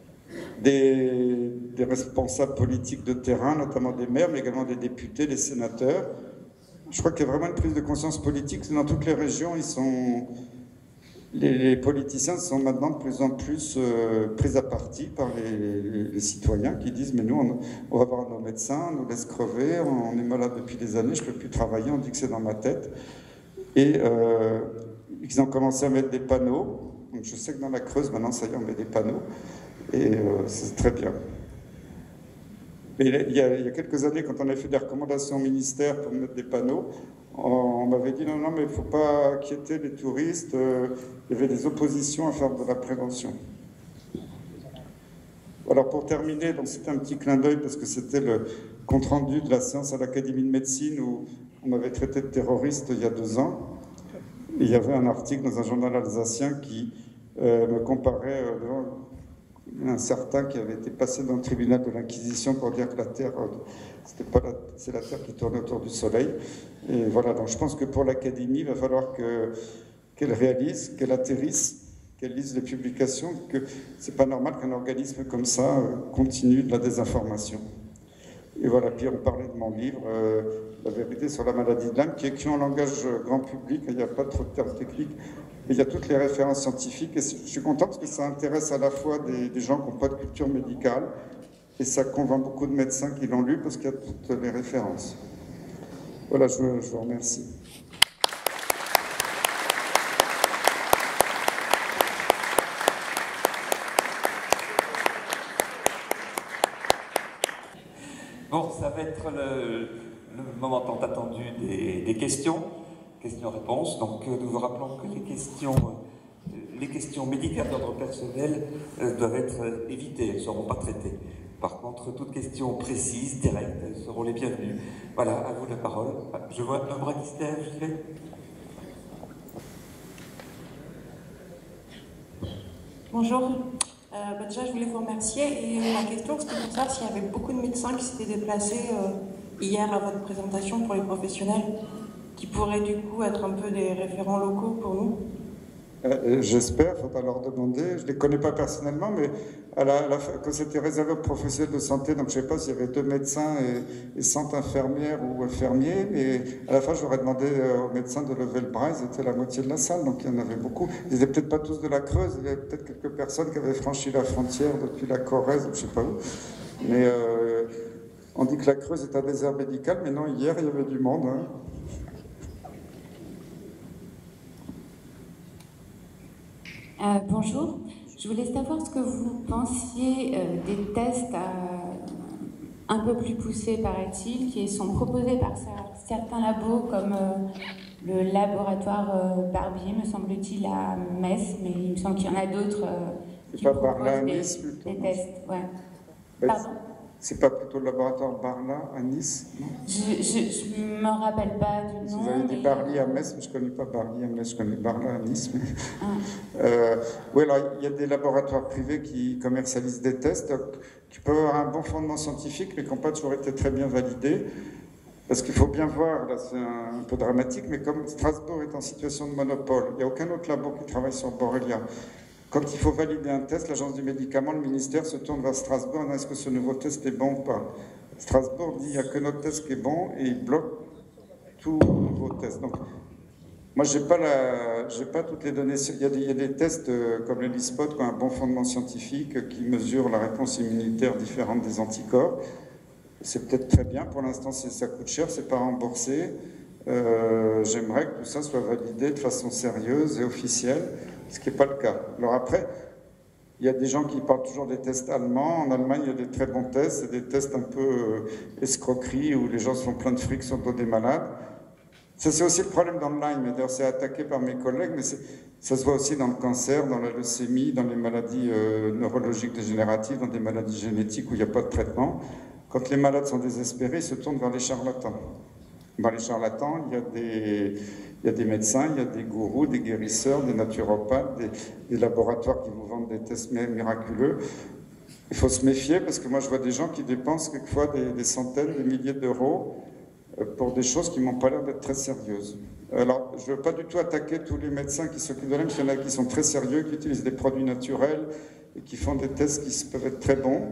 des, des responsables politiques de terrain, notamment des maires, mais également des députés, des sénateurs. Je crois qu'il y a vraiment une prise de conscience politique. Dans toutes les régions, ils sont, les, les politiciens sont maintenant de plus en plus euh, pris à partie par les, les, les citoyens qui disent « mais nous, on, on va voir nos médecins, on nous laisse crever, on, on est malade depuis des années, je ne peux plus travailler, on dit que c'est dans ma tête ». Et euh, ils ont commencé à mettre des panneaux. Donc je sais que dans la Creuse, maintenant, ça y est, on met des panneaux. Et euh, c'est très bien. Mais il y, a, il y a quelques années, quand on a fait des recommandations au ministère pour mettre des panneaux, on, on m'avait dit non, non, mais il ne faut pas inquiéter les touristes. Euh, il y avait des oppositions à faire de la prévention. Alors pour terminer, c'était un petit clin d'œil parce que c'était le compte-rendu de la séance à l'Académie de médecine où on m'avait traité de terroriste il y a deux ans. Et il y avait un article dans un journal alsacien qui euh, me comparait euh, devant un certain qui avait été passé dans le tribunal de l'Inquisition pour dire que la Terre, c'était pas la, c'est la Terre qui tourne autour du Soleil. Et voilà, donc je pense que pour l'Académie, il va falloir que, qu'elle réalise, qu'elle atterrisse, qu'elle lise les publications, que c'est pas normal qu'un organisme comme ça euh, continue de la désinformation. Et voilà, puis on parlait de mon livre, euh, La vérité sur la maladie de Lyme, qui est écrit en langage grand public, il n'y a pas trop de termes techniques. Mais il y a toutes les références scientifiques et je suis content parce que ça intéresse à la fois des, des gens qui n'ont pas de culture médicale et ça convainc beaucoup de médecins qui l'ont lu parce qu'il y a toutes les références. Voilà, je, je vous remercie. Bon, ça va être le, le moment tant attendu des, des questions. Questions-réponses. Donc, nous vous rappelons que les questions, les questions médicales d'ordre personnel euh, doivent être évitées, elles ne seront pas traitées. Par contre, toutes questions précises, directes, seront les bienvenues. Voilà, à vous la parole. Je vois un bras qui se lève, j'y vais. Bonjour. Euh, bah déjà, je voulais vous remercier. Et ma question, c'était pour savoir s'il y avait beaucoup de médecins qui s'étaient déplacés euh, hier à votre présentation pour les professionnels, qui pourraient du coup être un peu des référents locaux pour nous. Euh, J'espère, il faudra leur demander. Je ne les connais pas personnellement, mais à la, à la, quand c'était réservé aux professionnels de santé, donc je ne sais pas s'il y avait deux médecins et, et cent infirmières ou infirmiers, mais à la fin, j'aurais demandé aux médecins de lever le bras, ils étaient la moitié de la salle, donc il y en avait beaucoup. Ils n'étaient peut-être pas tous de la Creuse, il y avait peut-être quelques personnes qui avaient franchi la frontière depuis la Corrèze, je ne sais pas où. Mais euh, on dit que la Creuse est un désert médical, mais non, hier, il y avait du monde. Hein. Euh, bonjour, je voulais savoir ce que vous pensiez euh, des tests euh, un peu plus poussés, paraît-il, qui sont proposés par certains labos, comme euh, le laboratoire euh, Barbier, me semble-t-il, à Metz, mais il me semble qu'il y en a d'autres euh, qui pas proposent Barla, des, Nice, plutôt, des non tests. Ouais. Ben, Pardon? C'est pas plutôt le laboratoire Barla à Nice, non? Je ne me rappelle pas du nom. Vous avez dit mais... Barly à Metz, mais je ne connais pas Barly à Metz, je connais Barla à Nice. Mais... Ah. Euh, oui, alors il y a des laboratoires privés qui commercialisent des tests qui peuvent avoir un bon fondement scientifique, mais qui n'ont pas toujours été très bien validés. Parce qu'il faut bien voir, là c'est un, un peu dramatique, mais comme Strasbourg est en situation de monopole, il n'y a aucun autre labo qui travaille sur Borrelia. Quand il faut valider un test, l'agence du médicament, le ministère se tourne vers Strasbourg en disant est-ce que ce nouveau test est bon ou pas. Strasbourg dit il n'y a que notre test qui est bon et il bloque tout nouveau test. Donc, moi, je n'ai pas, pas toutes les données. Il y a des, il y a des tests euh, comme le Lispot qui ont un bon fondement scientifique, euh, qui mesurent la réponse immunitaire différente des anticorps. C'est peut-être très bien. Pour l'instant, ça coûte cher, c'est pas remboursé. Euh, J'aimerais que tout ça soit validé de façon sérieuse et officielle, ce qui n'est pas le cas. Alors après, il y a des gens qui parlent toujours des tests allemands. En Allemagne, il y a des très bons tests. C'est des tests un peu euh, escroquerie où les gens se font plein de fric sur le dos des malades. Ça, c'est aussi le problème dans le Lyme. D'ailleurs, c'est attaqué par mes collègues, mais ça se voit aussi dans le cancer, dans la leucémie, dans les maladies euh, neurologiques dégénératives, dans des maladies génétiques où il n'y a pas de traitement. Quand les malades sont désespérés, ils se tournent vers les charlatans. Dans les charlatans, il y a des, il y a des médecins, il y a des gourous, des guérisseurs, des naturopathes, des, des laboratoires qui vous vendent des tests miraculeux. Il faut se méfier parce que moi, je vois des gens qui dépensent quelquefois des, des centaines, des milliers d'euros pour des choses qui m'ont pas l'air d'être très sérieuses. Alors, je ne veux pas du tout attaquer tous les médecins qui s'occupent de l'A M, parce qu'il y en a qui sont très sérieux, qui utilisent des produits naturels et qui font des tests qui peuvent être très bons.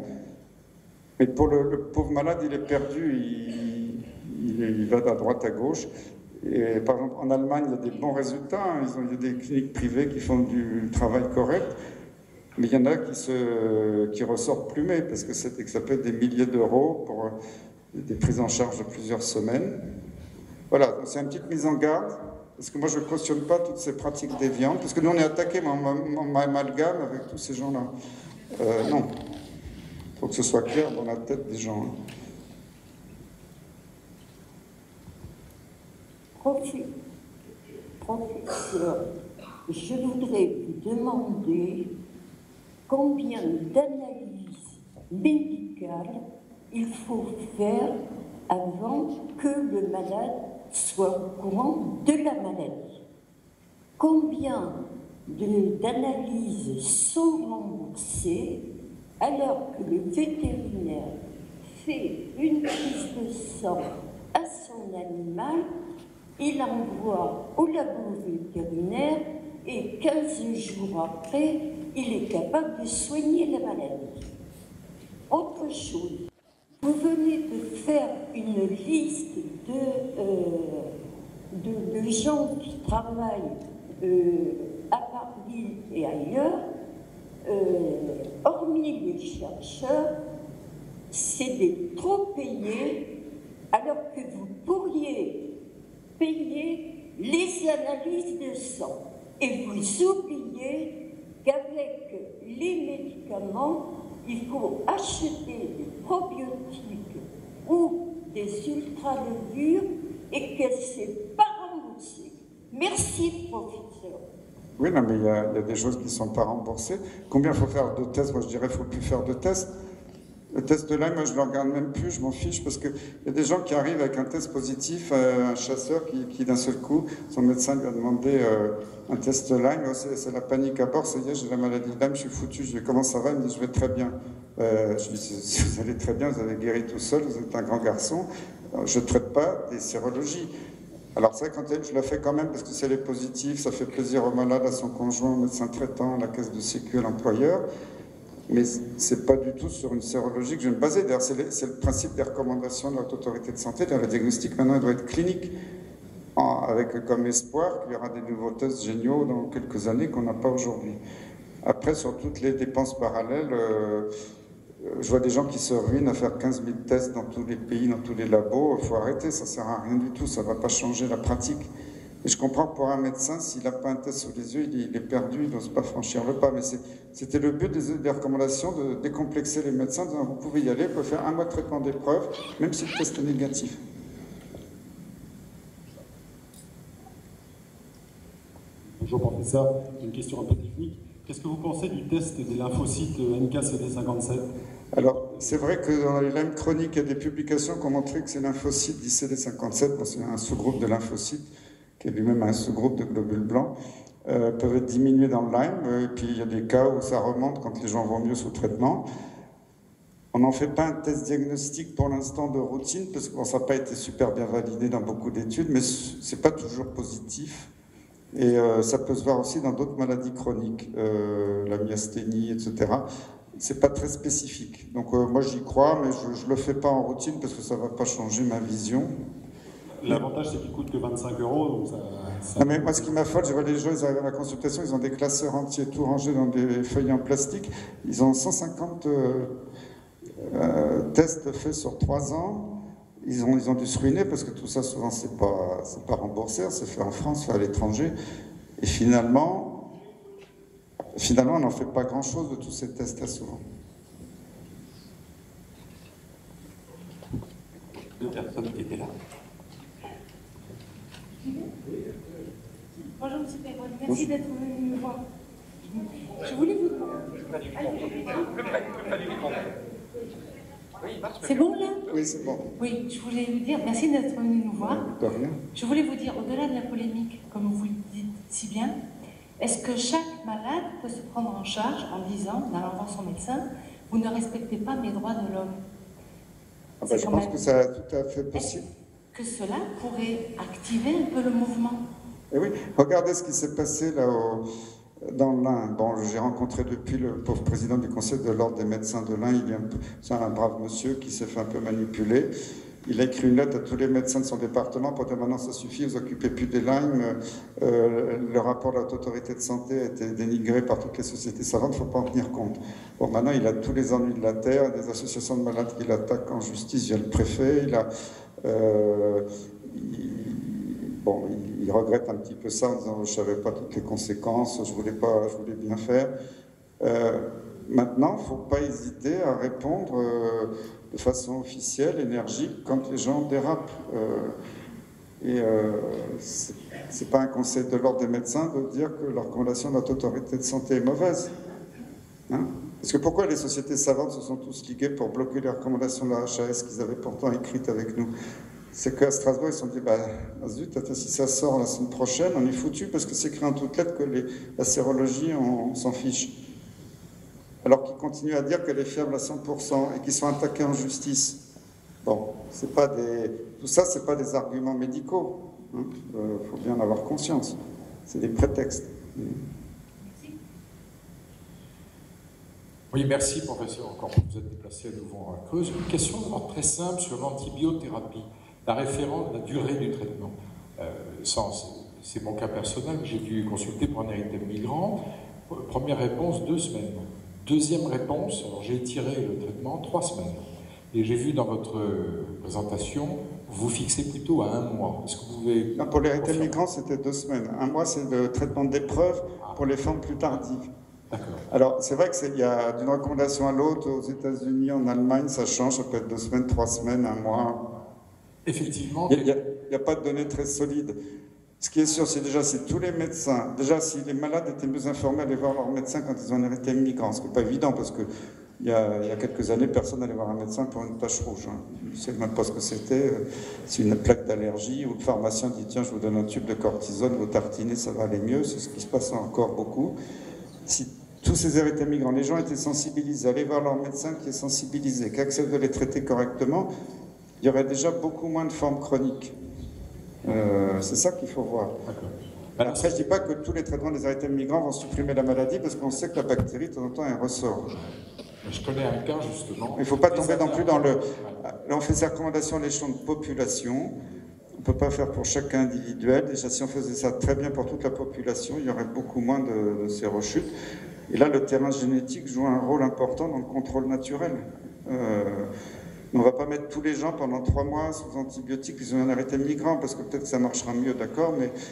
Mais pour le, le pauvre malade, il est perdu, il, il, il va à droite, à gauche. Et par exemple, en Allemagne, il y a des bons résultats. Hein. Ils ont, il y a des cliniques privées qui font du travail correct. Mais il y en a qui, se, qui ressortent plumés, parce que c'est, ça peut être des milliers d'euros pour des prises en charge de plusieurs semaines. Voilà, donc c'est une petite mise en garde, parce que moi je ne cautionne pas toutes ces pratiques déviantes, parce que nous on est attaqué, mais on m'amalgame avec tous ces gens-là. Euh, non. Il faut que ce soit clair dans la tête des gens. Hein. Professeur, je voudrais vous demander combien d'analyses médicales il faut faire avant que le malade soit au courant de la maladie. Combien d'analyses sont remboursées alors que le vétérinaire fait une prise de sang à son animal, il envoie au labo vétérinaire et quinze jours après, il est capable de soigner la maladie. Autre chose, vous venez de faire une liste de, euh, de, de gens qui travaillent euh, à Paris et ailleurs. Euh, hormis les chercheurs, c'est des trop payés, alors que vous pourriez payer les analyses de sang. Et vous oubliez qu'avec les médicaments, il faut acheter des probiotiques ou des ultralevures et que c'est pas remboursé. Merci, professeur. Oui, non, mais il y, a, il y a des choses qui ne sont pas remboursées. Combien il faut faire de tests? Moi, je dirais qu'il ne faut plus faire de tests. Le test de Lyme, moi, je ne le regarde même plus, je m'en fiche, parce qu'il y a des gens qui arrivent avec un test positif, euh, un chasseur qui, qui d'un seul coup, son médecin lui a demandé euh, un test de Lyme, oh, c'est la panique à bord, ça y est, j'ai la maladie de Lyme, je suis foutu. Je lui dis, comment ça va? Il me dit, je vais très bien. Euh, je lui dis, si vous allez très bien, vous avez guéri tout seul, vous êtes un grand garçon. Alors, je ne traite pas des sérologies. Alors c'est vrai, quand je le fais quand même, parce que c'est les positifs, ça fait plaisir au malade, à son conjoint, au médecin traitant, à la caisse de sécu, à l'employeur. Mais ce n'est pas du tout sur une sérologie que je vais me baser. D'ailleurs, c'est le, le principe des recommandations de la Haute Autorité de Santé. Le diagnostic, maintenant, il doit être clinique, en, avec comme espoir qu'il y aura des nouveaux tests géniaux dans quelques années qu'on n'a pas aujourd'hui. Après, sur toutes les dépenses parallèles, euh, je vois des gens qui se ruinent à faire quinze mille tests dans tous les pays, dans tous les labos. Il faut arrêter, ça ne sert à rien du tout, ça ne va pas changer la pratique. Et je comprends que pour un médecin, s'il n'a pas un test sous les yeux, il est, il est perdu, il n'ose pas franchir le pas. Mais c'était le but des, des recommandations, de décomplexer les médecins, de dire, vous pouvez y aller, vous pouvez faire un mois de traitement d'épreuve, même si le test est négatif. Bonjour professeur, une question un peu technique. Qu'est-ce que vous pensez du test des lymphocytes N K C D cinquante-sept? Alors, c'est vrai que dans les lymphes chroniques, il y a des publications qui ont montré que ces lymphocytes dits C D cinquante-sept, bon, c'est un sous-groupe de lymphocytes, qui est lui-même un sous-groupe de globules blancs, euh, peuvent être diminués dans le Lyme, et puis il y a des cas où ça remonte quand les gens vont mieux sous traitement. On n'en fait pas un test diagnostic pour l'instant de routine, parce que bon, ça n'a pas été super bien validé dans beaucoup d'études, mais ce n'est pas toujours positif. Et euh, ça peut se voir aussi dans d'autres maladies chroniques, euh, la myasthénie, et cetera. C'est pas très spécifique. Donc euh, moi j'y crois, mais je ne le fais pas en routine parce que ça ne va pas changer ma vision. L'avantage, c'est qu'il ne coûte que vingt-cinq euros. Donc ça, ça... Non, mais moi, ce qui m'affole, je vois les gens, ils arrivent à la consultation, ils ont des classeurs entiers, tout rangés dans des feuilles en plastique. Ils ont cent cinquante euh, euh, tests faits sur trois ans. Ils ont, ils ont dû se ruiner parce que tout ça, souvent, c'est pas, c'est pas remboursé, c'est fait en France, fait à l'étranger. Et finalement, finalement, on n'en fait pas grand-chose de tous ces tests-là, souvent. Deux personnes qui étaient là. Bonjour M. Perron, merci d'être venu me voir. Je voulais vous demander... C'est bon là? Oui, c'est bon. Oui, je voulais vous dire, merci d'être venu nous voir. De rien. Je voulais vous dire, au-delà de la polémique, comme vous le dites si bien, est-ce que chaque malade peut se prendre en charge en disant, en allant voir son médecin, vous ne respectez pas mes droits de l'homme? Ah ben, je pense que c'est tout à fait possible. Que cela pourrait activer un peu le mouvement. Et oui, regardez ce qui s'est passé là au, dans l'Ain. Bon, j'ai rencontré depuis le pauvre président du conseil de l'ordre des médecins de l'Ain. C'est un brave monsieur qui s'est fait un peu manipuler. Il a écrit une lettre à tous les médecins de son département pour dire maintenant ça suffit, vous occupez plus des Lyme. Euh, le rapport de la Haute Autorité de Santé a été dénigré par toutes les sociétés savantes, il ne faut pas en tenir compte. Bon, maintenant il a tous les ennuis de la terre, des associations de malades qui l'attaquent en justice via le préfet. Il a Euh, il, bon, il, il regrette un petit peu ça en disant je ne savais pas toutes les conséquences, je voulais pas, je voulais bien faire. Euh, maintenant, il ne faut pas hésiter à répondre euh, de façon officielle, énergique, quand les gens dérapent. Euh, et euh, ce n'est pas un conseil de l'ordre des médecins de dire que la recommandation de notre autorité de santé est mauvaise. Hein? Parce que pourquoi les sociétés savantes se sont tous liguées pour bloquer les recommandations de la H A S qu'ils avaient pourtant écrites avec nous? C'est qu'à Strasbourg, ils se sont dit, bah, zut, attends, si ça sort la semaine prochaine, on est foutu parce que c'est écrit en toutes lettres que les, la sérologie, on, on s'en fiche. Alors qu'ils continuent à dire qu'elle est fiable à cent pour cent et qu'ils sont attaqués en justice. Bon, c'est pas des, tout ça, c'est pas des arguments médicaux. Il hein. euh, faut bien en avoir conscience. C'est des prétextes. Oui, merci professeur, encore que vous êtes déplacé à nouveau en Creuse. Une question très simple sur l'antibiothérapie, la référence, la durée du traitement. Euh, c'est mon cas personnel, j'ai dû consulter pour un érythème migrant. Première réponse, deux semaines. Deuxième réponse, alors j'ai étiré le traitement, trois semaines. Et j'ai vu dans votre présentation, vous fixez plutôt à un mois. Est-ce que vous pouvez... Non, pour l'érythème migrant, c'était deux semaines. Un mois, c'est le traitement d'épreuve pour les formes plus tardives. Alors, c'est vrai qu'il y a d'une recommandation à l'autre, aux États-Unis, en Allemagne, ça change, ça peut être deux semaines, trois semaines, un mois. Effectivement. Il n'y a, a, a pas de données très solides. Ce qui est sûr, c'est déjà si tous les médecins, déjà si les malades étaient mieux informés, allaient voir leur médecin quand ils ont un érythème migrant, ce qui n'est pas évident parce que il y, a, il y a quelques années, personne n'allait voir un médecin pour une tache rouge. Hein. Je ne sais même pas ce que c'était. C'est une plaque d'allergie où le pharmacien dit tiens, je vous donne un tube de cortisone, vous tartinez, ça va aller mieux. C'est ce qui se passe encore beaucoup. Si tous ces érythèmes migrants, les gens étaient sensibilisés, allaient voir leur médecin qui est sensibilisé, qui accepte de les traiter correctement, il y aurait déjà beaucoup moins de formes chroniques. Euh, c'est ça qu'il faut voir. Après, je ne dis pas que tous les traitements des érythèmes migrants vont supprimer la maladie, parce qu'on sait que la bactérie, de temps en temps, elle ressort. Je connais un cas, justement. Il ne faut pas tomber non plus dans le... Là, on fait ces recommandations à l'échelon de population. On ne peut pas faire pour chaque cas individuel. Déjà, si on faisait ça très bien pour toute la population, il y aurait beaucoup moins de, de sérechutes. Et là, le terrain génétique joue un rôle important dans le contrôle naturel. Euh, on ne va pas mettre tous les gens pendant trois mois sous antibiotiques, ils ont un érythème migrant, parce que peut-être que ça marchera mieux, d'accord, mais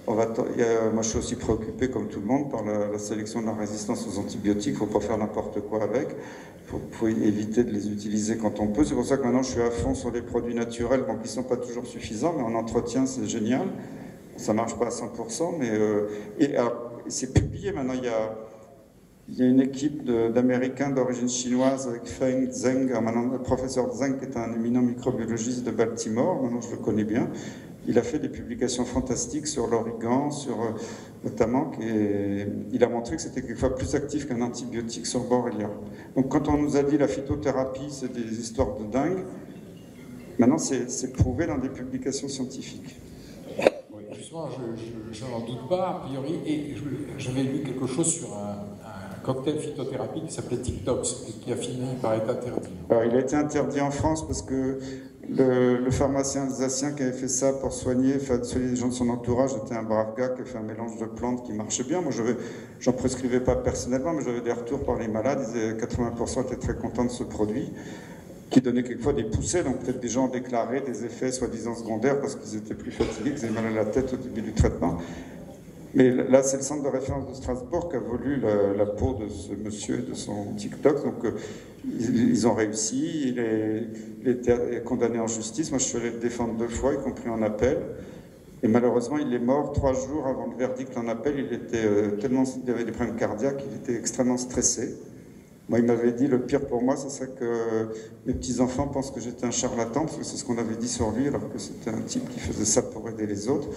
on va il y a, moi, je suis aussi préoccupé, comme tout le monde, par la, la sélection de la résistance aux antibiotiques. Il ne faut pas faire n'importe quoi avec. Il faut, faut éviter de les utiliser quand on peut. C'est pour ça que maintenant, je suis à fond sur les produits naturels, bon, qui ne sont pas toujours suffisants, mais en entretien, c'est génial. Ça ne marche pas à cent pour cent, mais... Euh, et c'est publié maintenant, il y a... Il y a une équipe d'Américains d'origine chinoise avec Feng Zheng, maintenant, le professeur Zheng, qui est un éminent microbiologiste de Baltimore, maintenant je le connais bien. Il a fait des publications fantastiques sur l'origan, sur, notamment, et il a montré que c'était quelquefois plus actif qu'un antibiotique sur Borrelia. Donc quand on nous a dit la phytothérapie, c'est des histoires de dingue, maintenant c'est prouvé dans des publications scientifiques. Oui, justement, je, je, je n'en doute pas, a priori, et j'avais lu quelque chose sur un... cocktail phytothérapie qui s'appelait TikToks et qui a fini par être interdit. Alors, il a été interdit en France parce que le, le pharmacien alsacien qui avait fait ça pour soigner, enfin, soigner les gens de son entourage était un brave gars qui a fait un mélange de plantes qui marchait bien. Moi, je n'en prescrivais pas personnellement, mais j'avais des retours par les malades. Ils disaient, quatre-vingts pour cent étaient très contents de ce produit, qui donnait quelquefois des poussées. Donc peut-être des gens ont déclaré des effets soi-disant secondaires parce qu'ils étaient plus fatigués, qu'ils avaient mal à la tête au début du traitement. Mais là, c'est le centre de référence de Strasbourg qui a voulu la, la peau de ce monsieur, de son TikTok. Donc, euh, ils, ils ont réussi. Il est, il était condamné en justice. Moi, je suis allé le défendre deux fois, y compris en appel. Et malheureusement, il est mort trois jours avant le verdict en appel. Il était euh, tellement, il avait des problèmes cardiaques, il était extrêmement stressé. Moi, il m'avait dit, le pire pour moi, ce serait que mes petits-enfants pensent que j'étais un charlatan, parce que c'est ce qu'on avait dit sur lui, alors que c'était un type qui faisait ça pour aider les autres.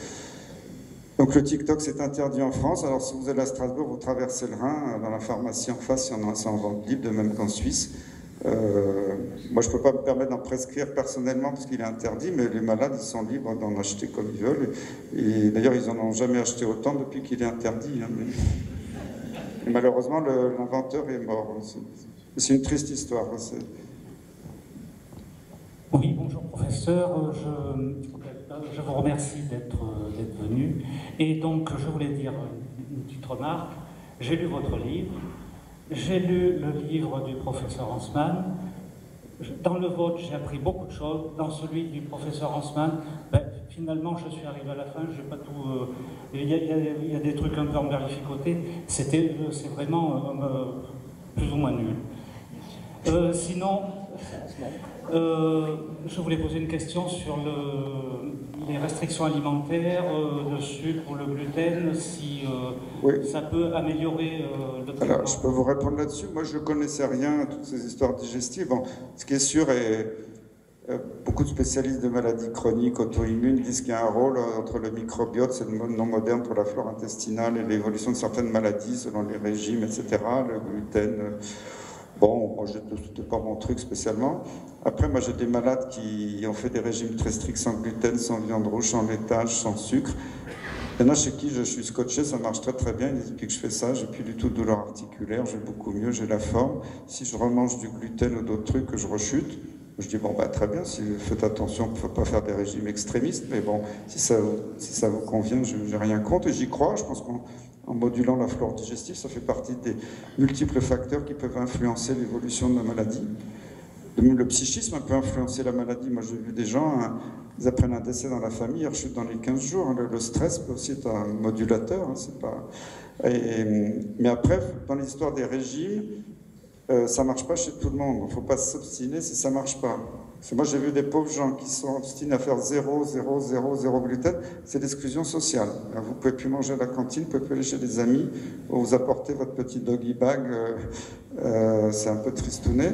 Donc le TikTok, c'est interdit en France. Alors si vous allez à Strasbourg, vous traversez le Rhin, dans la pharmacie en face, il y en a un en vente libre, de même qu'en Suisse. Euh, moi, je ne peux pas me permettre d'en prescrire personnellement parce qu'il est interdit, mais les malades, ils sont libres d'en acheter comme ils veulent. Et, et d'ailleurs, ils n'en ont jamais acheté autant depuis qu'il est interdit. Hein, mais... Et malheureusement, l'inventeur est mort. C'est une triste histoire. Oui, bonjour professeur. Je... Je vous remercie d'être venu. Et donc, je voulais dire une petite remarque. J'ai lu votre livre. J'ai lu le livre du professeur Hansmann. Dans le vôtre, j'ai appris beaucoup de choses. Dans celui du professeur Hansmann, ben, finalement, je suis arrivé à la fin. J'ai pas tout. Euh, il, y a, il, y a, il y a des trucs un peu embellificotés. C'était, c'est vraiment euh, plus ou moins nul. Euh, sinon. Euh, je voulais poser une question sur le, les restrictions alimentaires, euh, le sucre ou le gluten, si euh, oui. ça peut améliorer euh, le traitement. Alors, je peux vous répondre là-dessus. Moi, je ne connaissais rien à toutes ces histoires digestives. Bon, ce qui est sûr, est, euh, beaucoup de spécialistes de maladies chroniques, auto-immunes, disent qu'il y a un rôle entre le microbiote, c'est le nom moderne pour la flore intestinale, et l'évolution de certaines maladies selon les régimes, et cetera, le gluten... Euh, Bon, moi, c'était pas mon truc spécialement. Après, moi, j'ai des malades qui ont fait des régimes très stricts, sans gluten, sans viande rouge, sans laitage, sans sucre. Il y en a chez qui je suis scotché, ça marche très très bien. Depuis que je fais ça, j'ai plus du tout de douleur articulaire, j'ai beaucoup mieux, j'ai la forme. Si je remange du gluten ou d'autres trucs, je rechute. Je dis, bon, bah, très bien, si vous faites attention, il ne faut pas faire des régimes extrémistes, mais bon, si ça, si ça vous convient, je n'ai rien contre, et j'y crois. Je pense qu'en en modulant la flore digestive, ça fait partie des multiples facteurs qui peuvent influencer l'évolution de la maladie. Même le psychisme peut influencer la maladie. Moi, j'ai vu des gens, hein, ils apprennent un décès dans la famille, ils rechutent dans les quinze jours. Hein. Le, le stress peut aussi être un modulateur. Hein, c'est pas... et, mais après, dans l'histoire des régimes, Euh, ça ne marche pas chez tout le monde. Il ne faut pas s'obstiner si ça ne marche pas. Parce que moi, j'ai vu des pauvres gens qui sont obstinés à faire zéro, zéro, zéro, zéro gluten. C'est l'exclusion sociale. Alors, vous ne pouvez plus manger à la cantine, vous ne pouvez plus aller chez des amis, ou vous apportez votre petit doggy bag. Euh, euh, c'est un peu tristounet.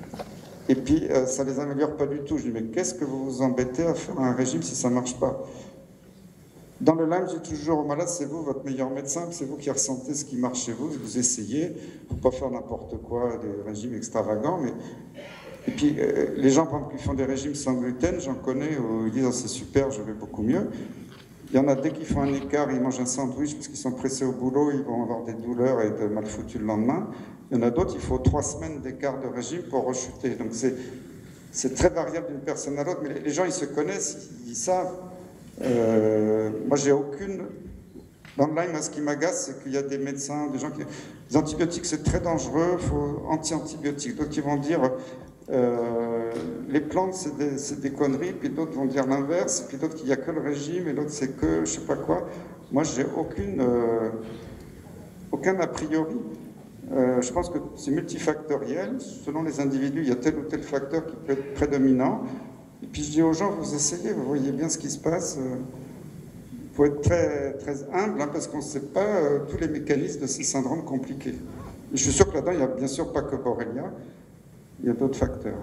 Et puis, euh, ça ne les améliore pas du tout. Je dis, mais qu'est-ce que vous vous embêtez à faire un régime si ça ne marche pas ? Dans le Lyme, je dis toujours aux malades, c'est vous votre meilleur médecin, c'est vous qui ressentez ce qui marche chez vous, vous essayez, il ne faut pas faire n'importe quoi, des régimes extravagants, mais... Et puis, euh, les gens, par exemple, qui font des régimes sans gluten, j'en connais, où ils disent, oh, c'est super, je vais beaucoup mieux. Il y en a, dès qu'ils font un écart, ils mangent un sandwich parce qu'ils sont pressés au boulot, ils vont avoir des douleurs et de mal foutus le lendemain. Il y en a d'autres, il faut trois semaines d'écart de régime pour rechuter. Donc, c'est très variable d'une personne à l'autre, mais les, les gens, ils se connaissent, ils, ils savent. Euh, moi, j'ai aucune... Dans le Lyme, ce qui m'agace, c'est qu'il y a des médecins, des gens qui... Les antibiotiques, c'est très dangereux, il faut anti-antibiotiques. Donc, ils vont dire, Euh, les plantes, c'est des, c'est des conneries, puis d'autres vont dire l'inverse, puis d'autres qu'il n'y a que le régime, et l'autre c'est que je sais pas quoi. Moi, j'ai aucune, euh, aucun a priori. Euh, je pense que c'est multifactoriel. Selon les individus, il y a tel ou tel facteur qui peut être prédominant. Et puis je dis aux gens, vous essayez, vous voyez bien ce qui se passe. Il faut être très, très humble, hein, parce qu'on ne sait pas euh, tous les mécanismes de ces syndromes compliqués. Et je suis sûr que là-dedans, il n'y a bien sûr pas que Borrelia, il y a d'autres facteurs.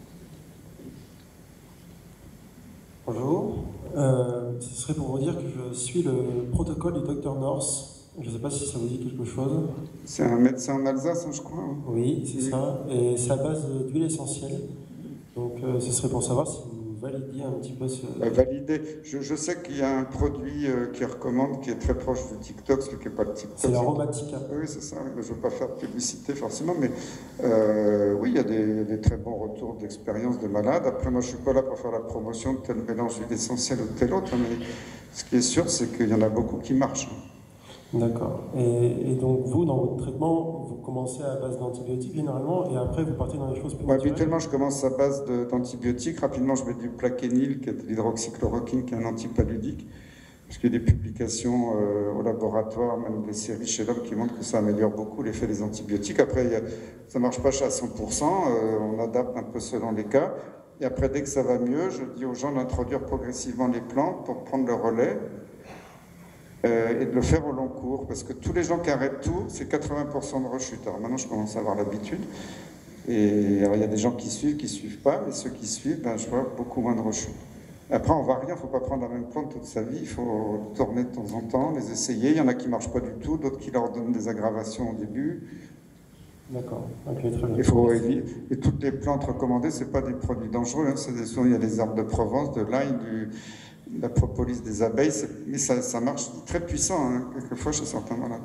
Bonjour, euh, ce serait pour vous dire que je suis le protocole du docteur North. Je ne sais pas si ça vous dit quelque chose. C'est un médecin en Alsace, hein, je crois. Hein. Oui, c'est oui. ça. Et c'est à base d'huile essentielle. Donc, euh, ce serait pour savoir si vous validiez un petit peu ce... Bah, valider. Je, je sais qu'il y a un produit euh, qui recommande, qui est très proche du TikTok, ce qui n'est pas le TikTok. C'est l'aromatica. Oui, c'est ça. Je ne veux pas faire de publicité forcément, mais euh, oui, il y a des, des très bons retours d'expérience de malades. Après, moi, je ne suis pas là pour faire la promotion de tel mélange d'huile essentielle ou tel autre, mais ce qui est sûr, c'est qu'il y en a beaucoup qui marchent. D'accord. Et, et donc, vous, dans votre traitement, vous commencez à base d'antibiotiques généralement, et après, vous partez dans les choses plus ouais, naturelles. Habituellement, je commence à base d'antibiotiques. Rapidement, je mets du plaquenil, qui est de l'hydroxychloroquine, qui est un antipaludique, parce qu'il y a des publications euh, au laboratoire, même des séries chez l'homme, qui montrent que ça améliore beaucoup l'effet des antibiotiques. Après, il y a, ça ne marche pas à cent pour cent, euh, on adapte un peu selon les cas. Et après, dès que ça va mieux, je dis aux gens d'introduire progressivement les plantes pour prendre le relais. Euh, et de le faire au long cours, parce que tous les gens qui arrêtent tout, c'est quatre-vingts pour cent de rechute. Alors maintenant, je commence à avoir l'habitude. Et alors, il y a des gens qui suivent, qui ne suivent pas, mais ceux qui suivent, ben, je vois beaucoup moins de rechute. Après, on ne voit rien, il ne faut pas prendre la même plante toute sa vie, il faut tourner de temps en temps, les essayer. Il y en a qui ne marchent pas du tout, d'autres qui leur donnent des aggravations au début. D'accord, ok, très bien. Il faut éviter. Et toutes les plantes recommandées, ce n'est pas des produits dangereux, hein. C'est des, souvent, il y a des herbes de Provence, de l'ail, du... la propolis des abeilles, mais ça, ça marche très puissant, hein, quelquefois chez certains malades.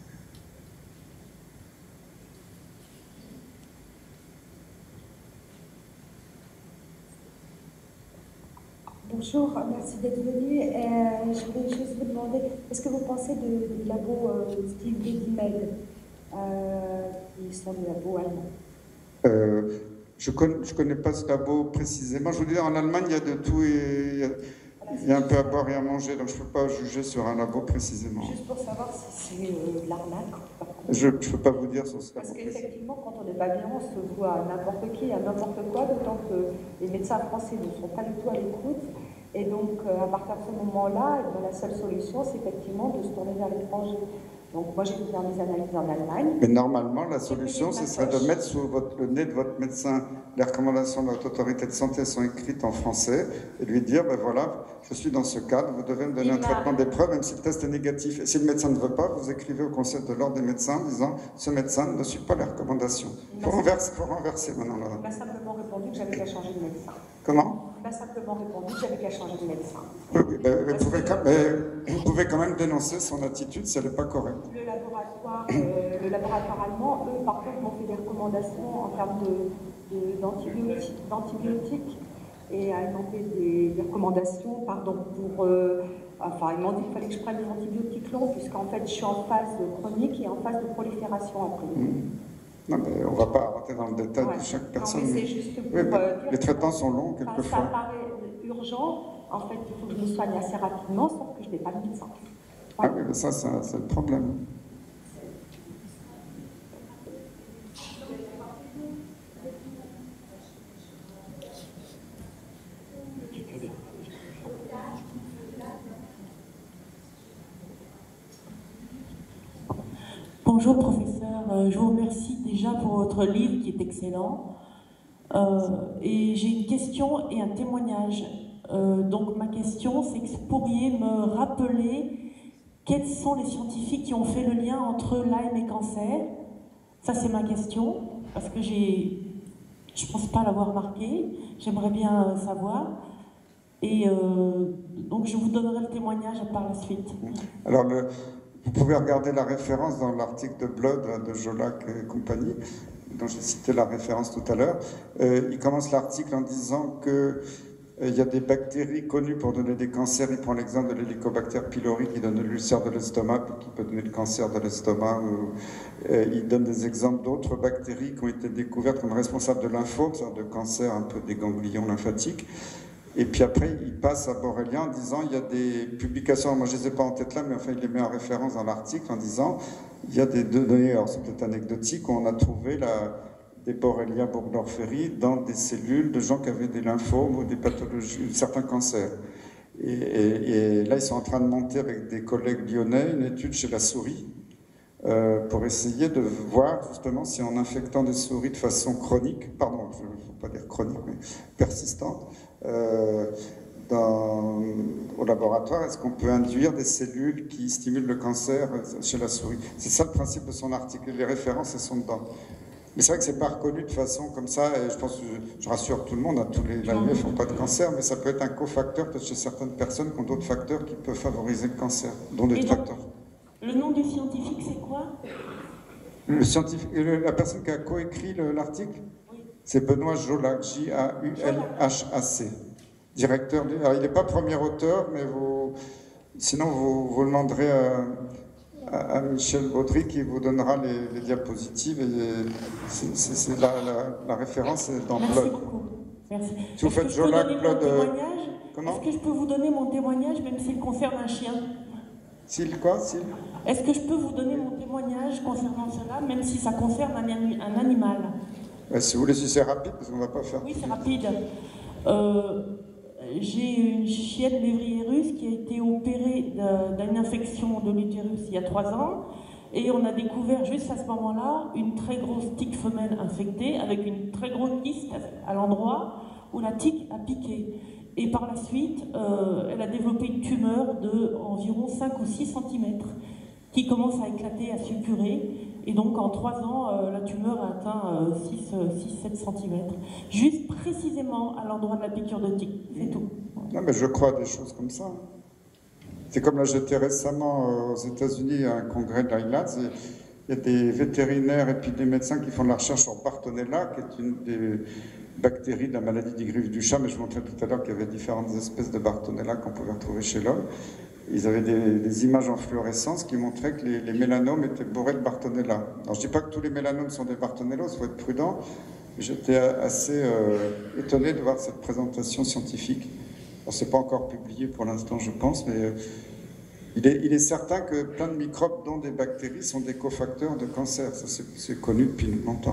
Bonjour, merci d'être venu. Euh, je voulais juste vous demander, est-ce que vous pensez de, de labos euh, style Dedimed, euh, qui sont des labos allemands? euh, Je ne connais, je connais pas ce labo précisément. Je vous dis, en Allemagne, il y a de tout et il y a, il y a un peu à boire et à manger, donc je ne peux pas juger sur un labo précisément. Juste pour savoir si c'est euh, de l'arnaque. Je ne peux pas vous dire sur ce labo. Parce qu'effectivement, quand on n'est pas bien, on se voit à n'importe qui, à n'importe quoi, d'autant que les médecins français ne sont pas du tout à l'écoute. Et donc, euh, à partir de ce moment-là, la seule solution, c'est effectivement de se tourner vers l'étranger. Donc moi, j'ai pu faire mes analyses en Allemagne. Mais normalement, la solution, ce serait de mettre sous votre, le nez de votre médecin les recommandations de votre autorité de santé sont écrites en français et lui dire, ben voilà, je suis dans ce cadre, vous devez me donner un traitement d'épreuve, même si le test est négatif. Et si le médecin ne veut pas, vous écrivez au Conseil de l'ordre des médecins en disant, ce médecin ne suit pas les recommandations. Il faut renverser, faut renverser maintenant. Là. Il m'a simplement répondu que j'avais qu'à changer de médecin. Comment? Il m'a simplement répondu que j'avais qu'à changer de médecin. Oui, oui, ben, vous, pouvez quand, mais vous pouvez quand même dénoncer son attitude si elle n'est pas correcte. Le laboratoire, euh, le laboratoire allemand, eux, par contre, m'ont fait des recommandations en termes d'antibiotiques. De, de, d'antibiotiques et ils m'ont fait des, des recommandations, pardon, pour... Euh, enfin, ils m'ont dit qu'il fallait que je prenne des antibiotiques longs, puisqu'en fait, je suis en phase chronique et en phase de prolifération après. Mmh. Non, mais on ne va pas rentrer dans le détail ouais. de chaque personne. Non, mais c'est juste pour, oui, euh, dire les traitements sont longs, enfin, quelquefois. Ça paraît urgent. En fait, il faut que je me soigne assez rapidement, sauf que je n'ai pas de médecin. Ah oui, mais ça, c'est le problème. Bonjour professeur, je vous remercie déjà pour votre livre qui est excellent. Euh, et j'ai une question et un témoignage. Euh, donc ma question, c'est que vous pourriez me rappeler quels sont les scientifiques qui ont fait le lien entre Lyme et cancer. Ça c'est ma question, parce que j'ai, je ne pense pas l'avoir marqué, j'aimerais bien savoir. Et euh, donc je vous donnerai le témoignage par la suite. Alors le... Vous pouvez regarder la référence dans l'article de Blood de Jolac et compagnie, dont j'ai cité la référence tout à l'heure. Euh, il commence l'article en disant que Il y a des bactéries connues pour donner des cancers. Il prend l'exemple de l'hélicobacter pylori qui donne l'ulcère de l'estomac, puis qui peut donner le cancer de l'estomac. Il donne des exemples d'autres bactéries qui ont été découvertes comme responsables de lymphome, c'est-à-dire de cancer un peu des ganglions lymphatiques. Et puis après, il passe à Borrelia en disant, il y a des publications, moi je ne les ai pas en tête là, mais enfin il les met en référence dans l'article en disant, il y a des données, alors c'est peut-être anecdotique, où on a trouvé la... des Borrelia burgdorferi dans des cellules de gens qui avaient des lymphomes ou des pathologies, certains cancers. Et, et, et là, ils sont en train de monter avec des collègues lyonnais une étude chez la souris euh, pour essayer de voir justement si en infectant des souris de façon chronique, pardon, il ne faut pas dire chronique, mais persistante, euh, dans, au laboratoire, est-ce qu'on peut induire des cellules qui stimulent le cancer chez la souris? C'est ça le principe de son article, les références, elles sont dedans. Mais c'est vrai que c'est pas reconnu de façon comme ça, et je pense, je, je rassure tout le monde, hein, tous les l'A I F font pas de cancer, mais ça peut être un cofacteur peut-être chez certaines personnes qui ont d'autres facteurs qui peuvent favoriser le cancer, dont des facteurs. Le nom du scientifique, c'est quoi? Le scientifique, la personne qui a coécrit l'article, oui. C'est Benoît Jolac, J A U L H A C, directeur. Alors, il n'est pas premier auteur, mais vous, sinon vous, vous demanderez à, à, à Michel Baudry qui vous donnera les, les diapositives. Et c'est la, la, la référence est dans Merci Blood. beaucoup. Merci. Si vous faites Jolac, Blood. Est-ce que je peux vous donner mon témoignage, même s'il concerne un chien? S'il quoi s'il Est-ce que je peux vous donner mon témoignage concernant cela, même si ça concerne un, un animal? Ouais, si vous voulez, si c'est rapide, parce qu'on ne va pas faire... Oui, c'est rapide. Euh, J'ai une chienne lévrier russe qui a été opérée d'une infection de l'utérus il y a trois ans. Et on a découvert juste à ce moment-là une très grosse tique femelle infectée avec une très grosse kyste à l'endroit où la tique a piqué. Et par la suite, euh, elle a développé une tumeur de environ cinq ou six centimètres qui commence à éclater, à suppurer. Et donc en trois ans, euh, la tumeur a atteint euh, six à sept centimètres. Juste précisément à l'endroit de la piqûre de tique, c'est tout. Non mais je crois à des choses comme ça. C'est comme là, j'étais récemment euh, aux États-Unis à un congrès de l'I L A D S. Il y a des vétérinaires et puis des médecins qui font de la recherche sur Bartonella, qui est une des bactéries de la maladie du griffe du chat, mais je montrais tout à l'heure qu'il y avait différentes espèces de Bartonella qu'on pouvait retrouver chez l'homme. Ils avaient des, des images en fluorescence qui montraient que les, les mélanomes étaient bourrés de Bartonella. Alors je ne dis pas que tous les mélanomes sont des Bartonella, il faut être prudent. J'étais assez euh, étonné de voir cette présentation scientifique. On ne s'est pas encore publié pour l'instant, je pense, mais euh, il, est, il est certain que plein de microbes, dont des bactéries, sont des cofacteurs de cancer. Ça, c'est connu depuis longtemps.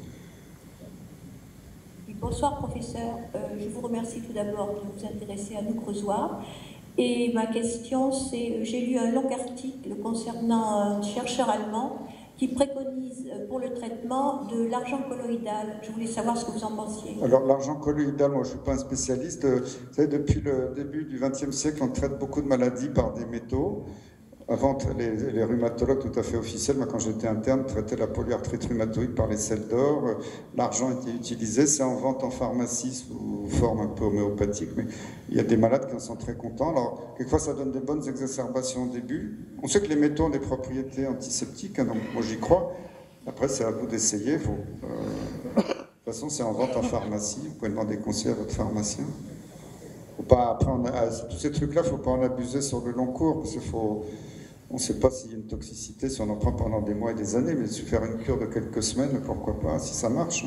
Bonsoir professeur, euh, je vous remercie tout d'abord de vous intéresser à nous creusoirs. Et ma question c'est, j'ai lu un long article concernant un chercheur allemand qui préconise pour le traitement de l'argent colloïdal. Je voulais savoir ce que vous en pensiez. Alors l'argent colloïdal, moi je ne suis pas un spécialiste. Vous savez, depuis le début du vingtième siècle, on traite beaucoup de maladies par des métaux. Avant, les, les rhumatologues tout à fait officiels, moi quand j'étais interne, traitaient la polyarthrite rhumatoïde par les sels d'or. L'argent était utilisé, c'est en vente en pharmacie sous forme un peu homéopathique, mais il y a des malades qui en sont très contents. Alors, quelquefois, ça donne des bonnes exacerbations au début. On sait que les métaux ont des propriétés antiseptiques, hein, donc moi j'y crois. Après, c'est à vous d'essayer. Faut, euh... De toute façon, c'est en vente en pharmacie. Vous pouvez demander conseil à votre pharmacien. Faut pas, après, on a, tous ces trucs-là, il ne faut pas en abuser sur le long cours, parce qu'il faut... On ne sait pas s'il y a une toxicité, si on en prend pendant des mois et des années, mais se faire une cure de quelques semaines, pourquoi pas, si ça marche.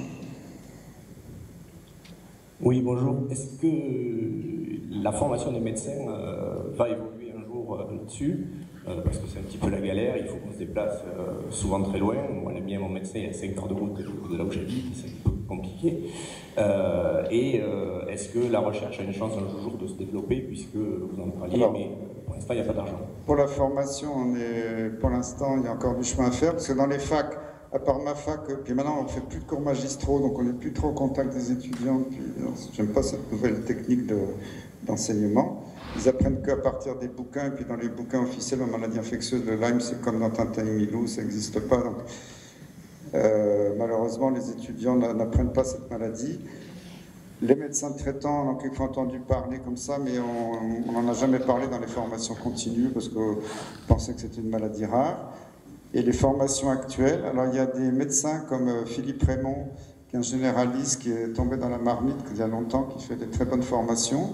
Oui, bonjour. Est-ce que la formation des médecins euh, va évoluer un jour euh, là-dessus euh, parce que c'est un petit peu la galère, il faut qu'on se déplace euh, souvent très loin. Moi, j'aime bien mon médecin, il y a cinq heures de route de là où j'habite, c'est un peu compliqué. Euh, et euh, est-ce que la recherche a une chance un jour de se développer, puisque vous en parliez, alors, mais pour l'instant, il n'y a pas d'argent. Pour la formation, on est, pour l'instant, il y a encore du chemin à faire, parce que dans les facs, à part ma fac, puis maintenant on ne fait plus de cours magistraux, donc on n'est plus trop au contact des étudiants, puis j'aime pas cette nouvelle technique d'enseignement. De, Ils apprennent qu'à partir des bouquins, et puis dans les bouquins officiels, la maladie infectieuse de Lyme, c'est comme dans Tintin et Milou, ça n'existe pas. Donc, euh, malheureusement, les étudiants n'apprennent pas cette maladie. Les médecins traitants, on a quelquefois entendu parler comme ça, mais on n'en a jamais parlé dans les formations continues, parce qu'on pensait que c'était une maladie rare. Et les formations actuelles, alors il y a des médecins comme Philippe Raymond, qui qui est un généraliste qui est tombé dans la marmite il y a longtemps, qui fait des très bonnes formations.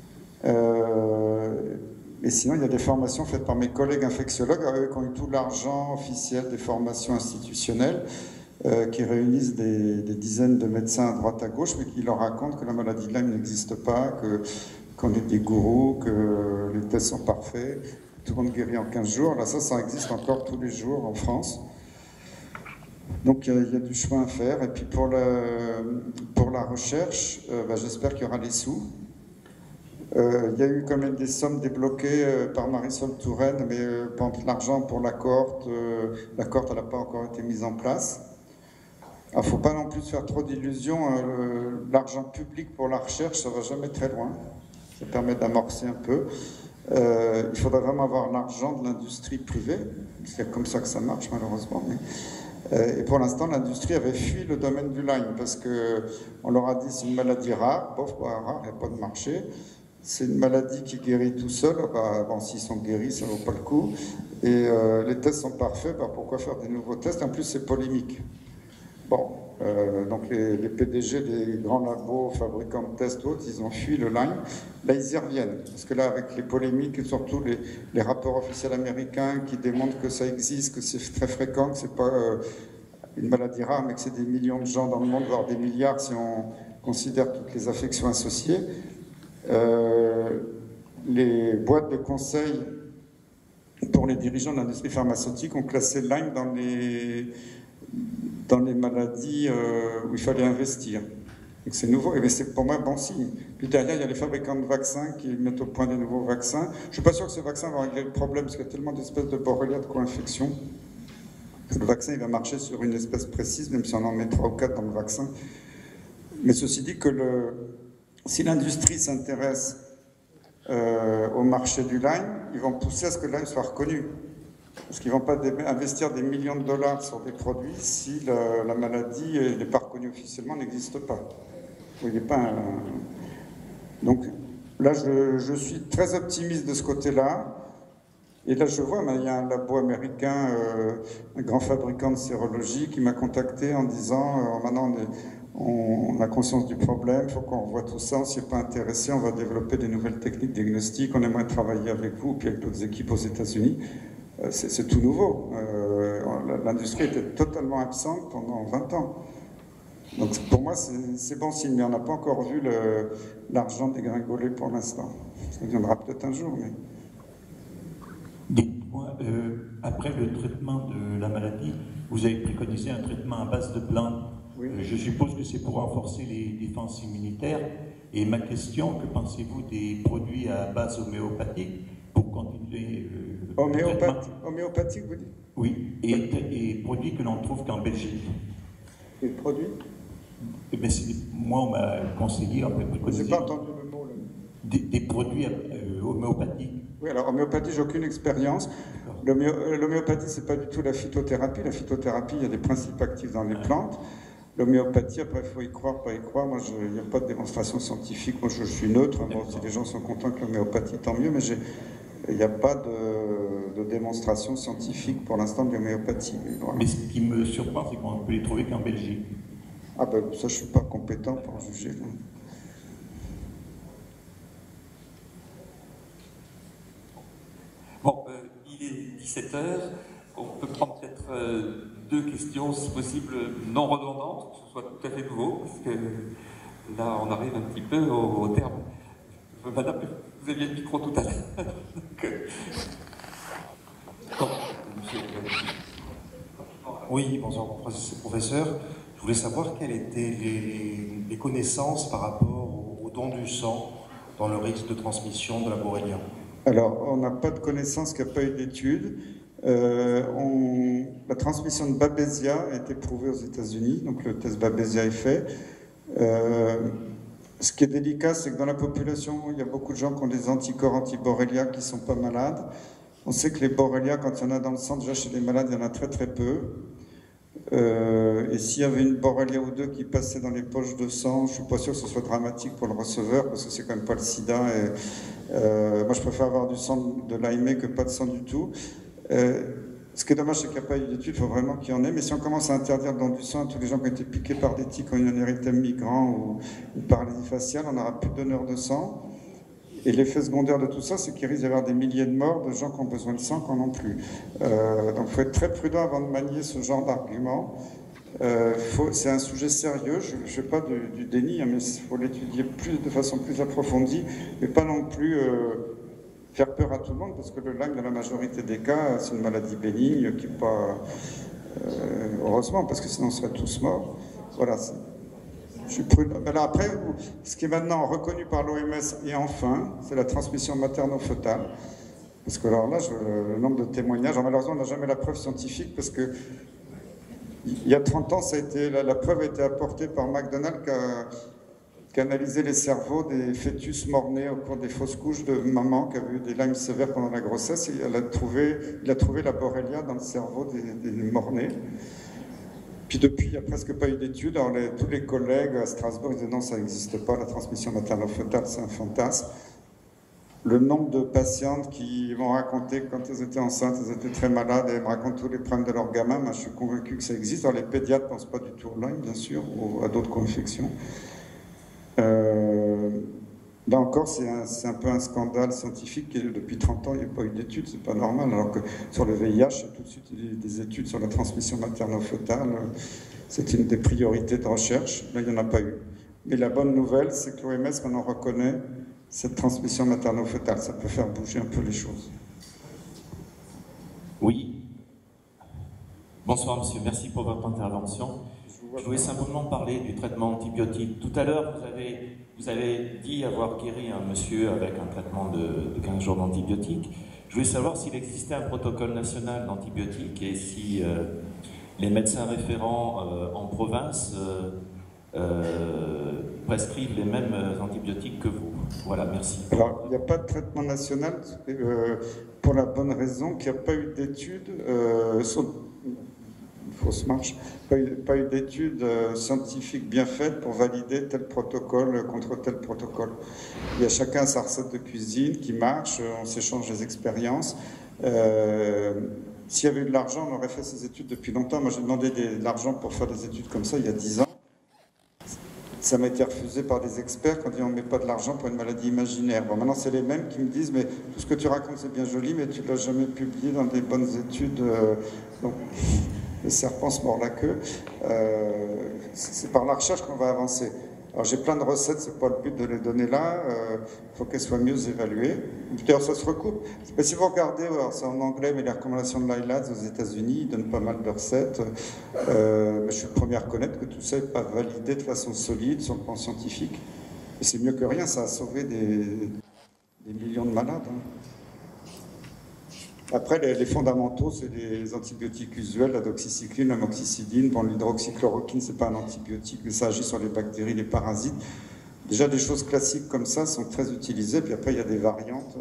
Euh, et sinon, il y a des formations faites par mes collègues infectiologues, eux qui ont eu tout l'argent officiel des formations institutionnelles, euh, qui réunissent des, des dizaines de médecins à droite à gauche, mais qui leur racontent que la maladie de Lyme n'existe pas, que, qu'on est des gourous, que les tests sont parfaits, que tout le monde guérit en quinze jours. Là, ça, ça existe encore tous les jours en France. Donc il y, y a du chemin à faire. Et puis pour, le, pour la recherche, euh, bah, j'espère qu'il y aura les sous. Euh, il y a eu quand même des sommes débloquées euh, par Marisol Touraine, mais euh, l'argent pour la cohorte, euh, la cohorte elle n'a pas encore été mise en place. Il ne faut pas non plus faire trop d'illusions. Euh, L'argent public pour la recherche, ça ne va jamais très loin. Ça permet d'amorcer un peu. Euh, il faudra vraiment avoir l'argent de l'industrie privée. C'est comme ça que ça marche malheureusement. Mais... Et pour l'instant, l'industrie avait fui le domaine du Lyme parce qu'on leur a dit c'est une maladie rare. Bof, bah, rare, il n'y a pas de marché. C'est une maladie qui guérit tout seul. Bah, bon, s'ils sont guéris, ça ne vaut pas le coup. Et euh, les tests sont parfaits. Bah, pourquoi faire des nouveaux tests? En plus, c'est polémique. Bon, euh, donc les, les P D G des grands labos, fabricants de tests autres, ils ont fui le Lyme. Là, ils y reviennent. Parce que là, avec les polémiques et surtout les, les rapports officiels américains qui démontrent que ça existe, que c'est très fréquent, que c'est pas euh, une maladie rare, mais que c'est des millions de gens dans le monde, voire des milliards si on considère toutes les affections associées. Euh, les boîtes de conseil pour les dirigeants de l'industrie pharmaceutique ont classé Lyme dans les... dans les maladies euh, où il fallait investir. Donc c'est nouveau, et c'est pour moi un bon signe. Puis derrière, il y a les fabricants de vaccins qui mettent au point des nouveaux vaccins. Je ne suis pas sûr que ce vaccin va régler le problème, parce qu'il y a tellement d'espèces de borrelia de co-infection, que le vaccin il va marcher sur une espèce précise, même si on en met trois ou quatre dans le vaccin. Mais ceci dit que le, si l'industrie s'intéresse euh, au marché du Lyme, ils vont pousser à ce que le Lyme soit reconnu. Parce qu'ils ne vont pas investir des millions de dollars sur des produits si la, la maladie n'est pas reconnue officiellement, n'existe pas. Il n'est pas un... Donc là, je, je suis très optimiste de ce côté-là. Et là, je vois, il y a un labo américain, euh, un grand fabricant de sérologie, qui m'a contacté en disant euh, maintenant, on, est, on, on a conscience du problème, il faut qu'on revoie tout ça, on ne s'y est pas intéressé, on va développer des nouvelles techniques diagnostiques, on aimerait travailler avec vous, puis avec d'autres équipes aux États-Unis. C'est tout nouveau. Euh, L'industrie était totalement absente pendant vingt ans. Donc pour moi, c'est bon signe, mais on n'a pas encore vu l'argent dégringoler pour l'instant. Ça viendra peut-être un jour. Mais... Dites-moi, euh, après le traitement de la maladie, vous avez préconisé un traitement à base de plantes. Oui. Euh, je suppose que c'est pour renforcer les défenses immunitaires. Et ma question, que pensez-vous des produits à base homéopathique pour continuer euh, Homéopathie, homéopathique, vous dites? Oui, et, et produits que l'on trouve qu'en Belgique. Et produits? Eh bien, moi, on m'a conseillé, en fait, je n'ai pas entendu le mot. Là. Des, des produits euh, homéopathiques. Oui, alors homéopathie, j'ai aucune expérience. L'homéopathie, ce n'est pas du tout la phytothérapie. La phytothérapie, il y a des principes actifs dans les ah. plantes. L'homéopathie, après, il faut y croire, pas y croire. Moi, il n'y a pas de démonstration scientifique. Moi, je, je suis neutre. Bon, si les gens sont contents que l'homéopathie, tant mieux, mais il n'y a pas de, de démonstration scientifique pour l'instant de l'homéopathie. Voilà. Mais ce qui me surprend, c'est qu'on peut les trouver qu'en Belgique. Ah ben, ça, je ne suis pas compétent pour juger. Là. Bon, euh, il est dix-sept heures. On peut prendre peut-être euh, deux questions, si possible, non redondantes, que ce soit tout à fait nouveau, parce que là, on arrive un petit peu au, au terme. Madame, vous aviez le micro tout à l'heure. Oui, bonjour, professeur. Je voulais savoir quelles étaient les, les connaissances par rapport au, au don du sang dans le risque de transmission de la borrelia. Alors, on n'a pas de connaissances, qu'il n'y a pas eu d'études. Euh, on... La transmission de Babesia a été prouvée aux États-Unis, donc le test Babesia est fait. Euh... Ce qui est délicat, c'est que dans la population, il y a beaucoup de gens qui ont des anticorps anti-borrelia qui ne sont pas malades. On sait que les borrelia, quand il y en a dans le sang, déjà chez les malades, il y en a très très peu. Euh, et s'il y avait une borrelia ou deux qui passait dans les poches de sang, je ne suis pas sûr que ce soit dramatique pour le receveur, parce que c'est quand même pas le sida. Et, euh, moi, je préfère avoir du sang de Lyme que pas de sang du tout. Euh, Ce qui est dommage, c'est qu'il n'y a pas eu d'études, il faut vraiment qu'il y en ait. Mais si on commence à interdire le don du sang à tous les gens qui ont été piqués par des tiques, qui ont eu un érythème migrant ou une paralysie faciale, on n'aura plus de donneurs de sang. Et l'effet secondaire de tout ça, c'est qu'il risque d'y avoir des milliers de morts de gens qui ont besoin de sang, qui n'en ont plus. Euh, donc il faut être très prudent avant de manier ce genre d'argument. Euh, c'est un sujet sérieux, je ne fais pas de, du déni, hein, mais il faut l'étudier plus, de façon plus approfondie, mais pas non plus euh, faire peur à tout le monde, parce que le Lyme, dans la majorité des cas, c'est une maladie bénigne qui n'est pas... Euh, heureusement, parce que sinon on serait tous morts. Voilà. Je suis prudent. Mais là, après, ce qui est maintenant reconnu par l'O M S, et enfin, c'est la transmission materno-fœtale. Parce que alors là, je, le nombre de témoignages, alors, malheureusement, on n'a jamais la preuve scientifique, parce que il y a trente ans, ça a été, la, la preuve a été apportée par McDonald qui a, qui a analysé les cerveaux des fœtus mort-nés au cours des fausses couches de maman qui avait eu des Lyme sévères pendant la grossesse. Et elle a trouvé, il a trouvé la Borrelia dans le cerveau des, des mort-nés. Puis depuis, il n'y a presque pas eu d'études. Alors les, tous les collègues à Strasbourg disaient non, ça n'existe pas, la transmission maternelle-fœtale, c'est un fantasme. Le nombre de patientes qui m'ont raconté que quand elles étaient enceintes, elles étaient très malades et elles me racontent tous les problèmes de leurs gamins. Moi, je suis convaincu que ça existe. Alors les pédiatres ne pensent pas du tout au Lyme, bien sûr, ou à d'autres co-infections. Euh, là encore, c'est un, un peu un scandale scientifique. Et depuis trente ans, il n'y a pas eu d'études, c'est pas normal. Alors que sur le V I H, tout de suite, il y a des études sur la transmission maternelle-fœtale. C'est une des priorités de recherche. Là, il n'y en a pas eu. Mais la bonne nouvelle, c'est que l'O M S maintenant reconnaît cette transmission materno-fœtale. Ça peut faire bouger un peu les choses. Oui. Bonsoir, monsieur. Merci pour votre intervention. Je voulais simplement parler du traitement antibiotique. Tout à l'heure, vous avez, vous avez dit avoir guéri un monsieur avec un traitement de, de quinze jours d'antibiotiques. Je voulais savoir s'il existait un protocole national d'antibiotiques et si euh, les médecins référents euh, en province euh, euh, prescrivent les mêmes antibiotiques que vous. Voilà, merci. Alors, il n'y a pas de traitement national euh, pour la bonne raison qu'il n'y a pas eu d'études euh, sur... fausse marche, pas eu, pas eu d'études euh, scientifiques bien faites pour valider tel protocole contre tel protocole. Il y a chacun sa recette de cuisine qui marche, on s'échange les expériences. Euh, S'il y avait eu de l'argent, on aurait fait ces études depuis longtemps. Moi, j'ai demandé des, de l'argent pour faire des études comme ça il y a dix ans. Ça m'a été refusé par des experts quand on ne met pas de l'argent pour une maladie imaginaire. Bon, maintenant, c'est les mêmes qui me disent, mais tout ce que tu racontes, c'est bien joli, mais tu ne l'as jamais publié dans des bonnes études. Euh, donc, le serpent se mord la queue. Euh, c'est par la recherche qu'on va avancer. Alors, j'ai plein de recettes, c'est pas le but de les donner là. Il euh, faut qu'elles soient mieux évaluées. D'ailleurs, ça se recoupe. Mais si vous regardez, c'est en anglais, mais les recommandations de l'I L A D aux États-Unis, ils donnent pas mal de recettes. Euh, mais je suis le premier à reconnaître que tout ça n'est pas validé de façon solide sur le plan scientifique. Et c'est mieux que rien, ça a sauvé des, des millions de malades. Hein. Après, les, les fondamentaux, c'est les antibiotiques usuels, la doxycycline, la moxicilline. Bon, l'hydroxychloroquine, c'est pas un antibiotique, mais ça agit sur les bactéries, les parasites. Déjà, des choses classiques comme ça sont très utilisées, puis après, il y a des variantes.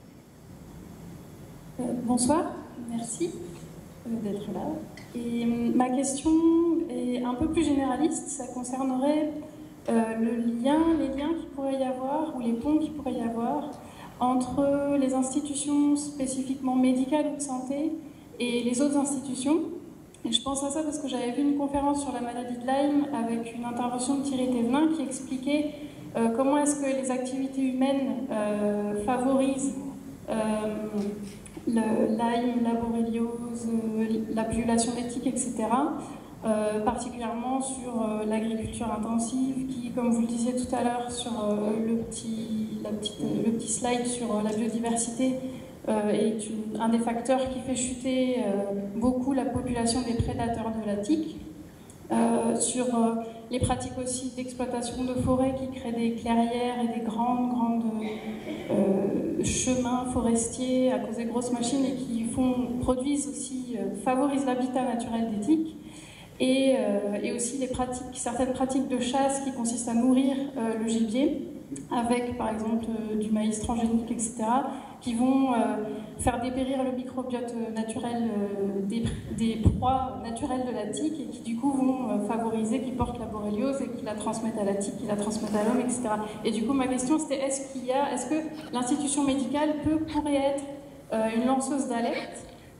Euh, bonsoir, merci d'être là. Et ma question est un peu plus généraliste, ça concernerait euh, le lien, les liens qu'il pourrait y avoir, ou les ponts qu'il pourrait y avoir, entre les institutions spécifiquement médicales ou de santé et les autres institutions. Et je pense à ça parce que j'avais vu une conférence sur la maladie de Lyme avec une intervention de Thierry Thévenin qui expliquait euh, comment est-ce que les activités humaines euh, favorisent euh, le Lyme, la borréliose, la pullulation des tiques, et cetera. Euh, particulièrement sur euh, l'agriculture intensive qui, comme vous le disiez tout à l'heure, sur euh, le, petit, la petite, le petit slide sur euh, la biodiversité, euh, est une, un des facteurs qui fait chuter euh, beaucoup la population des prédateurs de la tique. Euh, sur euh, les pratiques aussi d'exploitation de forêts qui créent des clairières et des grandes, grandes euh, chemins forestiers à cause des grosses machines et qui font, produisent aussi, euh, favorisent l'habitat naturel des tiques. Et, euh, et aussi les pratiques, certaines pratiques de chasse qui consistent à nourrir euh, le gibier avec par exemple euh, du maïs transgénique, et cetera, qui vont euh, faire dépérir le microbiote naturel euh, des, des proies naturelles de la tique et qui du coup vont euh, favoriser qu'ils portent la borréliose et qu'ils la transmettent à la tique, qu'ils la transmettent à l'homme, et cetera. Et du coup ma question c'était est-ce qu'il y a, est-ce que l'institution médicale peut, pourrait être euh, une lanceuse d'alerte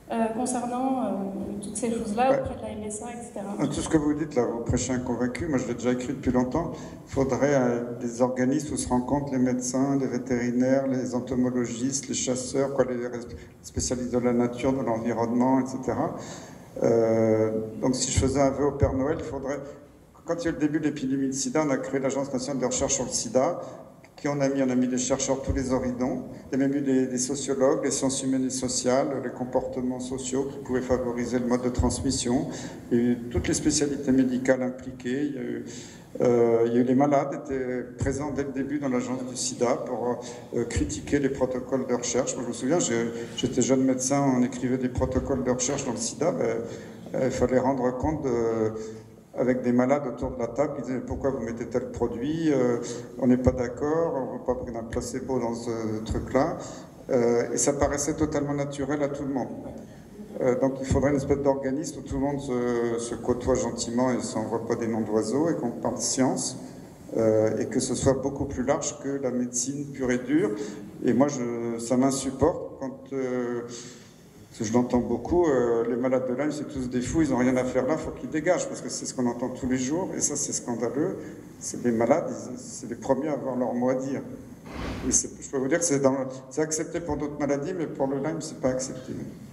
euh, concernant euh, toutes ces choses-là Ouais. auprès de la M S A, et cetera. Tout ce que vous dites là, vous prêchez un convaincu, moi je l'ai déjà écrit depuis longtemps, il faudrait euh, des organismes où se rencontrent les médecins, les vétérinaires, les entomologistes, les chasseurs, quoi, les spécialistes de la nature, de l'environnement, et cetera. Euh, donc si je faisais un vœu au Père Noël, il faudrait... Quand il y a eu le début de l'épidémie de sida, on a créé l'Agence nationale de recherche sur le sida. Qui on a mis On a mis des chercheurs tous les horizons. Il y a même eu des, des sociologues, les sciences humaines et sociales, les comportements sociaux qui pouvaient favoriser le mode de transmission. Il y a eu toutes les spécialités médicales impliquées. Il y a eu, euh, il y a eu les malades étaient présents dès le début dans l'agence du sida pour euh, critiquer les protocoles de recherche. Moi, je me souviens, j'étais jeune médecin, on écrivait des protocoles de recherche dans le sida. Ben, il fallait rendre compte de... avec des malades autour de la table qui disaient pourquoi vous mettez tel produit, euh, on n'est pas d'accord, on ne veut pas prendre un placebo dans ce truc-là. Euh, et ça paraissait totalement naturel à tout le monde. Euh, donc il faudrait une espèce d'organisme où tout le monde se, se côtoie gentiment et ne s'envoie pas des noms d'oiseaux et qu'on parle science. Euh, et que ce soit beaucoup plus large que la médecine pure et dure. Et moi, je, ça m'insupporte quand... Euh, je l'entends beaucoup, euh, les malades de Lyme, c'est tous des fous, ils n'ont rien à faire là, il faut qu'ils dégagent, parce que c'est ce qu'on entend tous les jours, et ça c'est scandaleux. C'est les malades, c'est les premiers à avoir leur mot à dire. Et je peux vous dire que c'est accepté pour d'autres maladies, mais pour le Lyme, c'est pas accepté.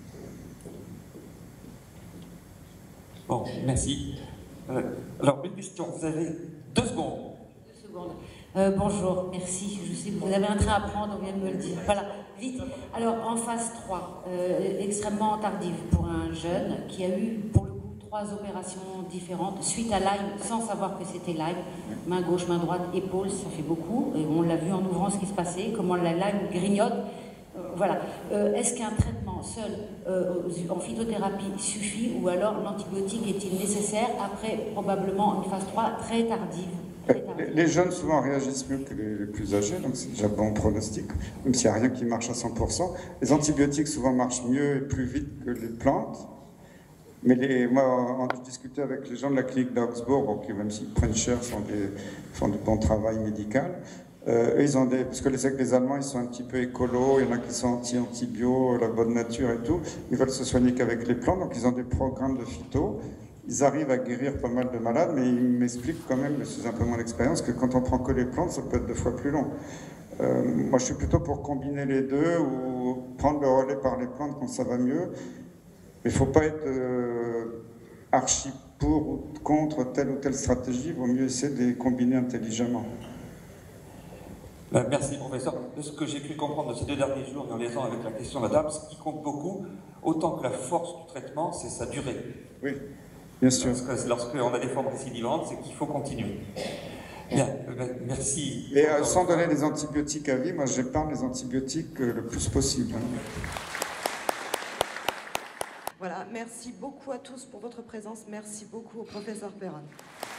Bon, merci. Euh, alors, une question, vous avez deux secondes. Deux secondes. Euh, bonjour, merci. Je sais que vous avez un train à prendre, on vient de me le dire. Voilà, vite. Alors, en phase trois, euh, extrêmement tardive pour un jeune qui a eu, pour le coup, trois opérations différentes suite à Lyme, sans savoir que c'était Lyme. Main gauche, main droite, épaule, ça fait beaucoup. Et on l'a vu en ouvrant ce qui se passait, comment la Lyme grignote. Euh, voilà. Euh, Est-ce qu'un traitement seul euh, en phytothérapie suffit, ou alors l'antibiotique est-il nécessaire après probablement une phase trois très tardive? Les jeunes souvent réagissent mieux que les plus âgés, donc c'est déjà bon pronostic, même s'il n'y a rien qui marche à cent pour cent. Les antibiotiques souvent marchent mieux et plus vite que les plantes. Mais les, moi, je discutais avec les gens de la clinique d'Augsbourg, qui même s'ils prennent cher, font, des, font du bon travail médical. Euh, eux, ils ont des, parce que les, les Allemands, ils sont un petit peu écolos, il y en a qui sont anti-antibio, la bonne nature et tout. Ils veulent se soigner qu'avec les plantes, donc ils ont des programmes de phyto. Ils arrivent à guérir pas mal de malades, mais ils m'expliquent quand même, c'est un peu mon expérience, que quand on prend que les plantes, ça peut être deux fois plus long. Euh, moi, je suis plutôt pour combiner les deux ou prendre le relais par les plantes quand ça va mieux. Mais il ne faut pas être euh, archi pour ou contre telle ou telle stratégie. Il vaut mieux essayer de les combiner intelligemment. Ben, merci, professeur. De ce que j'ai pu comprendre de ces deux derniers jours, en liaison avec la question de la dame, ce qui compte beaucoup, autant que la force du traitement, c'est sa durée. Oui. Bien sûr. Lorsqu'on a des formes récidivantes, c'est qu'il faut continuer. Bien, merci. Et euh, sans donner des antibiotiques à vie, moi j'épargne les antibiotiques euh, le plus possible. Voilà, merci beaucoup à tous pour votre présence. Merci beaucoup au professeur Perron.